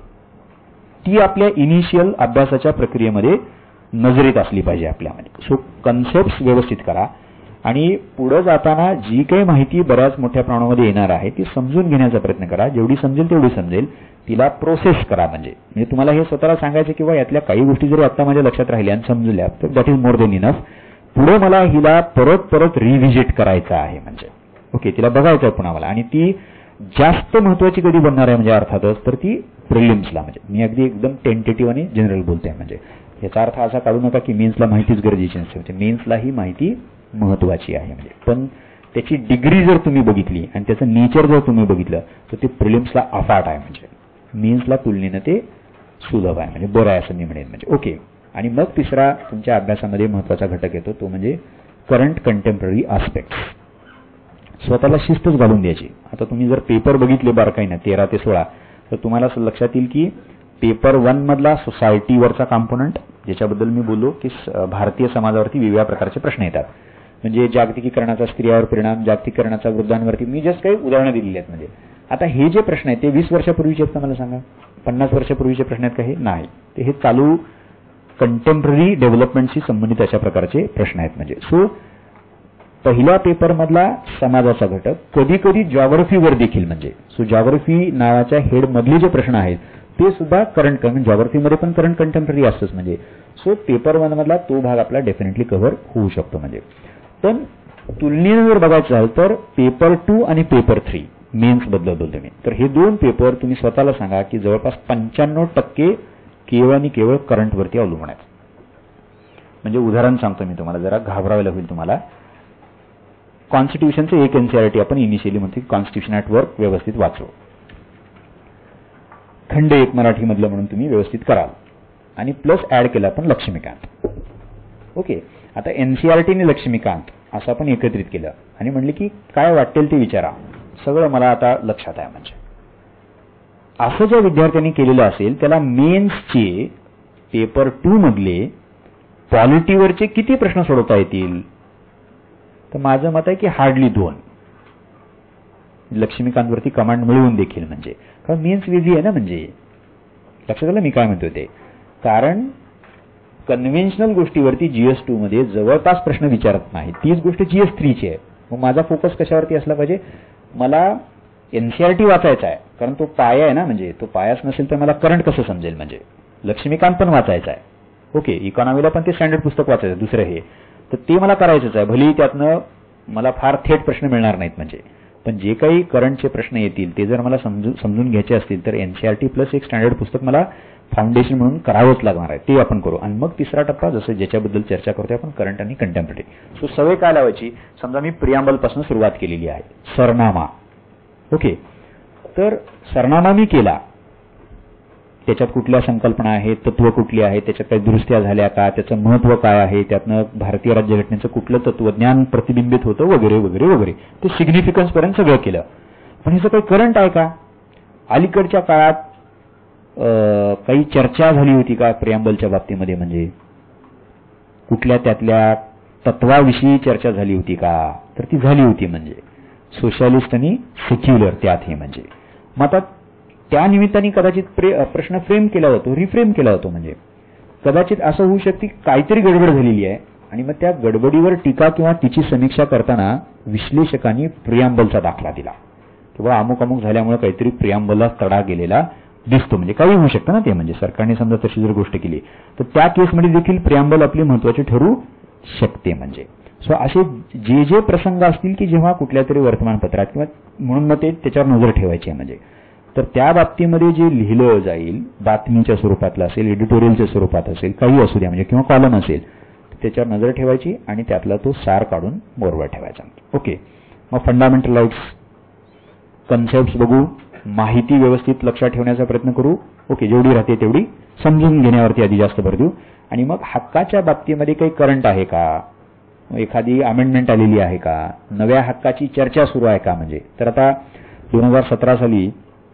ती आपल्या इनिशियल अभ्यासाच्या प्रक्रियेमध्ये नजरेत असली पाहिजे आपल्यामध्ये. सो कन्सेप्ट व्यवस्थित करा आणि पुढे जाताना जी काही माहिती बऱ्याच मोठ्या प्रमाणामध्ये येणार आहे ती समजून घेण्याचा प्रयत्न करा. जेवढी समजेल तेवढी समजेल, तिला प्रोसेस करा. म्हणजे तुम्हाला हे स्वतःला सांगायचं किंवा यातल्या काही गोष्टी जरी आता माझ्या लक्षात राहिल्या आणि समजल्या तर that is more than enough. पुढे मला हिला परत परत रिव्हिजिट करायचं आहे, म्हणजे ओके, तिला बघायचं आहे पुन्हा मला, आणि ती जास्त महत्वाची कधी बनणार आहे म्हणजे अर्थातच तर ती प्रिलिम्सला. म्हणजे मी अगदी एकदम टेंटेटिव्ह आणि जनरल बोलतोय. म्हणजे याचा अर्थ असा काढू नका की मेन्सला माहितीच गरजेची नसते. म्हणजे मेन्सला ही माहिती महत्वाची आहे, म्हणजे पण त्याची डिग्री जर तुम्ही बघितली आणि त्याचं नेचर जर तुम्ही बघितलं तर ते प्रिलिम्सला अफाट आहे, म्हणजे मेन्सला तुलनेनं ते सुलभ आहे, म्हणजे बरं आहे असं मी म्हणेन. म्हणजे ओके, आणि मग तिसरा तुमच्या अभ्यासामध्ये महत्वाचा घटक येतो तो म्हणजे करंट कंटेम्पररी आस्पेक्ट्स. स्वतःला शिस्तच घालून द्यायची. आता तुम्ही जर पेपर बघितले बारकाईनं 13 ते 16 तर तुम्हाला लक्षात येईल की पेपर 1 मधला सोसायटीवरचा कॉम्पोनंट, ज्याच्याबद्दल मी बोललो की भारतीय समाजावरती वेगवेगळ्या प्रकारचे प्रश्न येतात. म्हणजे जागतिकीकरणाचा स्त्रियांवर परिणाम, जागतिकीकरणाचा वृद्धांवरती, मी जस्ट काही उदाहरणं दिलेली आहेत. म्हणजे आता हे जे प्रश्न आहेत ते 20 वर्षापूर्वीचे आहेत का मला सांगा? 50 वर्षापूर्वीचे प्रश्न आहेत का हे? नाही, ते हे चालू कंटेम्पररी डेव्हलपमेंटशी संबंधित अशा प्रकारचे प्रश्न आहेत. म्हणजे सो पहिल्या पेपरमधला समाजाचा घटक, कधी कधी जॉग्राफीवर देखील, म्हणजे सो जॉग्राफी नावाच्या हेड मधले जे प्रश्न आहेत ते सुद्धा करंट, जॉग्राफीमध्ये पण करंट कंटेम्पररी असतंच. म्हणजे सो पेपर 1 मधला तो भाग आपला डेफिनेटली कव्हर होऊ शकतो. म्हणजे पण तुलनेनं जर बघायचं झालं तर पेपर 2 आणि पेपर 3 मेन्स बद्दल बोलतो मी, तर हे दोन पेपर तुम्ही स्वतःला सांगा की जवळपास 95% केवळ आणि केवळ करंटवरती अवलंबून आहेत. म्हणजे उदाहरण सांगतो मी तुम्हाला, जरा घाबरायला होईल तुम्हाला. कॉन्स्टिट्यूशनचं एक एनसीईआरटी आपण इनिशियली म्हणतो की कॉन्स्टिट्यूशन ॲट वर्क व्यवस्थित वाचो, खंड 1 मराठीमधलं म्हणून तुम्ही व्यवस्थित कराल, आणि प्लस ऍड केला आपण लक्ष्मीकांत. ओके, आता एनसीईआरटी आणि लक्ष्मीकांत असं आपण एकत्रित केलं आणि म्हणले की काय वाटेल ते विचारा, सगळं मला आता लक्षात आहे. म्हणजे असं ज्या विद्यार्थ्यांनी केलेलं असेल त्याला मेन्सचे पेपर 2 मधले पॉलिटीवरचे किती प्रश्न सोडवता येतील? तर माझं मत आहे की हार्डली 2. लक्ष्मीकांतवरती कमांड मिळवून देखील, म्हणजे कारण मेन्स वेगळी आहे ना. म्हणजे लक्षात आलं मी काय म्हणतोय ते? कारण कन्व्हेन्शनल गोष्टीवरती GS2 मध्ये जवळपास प्रश्न विचारत नाही, तीच गोष्ट GS3 ची आहे. मग माझा फोकस कशावरती असला पाहिजे? मला एनसीईआरटी वाचायचा आहे कारण तो पाया आहे ना. म्हणजे तो पायाच नसेल तर मला करंट कसं समजेल? म्हणजे लक्ष्मीकांत पण वाचायचा आहे, ओके, इकॉनॉमीला पण ते स्टँडर्ड पुस्तक वाचायचं दुसरं हे, तर ते मला करायचंच आहे. भलेही त्यातनं मला फार थेट प्रश्न मिळणार नाहीत, म्हणजे पण जे काही करंटचे प्रश्न येतील ते जर मला समजून घ्यायचे असतील तर एनसीईआरटी प्लस एक स्टँडर्ड पुस्तक मला फाउंडेशन म्हणून करावंच लागणार आहे, ते आपण करू. आणि मग तिसरा टप्पा जसं ज्याच्याबद्दल चर्चा करतोय आपण, करंट आणि कंटेम्पररी. सो सवय काय लावायची? समजा मी प्रियांबल पासून सुरुवात केलेली आहे, सरनामा, ओके, तर सरनामा मी केला, त्याच्यात कुठल्या संकल्पना आहेत, तत्व कुठली आहेत, त्याच्यात काही दुरुस्त्या झाल्या का, त्याचं महत्व काय आहे, त्यातनं भारतीय राज्यघटनेचं कुठलं तत्वज्ञान प्रतिबिंबित होतं वगैरे वगैरे वगैरे, ते सिग्निफिकन्स पर्यंत सगळं केलं. पण ह्याचं काही करंट आहे का? अलीकडच्या काळात काही चर्चा झाली होती का प्रियांबलच्या बाबतीमध्ये? म्हणजे कुठल्या त्यातल्या तत्वाविषयी चर्चा झाली होती का? तर ती झाली होती, म्हणजे सोशलिस्ट आणि सेक्युलर त्यात हे. म्हणजे मग आता त्या निमित्ताने कदाचित प्रश्न फ्रेम केला होतो, रिफ्रेम केला होतो. म्हणजे कदाचित असं होऊ शकते काहीतरी गडबड झालेली आहे आणि मग त्या गडबडीवर टीका किंवा तिची समीक्षा करताना विश्लेषकांनी प्रियांबलचा दाखला दिला किंवा अमुक अमुक झाल्यामुळे काहीतरी प्रियांबलला तडा गेलेला दिसतो. म्हणजे काही होऊ शकतं ना ते, म्हणजे सरकारने समजा तशी जर गोष्ट केली तर त्या केसमध्ये देखील प्रिअम्बल आपली महत्वाची ठरू शकते. म्हणजे सो असे जे जे प्रसंग असतील की जेव्हा कुठल्या तरी वर्तमानपत्रात किंवा म्हणून मग ते त्याच्यावर नजर ठेवायची आहे. म्हणजे तर त्या बाबतीमध्ये जे लिहिलं जाईल बातमीच्या स्वरूपातलं असेल, एडिटोरियलच्या स्वरूपात असेल, काही असू द्या म्हणजे किंवा कॉलम असेल, त्याच्यावर नजर ठेवायची आणि त्यातला तो सार काढून मोरवर ठेवायचा. ओके, मग फंडामेंटल राईट्स कन्सेप्ट बघू, माहिती व्यवस्थित लक्षात ठेवण्याचा प्रयत्न करू. ओके, जेवढी राहते तेवढी समजून घेण्यावरती आधी जास्त भर देऊ. आणि मग हक्काच्या बाबतीमध्ये काही करंट आहे का, एखादी अमेंडमेंट आलेली आहे का, नव्या हक्काची चर्चा सुरू आहे का. म्हणजे तर आता 2017 साली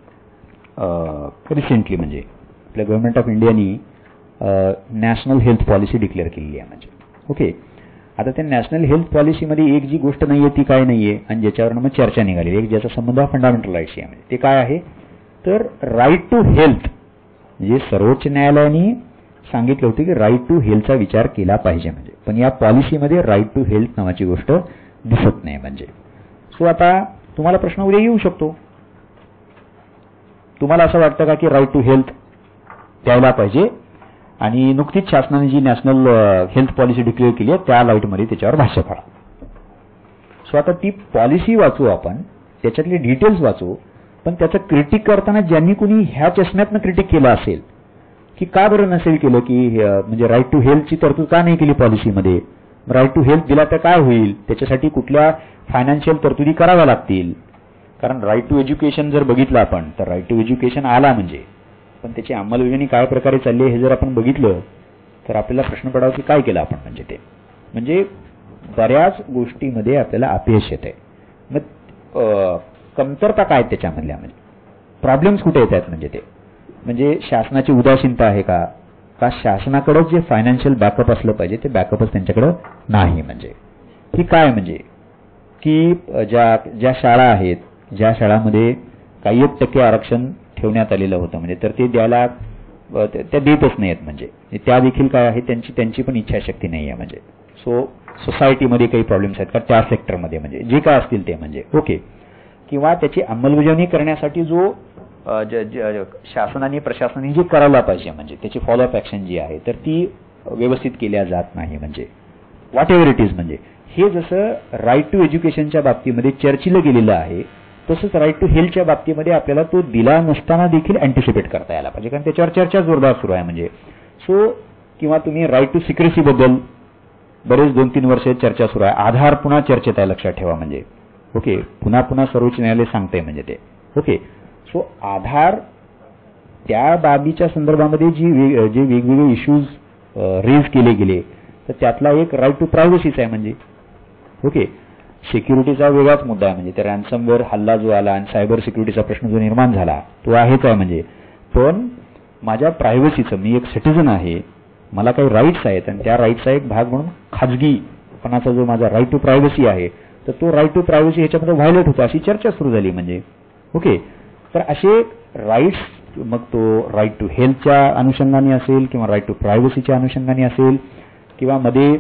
रिसेंटली म्हणजे आपल्या गव्हर्नमेंट ऑफ इंडियानी नॅशनल हेल्थ पॉलिसी डिक्लेअर केलेली आहे. म्हणजे ओके, आता त्या नॅशनल हेल्थ पॉलिसीमध्ये एक जी गोष्ट नाही आहे ती काय नाही आहे आणि ज्याच्यावर मग चर्चा निघाली, एक ज्याचा संबंध हा फंडामेंटल राईट्सशी आहे. म्हणजे ते काय आहे तर राईट टू हेल्थ. म्हणजे सर्वोच्च न्यायालयाने सांगितलं होतं की राईट टू हेल्थचा विचार केला पाहिजे. म्हणजे पण या पॉलिसीमध्ये राईट टू हेल्थ नावाची गोष्ट दिसत नाही. म्हणजे सो आता तुम्हाला प्रश्न उद्या येऊ शकतो, तुम्हाला असं वाटतं का की राईट टू हेल्थ द्यायला पाहिजे आणि नुकतीच शासनाने जी नॅशनल हेल्थ पॉलिसी डिक्लेअर केली आहे त्या लाईटमध्ये त्याच्यावर भाष्य करा. सो आता ती पॉलिसी वाचू आपण, त्याच्यातले डिटेल्स वाचू, पण त्याचं क्रिटिक करताना ज्यांनी कुणी ह्या चष्म्यातनं क्रिटिक केलं असेल की का बरं नसेल केलं की म्हणजे राईट टू हेल्थची तरतूद का नाही केली पॉलिसीमध्ये, राईट टू हेल्थ दिला तर काय होईल, त्याच्यासाठी कुठल्या फायनान्शियल तरतुदी कराव्या लागतील. कारण राईट टू एज्युकेशन जर बघितलं आपण तर राईट टू एज्युकेशन आला म्हणजे, पण त्याची अंमलबजावणी काय प्रकारे चालली हे जर आपण बघितलं तर आपल्याला प्रश्न पडावा की काय केलं आपण. म्हणजे ते म्हणजे बऱ्याच गोष्टीमध्ये आपल्याला अपयश येत आहे. मग कमतरता काय त्याच्यामधल्या, म्हणजे प्रॉब्लेम्स कुठे येत आहेत. म्हणजे ते म्हणजे शासनाची उदासीनता आहे का शासनाकडे जे फायनान्शियल बॅकअप असलं पाहिजे ते बॅकअपच त्यांच्याकडे नाही. म्हणजे की काय म्हणजे की ज्या शाळा आहेत, ज्या शाळांमध्ये काही 1% आरक्षण ठेवण्यात आलेलं होतं म्हणजे तर ते द्यायला त्या देतच नाहीत. म्हणजे त्या देखील काय आहे त्यांची पण इच्छाशक्ती नाही आहे. म्हणजे सो सोसायटीमध्ये काही प्रॉब्लेम्स आहेत का त्या सेक्टरमध्ये, म्हणजे जे काय असतील ते. म्हणजे ओके, किंवा त्याची अंमलबजावणी करण्यासाठी जो शासनाने प्रशासनाने जे करायला पाहिजे म्हणजे त्याची फॉलोअप ऍक्शन जी आहे तर ती व्यवस्थित केल्या जात नाही. म्हणजे व्हॉट एव्हर इट इज. म्हणजे हे जसं राईट टू एज्युकेशनच्या बाबतीमध्ये चर्चिलं गेलेलं आहे तसंच राईट टू हेल्थच्या बाबतीमध्ये आपल्याला तो दिला नसताना देखील अँटिसिपेट करता यायला पाहिजे, कारण त्याच्यावर चर्चा जोरदार सुरू आहे. म्हणजे सो किंवा तुम्ही राईट टू सिक्रेसी बद्दल बरेच 2-3 वर्ष चर्चा सुरू आहे. आधार पुन्हा चर्चेत आहे, लक्षात ठेवा. म्हणजे ओके, पुन्हा सर्वोच्च न्यायालय सांगते म्हणजे ते ओके. सो आधार त्या बाबीच्या संदर्भामध्ये जे वेगवेगळे इश्यूज रेज केले गेले तर त्यातला एक राईट टू प्रायव्हसीच आहे. म्हणजे ओके, सिक्युरिटीचा वेगळाच मुद्दा आहे. म्हणजे त्या रॅन्समवेअर हल्ला जो आला आणि सायबर सिक्युरिटीचा प्रश्न जो निर्माण झाला तो आहेच आहे. म्हणजे पण माझ्या प्रायव्हसीचं, मी एक सिटिझन आहे, मला काही राईट्स आहेत आणि त्या राईट्सचा एक भाग म्हणून खाजगीपणाचा जो माझा राईट टू प्रायव्हसी आहे तर तो राईट टू प्रायव्हसी ह्याच्यामध्ये व्हायलेट होतो अशी चर्चा सुरू झाली. म्हणजे ओके, तर असे राईट्स मग तो राईट टू हेल्थच्या अनुषंगाने असेल किंवा राईट टू प्रायव्हसीच्या अनुषंगाने असेल किंवा मध्ये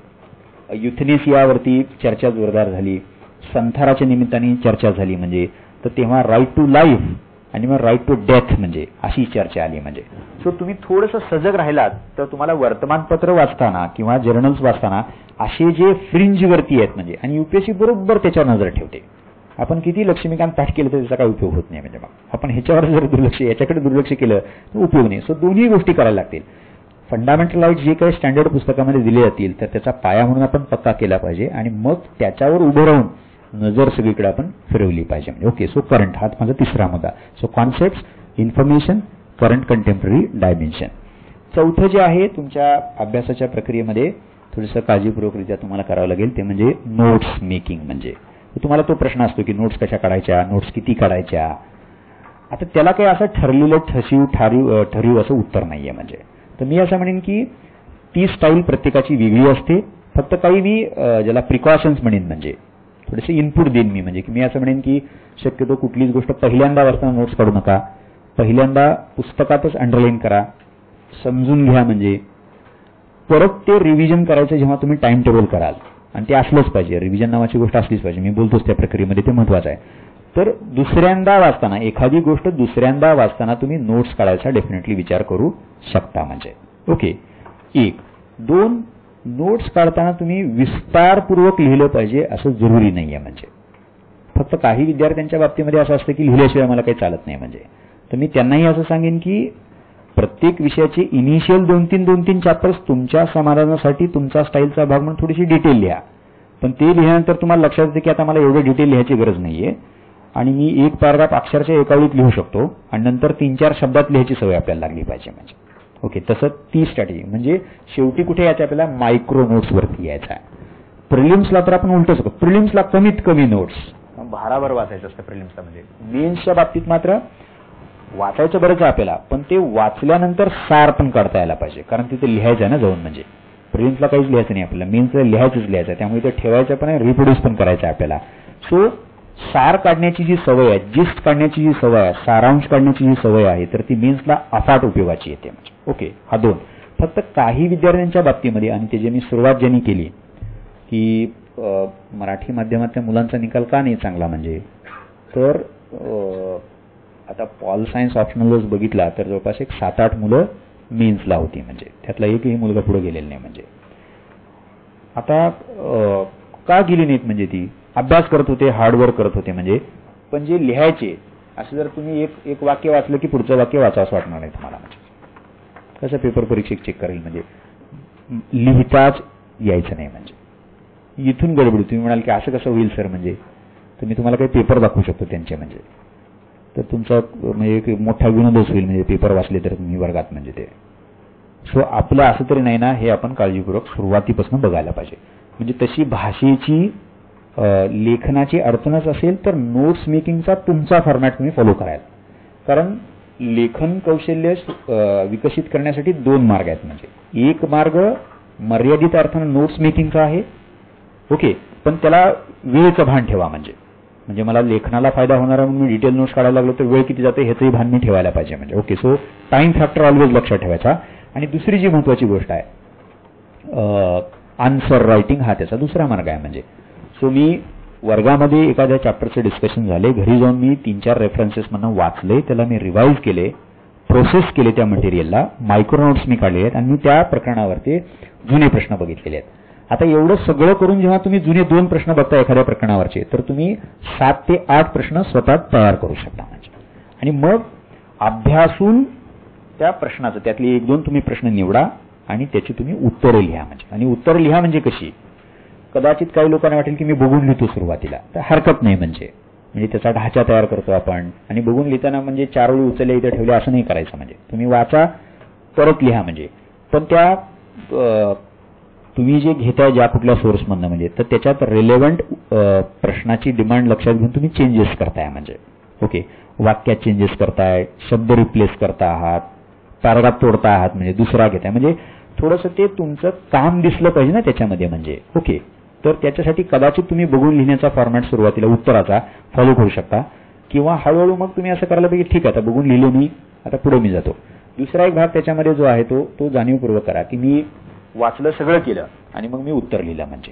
युथनेसियावरती चर्चा जोरदार झाली, संथाराच्या निमित्ताने चर्चा झाली. म्हणजे तर तेव्हा राईट टू लाईफ आणि मग राईट टू डेथ म्हणजे अशी चर्चा आली. म्हणजे सो तुम्ही थोडंसं सजग राहिलात तर तुम्हाला वर्तमानपत्र वाचताना किंवा जर्नल्स वाचताना असे जे फ्रिंजवरती आहेत म्हणजे आणि UPSC बरोबर त्याच्यावर नजर ठेवते. आपण किती लक्ष्मीकांत पाठ केलं तर त्याचा काही उपयोग होत नाही. म्हणजे मग आपण ह्याच्यावर जर याच्याकडे दुर्लक्ष केलं तर उपयोग नाही. सो दोन्ही गोष्टी करायला लागतील. फंडामेंटल राईट्स जे काही स्टँडर्ड पुस्तकामध्ये दिले जातील तर त्याचा पाया म्हणून आपण पक्का केला पाहिजे आणि मग त्याच्यावर उभं राहून नजर सगळीकडे आपण फिरवली पाहिजे. म्हणजे ओके, सो करंट हा माझा तिसरा मुद्दा. So concept, information, current, contemporary, dimension. चौथं जे आहे तुमच्या अभ्यासाच्या प्रक्रियेमध्ये थोडंसं काळजीपूर्वकरित्या तुम्हाला करावं लागेल ते म्हणजे नोट्स मेकिंग. म्हणजे तुम्हाला तो प्रश्न असतो की नोट्स कशा काढायच्या, नोट्स किती काढायच्या. आता त्याला काही असं ठरलेलं ठरीव असं उत्तर नाहीये. म्हणजे तर मी असं म्हणेन की ती स्टाईल प्रत्येकाची वेगळी असते. फक्त काही मी ज्याला प्रिकॉशन्स म्हणेन म्हणजे थोडेसे इनपुट देईन मी. म्हणजे की मी असं म्हणेन की शक्यतो कुठलीच गोष्ट पहिल्यांदा वाचताना नोट्स काढू नका, पहिल्यांदा पुस्तकातच अंडरलाईन करा, समजून घ्या. म्हणजे परत ते रिव्हिजन करायचं जेव्हा तुम्ही टाइम टेबल कराल आणि ते असलंच पाहिजे, रिव्हिजन नावाची गोष्ट असलीच पाहिजे. मी बोलतोच त्या प्रक्रियेमध्ये ते महत्वाचं आहे. तर दुसऱ्यांदा वाचताना एखादी गोष्ट दुसऱ्यांदा वाचताना तुम्ही नोट्स काढायचा डेफिनेटली विचार करू शकता. म्हणजे ओके. 1. 2. नोट्स काढताना तुम्ही विस्तारपूर्वक लिहिलं पाहिजे असं जरुरी नाहीये. म्हणजे फक्त काही विद्यार्थ्यांच्या बाबतीमध्ये असं असतं की लिहिल्याशिवाय मला काही चालत नाही. म्हणजे तर मी त्यांनाही असं सांगेन की प्रत्येक विषयाचे इनिशियल 2-3 चॅप्टर्स तुमच्या समाधानासाठी तुमचा स्टाईलचा भाग म्हणून थोडीशी डिटेल लिहा. पण ते लिहिल्यानंतर तुम्हाला लक्षात येते की आता मला एवढं डिटेल लिहायची गरज नाहीये आणि मी एक पॅराग्राफ अक्षरशः एका वेळीत लिहू शकतो आणि नंतर 3-4 शब्दात लिहायची सवय आपल्याला लागली पाहिजे. म्हणजे ओके. तसं ती स्ट्रॅटेजी. म्हणजे शेवटी कुठे यायचं आपल्याला मायक्रो नोट्सवरती यायचं आहे. प्रिलिम्सला तर आपण उलटच करतो. प्रिलिम्सला कमीत कमी नोट्स भाराभर वाचायचं असतं प्रिलिम्सला. म्हणजे मेन्सच्या बाबतीत मात्र वाचायचं बरंच आहे आपल्याला, पण ते वाचल्यानंतर सार पण काढता यायला पाहिजे. कारण तिथे लिहायचं आहे ना जाऊन. म्हणजे प्रिलिम्सला काहीच लिहायचं नाही आपल्याला, मेन्सला लिहायचं आहे. त्यामुळे ते ठेवायचं पण आहे, रिप्रोड्यूस पण करायचं आहे आपल्याला. सो सार काढण्याची जी सवय आहे, जिस्ट काढण्याची जी सवय आहे, सारांश काढण्याची जी सवय आहे, तर ती मेन्सला अफाट उपयोगाची येते. म्हणजे ओके. हा 2. फक्त काही विद्यार्थ्यांच्या बाबतीमध्ये आणि त्याची मी सुरुवात ज्यांनी केली की मराठी माध्यमातल्या मुलांचा निकाल का नाही चांगला. म्हणजे तर आता पॉल सायन्स ऑप्शनल बघितला तर जवळपास एक 7-8 मुलं मेन्सला होती. म्हणजे त्यातला एकही मुलगा पुढे गेलेला नाही. म्हणजे आता का गेली नाहीत म्हणजे ती अभ्यास करत होते, हार्डवर्क करत होते. म्हणजे पण जे लिहायचे असं जर तुम्ही एक वाक्य वाचलं की पुढचं वाक्य वाचावंच वाटणार नाही तुम्हाला. म्हणजे कसं पेपर परीक्षक चेक करेल. म्हणजे लिहिताच यायचं नाही. म्हणजे इथून गडबड. तुम्ही म्हणाल की असं कसं होईल सर. म्हणजे तर मी तुम्हाला काही पेपर दाखवू शकतो त्यांचे. म्हणजे तर तुमचा म्हणजे एक मोठा विनोदच होईल. म्हणजे पेपर वाचले तर तुम्ही वर्गात. म्हणजे ते सो आपलं असं तरी नाही ना, हे आपण काळजीपूर्वक सुरुवातीपासून बघायला पाहिजे. म्हणजे तशी भाषेची लेखनाची अडचणच असेल तर नोट्स मेकिंगचा तुमचा फॉर्मॅट तुम्ही फॉलो कराल. कारण लेखन कौशल्य विकसित करण्यासाठी 2 मार्ग आहेत. म्हणजे एक मार्ग मर्यादित अर्थानं नोट्स मेकिंगचा आहे. ओके. पण त्याला वेळेचं भान ठेवा. म्हणजे मला लेखनाला फायदा होणार म्हणून मी डिटेल नोट्स काढायला लागलो तर वेळ किती जाते ह्याचंही भान मी ठेवायला पाहिजे. म्हणजे okay. So time factor always लक्षात ठेवायचा. आणि दुसरी जी महत्वाची गोष्ट आहे आन्सर रायटिंग, हा त्याचा दुसरा मार्ग आहे. म्हणजे सो मी वर्गामध्ये एखाद्या चॅप्टरचे डिस्कशन झाले, घरी जाऊन मी 3-4 रेफरन्सेस म्हणून वाचले, त्याला मी रिवाईज केले, प्रोसेस केले, त्या मटेरियलला मायक्रो नोट्स मी काढले आहेत आणि मी त्या प्रकरणावरती जुने प्रश्न बघितलेले आहेत. आता एवढं सगळं करून जेव्हा तुम्ही जुने 2 प्रश्न बघता एखाद्या प्रकरणावरचे तर तुम्ही 7 ते 8 प्रश्न स्वतः तयार करू शकता. आणि मग अभ्यासून त्या प्रश्नाचं त्यातले 1-2 तुम्ही प्रश्न निवडा आणि त्याची तुम्ही उत्तरं लिहा. आणि उत्तरं लिहा म्हणजे कशी. कदाचित काही लोकांना वाटेल की मी बघून लिहितो सुरुवातीला, तर हरकत नाही. म्हणजे त्याचा ढाचा तयार करतो आपण आणि बघून लिहिताना म्हणजे 4 वेळी उचलल्या इथे ठेवल्या असं नाही करायचं. म्हणजे तुम्ही वाचा, परत लिहा. म्हणजे पण त्या तुम्ही जे घेताय ज्या कुठल्या सोर्समधनं म्हणजे तर त्याच्यात रिलेव्हंट प्रश्नाची डिमांड लक्षात घेऊन तुम्ही चेंजेस करताय. म्हणजे ओके. वाक्यात चेंजेस करताय, शब्द रिप्लेस करता आहात, पॅराग्राफ तोडता आहात, म्हणजे दुसरा घेताय. म्हणजे थोडंसं ते तुमचं काम दिसलं पाहिजे ना त्याच्यामध्ये. म्हणजे ओके. तर त्याच्यासाठी कदाचित तुम्ही बघून लिहिण्याचा फॉर्मॅट सुरुवातीला उत्तराचा फॉलो करू शकता किंवा हळूहळू मग तुम्ही असं करायला पाहिजे ठीक आहे आता बघून लिहिलो मी, आता पुढे मी जातो. दुसरा एक भाग त्याच्यामध्ये जो आहे तो जाणीवपूर्वक करा की मी वाचलं, सगळं केलं आणि मग मी उत्तर लिहिलं. म्हणजे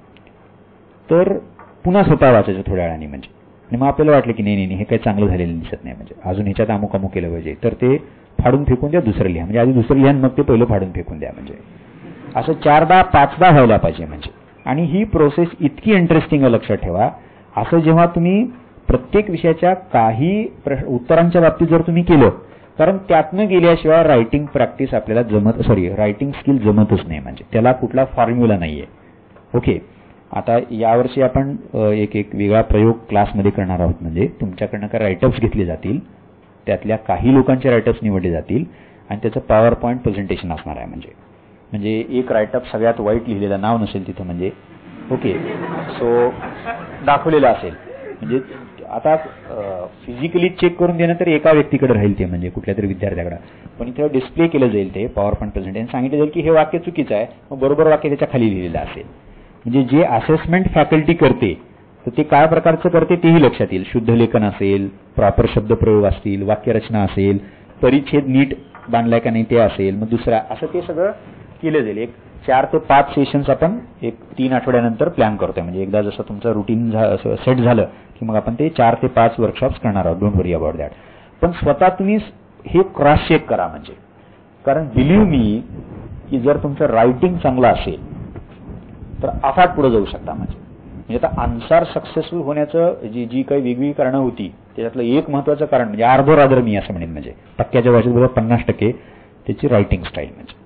तर पुन्हा स्वतः वाचायचं थोड्या वेळाने. म्हणजे आणि मग आपल्याला वाटलं की नाही हे काही चांगलं झालेलं दिसत नाही, म्हणजे अजून ह्याच्यात अमुक अमुक केलं पाहिजे, तर ते फाडून फेकून द्या, दुसरं लिहा. म्हणजे आधी दुसरं लिहा मग ते पहिलं फाडून फेकून द्या. म्हणजे असं 4दा-5दा व्हायला पाहिजे. म्हणजे आणि ही प्रोसेस इतकी इंटरेस्टिंग आहे, लक्षात ठेवा. असं जेव्हा तुम्ही प्रत्येक विषयाच्या काही उत्तरांच्या बाबतीत जर तुम्ही केलं, कारण त्यातनं गेल्याशिवाय रायटिंग प्रॅक्टिस आपल्याला रायटिंग स्किल जमतच नाही. म्हणजे त्याला कुठला फॉर्म्युला नाहीये. ओके. आता यावर्षी आपण एक वेगळा प्रयोग क्लासमध्ये करणार आहोत. म्हणजे तुमच्याकडनं काही रायटअप्स घेतले जातील, त्यातल्या काही लोकांचे रायटअप्स निवडले जातील आणि त्याचं पॉवर पॉईंट प्रेझेंटेशन असणार आहे. म्हणजे एक रायटअप सगळ्यात वाईट लिहिलेलं नाव नसेल तिथं, म्हणजे ओके. सो दाखवलेलं असेल. म्हणजे आता फिजिकली चेक करून देणं तर एका व्यक्तीकडे राहील ते, म्हणजे कुठल्या तरी विद्यार्थ्याकडे, पण इथं डिस्प्ले केलं जाईल ते पॉवर पॉईंट प्रेझेंटेशन. सांगितलं जाईल की हे वाक्य चुकीचं आहे, मग बरोबर वाक्य त्याच्या खाली लिहिलेलं असेल. म्हणजे जे असेसमेंट फॅकल्टी करते तर ते काय प्रकारचं करते तेही लक्षात येईल. शुद्ध लेखन असेल, प्रॉपर शब्दप्रयोग असतील, वाक्यरचना असेल, परिच्छेद नीट बांधलाय का नाही ते असेल, मग दुसरा असं ते सगळं केलं जाईल. एक 4 ते 5 सेशन्स आपण एक 3 आठवड्यानंतर प्लॅन करतोय. म्हणजे एकदा जसं तुमचं रुटीन सेट झालं की मग आपण ते 4 ते 5 वर्कशॉप्स करणार आहोत. Don't worry about that. पण स्वतः तुम्ही हे क्रॉस चेक करा. म्हणजे कारण बिलीव्ह मी की जर तुमचं रायटिंग चांगलं असेल तर अफाट पुढे जाऊ शकता. म्हणजे आता आन्सर सक्सेसफुल होण्याचं जी काही वेगवेगळी कारणं होती त्याच्यातलं एक महत्वाचं कारण म्हणजे अर्धो रादर मी असं म्हणेन. म्हणजे टक्क्याच्या भाषेत बरोबर 50% त्याची रायटिंग स्टाईल. म्हणजे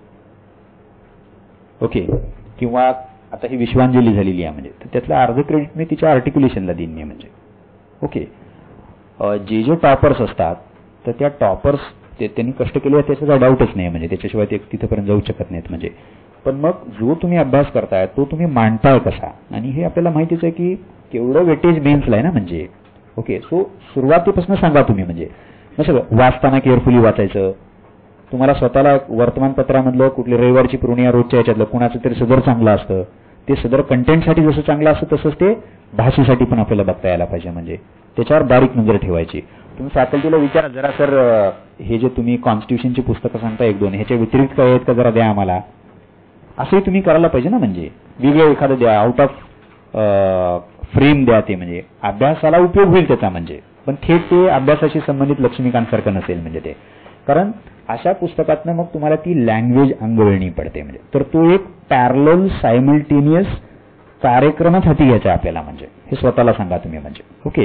ओके. किंवा आता ही विश्वांजली झालेली आहे म्हणजे तर त्यातलं अर्ध क्रेडिट मी तिच्या आर्टिक्युलेशनला देईन मी. म्हणजे ओके. जे टॉपर्स असतात तर त्या टॉपर्स त्यांनी कष्ट केले त्याचा काही डाऊटच नाही. म्हणजे त्याच्याशिवाय ते तिथपर्यंत जाऊ शकत नाहीत. म्हणजे पण मग जो तुम्ही अभ्यास करताय तो तुम्ही मांडताय कसा. आणि हे आपल्याला माहितीच आहे की केवढं वेटेज मेन्सला आहे ना. म्हणजे ओके. सो सुरुवातीपासून सांगा तुम्ही. म्हणजे सगळं वाचताना केअरफुली वाचायचं. तुम्हाला स्वतःला वर्तमानपत्रामधलं कुठली रविवारची पूर्णिया रोजच्या याच्यातलं कुणाचं तरी सदर चांगलं असतं. ते सदर कंटेंटसाठी जसं चांगलं असतं तसंच ते भाषेसाठी पण आपल्याला बघता यायला पाहिजे. म्हणजे त्याच्यावर बारीक नजर ठेवायची. तुम्ही फॅकल्टीला विचारा जरा सर हे जे तुम्ही कॉन्स्टिट्यूशनची पुस्तकं सांगता 1-2 ह्याच्या व्यतिरिक्त काय आहेत का जरा द्या आम्हाला. असंही तुम्ही करायला पाहिजे ना. म्हणजे वेगळं एखादं द्या. आउट ऑफ फ्रेम द्या. ते म्हणजे अभ्यासाला उपयोग होईल त्याचा. म्हणजे पण थेट ते अभ्यासाशी संबंधित लक्ष्मीकांतसारखं नसेल. म्हणजे ते कारण अशा पुस्तकातनं मग तुम्हाला ती लँग्वेज अंगवळणी पडते. म्हणजे तर तो एक पॅरलल सायमल्टेनियस कार्यक्रमच हाती घ्यायचा आपल्याला. म्हणजे हे स्वतःला सांगा तुम्ही. म्हणजे ओके.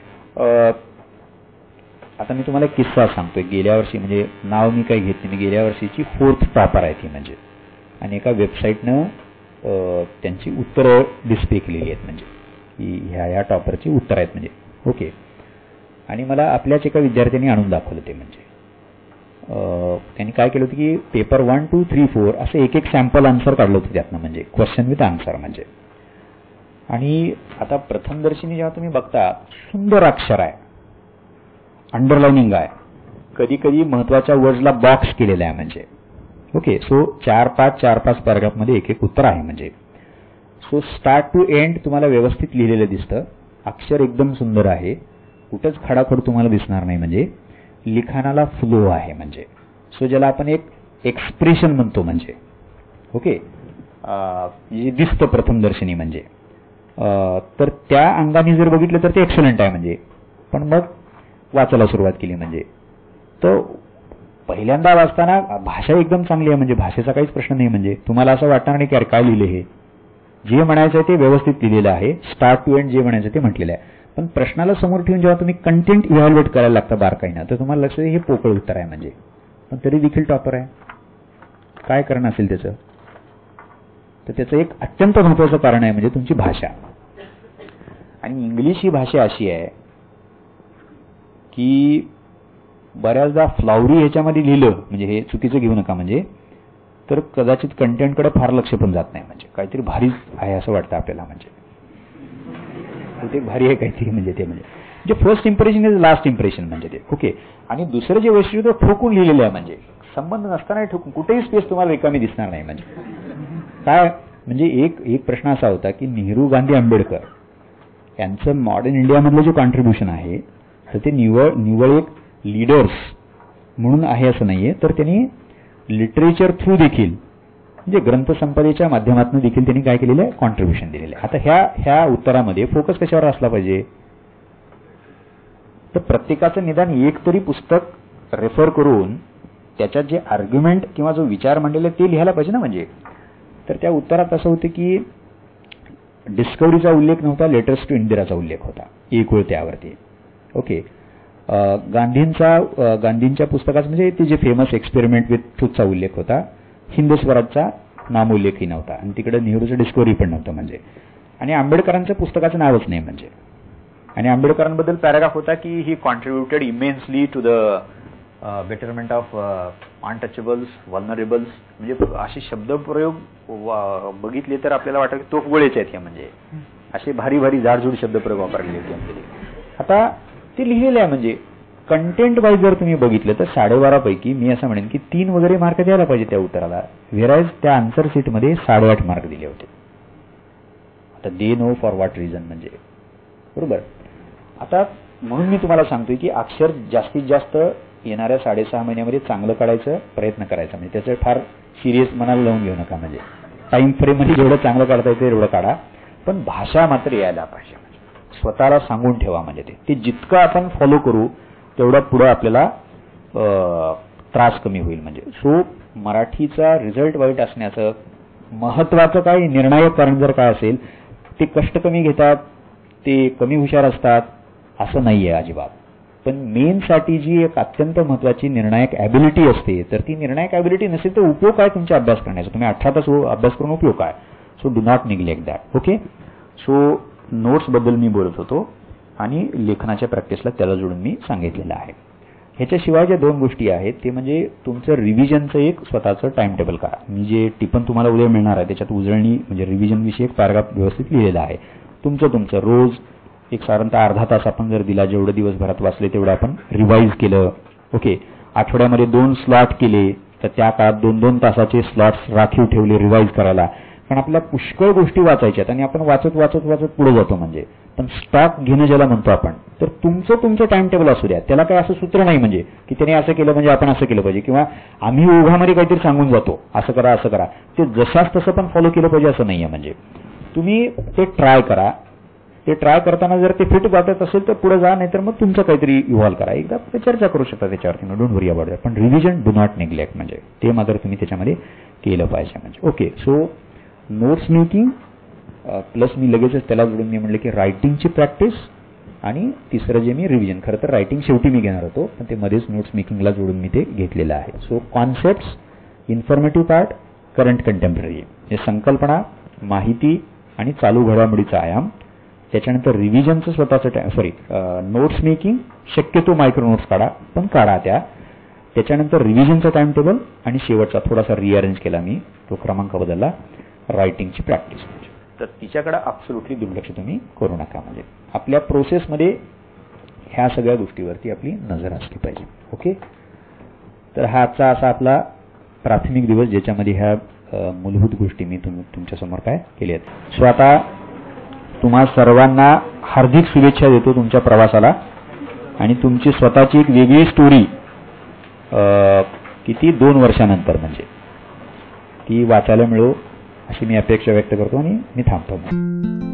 आता मी तुम्हाला एक किस्सा सांगतोय. गेल्या वर्षी म्हणजे नाव मी काही घेत नाही. मी गेल्या वर्षीची 4th टॉपर आहे ती. म्हणजे आणि एका वेबसाईटनं त्यांची उत्तरं डिस्प्ले केलेली आहेत. म्हणजे की ह्या टॉपरची उत्तर आहेत. म्हणजे ओके. आणि मला आपल्याच एका विद्यार्थ्यांनी आणून दाखवलं ते. म्हणजे त्यांनी काय केलं होतं की पेपर 1, 2, 3, 4 असं एक सॅम्पल आन्सर काढलं होतं त्यातनं. म्हणजे क्वेश्चन विथ आन्सर. म्हणजे आणि आता प्रथमदर्शनी जेव्हा तुम्ही बघता सुंदर अक्षर आहे. अंडरलाइनिंग आहे. कधी कधी महत्वाच्या वर्ड्सला बॉक्स केलेला आहे. म्हणजे ओके. सो 4-5 पॅराग्राफमध्ये एक उत्तर आहे. म्हणजे सो स्टार्ट टू एंड तुम्हाला व्यवस्थित लिहिलेलं दिसतं. अक्षर एकदम सुंदर आहे. कुठंच खडाखड तुम्हाला दिसणार नाही. म्हणजे लिखाणाला फ्लो आहे. म्हणजे सो ज्याला आपण एक एक्सप्रेशन म्हणतो. म्हणजे ओके. जे दिसतं प्रथमदर्शनी. म्हणजे तर त्या अंगाने जर बघितलं तर ते एक्सलंट आहे. म्हणजे पण मग वाचायला सुरुवात केली. म्हणजे तर पहिल्यांदा वाचताना भाषा एकदम चांगली आहे. म्हणजे भाषेचा काहीच प्रश्न नाही. म्हणजे तुम्हाला असं वाटणार नाही की अरे काय लिहिले हे. जे म्हणायचं आहे ते व्यवस्थित लिहिलेलं आहे. स्टार्ट टू एंड जे म्हणायचं ते म्हटलेलं आहे. पण प्रश्नाला समोर ठेवून जेव्हा तुम्ही कंटेंट इव्हॅल्युएट करायला लागता बारकाईनं तर तुम्हाला लक्षात हे पोकळ उत्तर आहे. म्हणजे पण तरी देखील टॉपर आहे. काय कारण असेल त्याचं. तर त्याचं एक अत्यंत महत्वाचं कारण आहे म्हणजे तुमची भाषा. आणि इंग्लिश ही भाषा अशी आहे की बऱ्याचदा फ्लावरी ह्याच्यामध्ये लिहिलं म्हणजे हे चुकीचं घेऊ नका. म्हणजे तर कदाचित कंटेंटकडे फार लक्ष पण जात नाही. म्हणजे काहीतरी भारीच आहे असं वाटतं आपल्याला. म्हणजे ते भारी आहे काहीतरी. म्हणजे ते म्हणजे first impression is last impression. म्हणजे ते ओके. आणि दुसरं जे वैशिष्ट्य ठोकून लिहिलेलं आहे. म्हणजे संबंध नसताना ठोकून कुठेही स्पेस तुम्हाला रिकामी दिसणार नाही. म्हणजे काय म्हणजे एक प्रश्न असा होता की नेहरू, गांधी, आंबेडकर यांचं मॉडर्न इंडियामधलं जे कॉन्ट्रीब्युशन आहे तर ते निवळ एक लीडर्स म्हणून आहे असं नाहीये. तर त्यांनी लिटरेचर थ्रू देखील म्हणजे ग्रंथसंपदेच्या माध्यमातून देखील त्यांनी काय केलेलं आहे कॉन्ट्रीब्युशन दिलेलं आहे. आता ह्या उत्तरामध्ये फोकस कशावर असला पाहिजे. तर प्रत्येकाचं निदान एक तरी पुस्तक रेफर करून त्याच्यात जे आर्ग्युमेंट किंवा जो विचार मांडलेला ते लिहायला पाहिजे ना. म्हणजे तर त्या उत्तरात असं होतं की डिस्कव्हरीचा उल्लेख नव्हता. लेटर्स टू इंदिराचा उल्लेख होता. एक वेळ त्यावरती. ओके. गांधींच्या पुस्तकाचं म्हणजे ते जे फेमस एक्सपेरिमेंट विथ ट्रूथचा उल्लेख होता. हिंद स्वराजचा नामोल्लेखही नव्हता. आणि तिकडे नेहरूचं डिस्कव्हरी पण नव्हतं. म्हणजे आणि आंबेडकरांच्या पुस्तकाचं नावच नाही. म्हणजे आणि आंबेडकरांबद्दल पॅराग्राफ होता की he contributed immensely to the betterment of untouchables, vulnerables. म्हणजे असे शब्दप्रयोग बघितले तर आपल्याला वाटतं की तोफगोळेचे आहेत. म्हणजे असे भारी भारी जाडजूड शब्दप्रयोग वापरलेले होते. आता ते लिहिलेलं आहे. म्हणजे कंटेंट वाईज जर तुम्ही बघितलं तर 12.5 पैकी मी असं म्हणेन की 3 वगैरे मार्क द्यायला पाहिजे त्या उत्तराला. व्हेराज त्या आन्सर सीटमध्ये 8.5 मार्क दिले होते. आता they know for what reason. म्हणजे बरोबर. आता म्हणून मी तुम्हाला सांगतोय की अक्षर जास्तीत जास्त येणाऱ्या 6.5 महिन्यामध्ये चांगलं काढायचा प्रयत्न करायचा. म्हणजे त्याचं फार सिरियस मनाला लावून घेऊ नका. म्हणजे टाइम फ्रेममध्ये जेवढं चांगलं काढता येते तेवढं काढा, पण भाषा मात्र यायला पाहिजे. स्वतःला सांगून ठेवा. म्हणजे ते जितकं आपण फॉलो करू तेवढं पुढं आपल्याला त्रास कमी होईल. म्हणजे सो मराठीचा रिझल्ट वाईट असण्याचं महत्वाचं काय, निर्णायक कारण जर काय असेल, ते कष्ट कमी घेतात, ते कमी हुशार असतात असं नाहीये अजिबात. पण मेनसाठी जी एक अत्यंत महत्वाची निर्णायक ॲबिलिटी असते, तर ती निर्णायक ॲबिलिटी नसेल तर उपयोग काय तुमचा अभ्यास करण्याचा? तुम्ही 18 तास अभ्यास करून उपयोग काय? So do not neglect that. Okay. So नोट्सबद्दल मी बोलत होतो आणि लेखनाच्या प्रॅक्टिसला त्याला जोडून मी सांगितलेलं आहे. ह्याच्याशिवाय ज्या 2 गोष्टी आहेत ते म्हणजे तुमचं रिव्हिजनचं एक स्वतःचं टाइम टेबल करा. मी जे टिपण तुम्हाला उद्या मिळणार आहे त्याच्यात उजळणी म्हणजे रिव्हिजन विषयी एक पॅराग्राफ व्यवस्थित लिहिलेला आहे. तुमचं रोज एक साधारणतः अर्धा तास आपण जर दिला, जेवढं दिवसभरात वाचले तेवढं आपण रिवाईज केलं. ओके. आठवड्यामध्ये 2 स्लॉट केले तर त्या काळात 2-2 तासाचे स्लॉट्स राखीव ठेवले रिवाईज करायला. पण आपल्या पुष्कळ गोष्टी वाचायच्यात आणि आपण वाचत पुढे जातो. म्हणजे पण स्टॉक घेणं ज्याला म्हणतो आपण, तर तुमचं टाइम टेबल असू द्या. त्याला काय असं सूत्र नाही म्हणजे की त्याने असं केलं म्हणजे आपण असं केलं पाहिजे, किंवा आम्ही ओघामध्ये काहीतरी सांगून जातो असं करा. ते जसाच तसं पण फॉलो केलं पाहिजे असं नाहीये. म्हणजे तुम्ही ते ट्राय करा. ते ट्राय करताना जर ते फिट वाटत असेल तर पुढे जा, नाहीतर मग तुमचं काहीतरी इव्हॉल्व करा. एकदा चर्चा करू शकता त्याच्यावरती. Don't worry about that. पण रिव्हिजन डू नॉट निग्लेक्ट. म्हणजे ते मात्र तुम्ही त्याच्यामध्ये केलं पाहिजे. म्हणजे okay. So notes making plus मी लगेचच त्याला जोडून मी म्हणलं की रायटिंगची प्रॅक्टिस, आणि तिसरं जे मी रिव्हिजन. खरं तर रायटिंग शेवटी मी घेणार होतो, पण ते मध्येच नोट्स मेकिंगला जोडून मी ते घेतलेलं आहे. So concepts, informative part, current contemporary, हे संकल्पना, माहिती आणि चालू घडामोडीचा आयाम. त्याच्यानंतर रिव्हिजनचं स्वतःचं नोट्स मेकिंग, शक्यतो मायक्रो नोट्स काढा, पण काढा त्या. त्याच्यानंतर रिव्हिजनचा टाइम टेबल, आणि शेवटचा थोडासा रिअरेंज केला मी, तो क्रमांक बदलला, रायटिंगची प्रॅक्टिस. तर तिच्याकडे ॲब्सोल्युटली दुर्लक्ष तुम्ही करू नका. म्हणजे आपल्या प्रोसेसमध्ये ह्या सगळ्या गोष्टीवरती आपली नजर असली पाहिजे. ओके. तर हा आजचा असा आपला प्राथमिक दिवस ज्याच्यामध्ये ह्या मूलभूत गोष्टी मी तुमच्यासमोर काय केल्या आहेत. सो आता तुम्हा सर्वांना हार्दिक शुभेच्छा देतो तुमच्या प्रवासाला, आणि तुमची स्वतःची एक वेगळी स्टोरी किती 2 वर्षानंतर म्हणजे ती वाचायला मिळो अशी मी अपेक्षा व्यक्त करतो आणि मी थांबतो.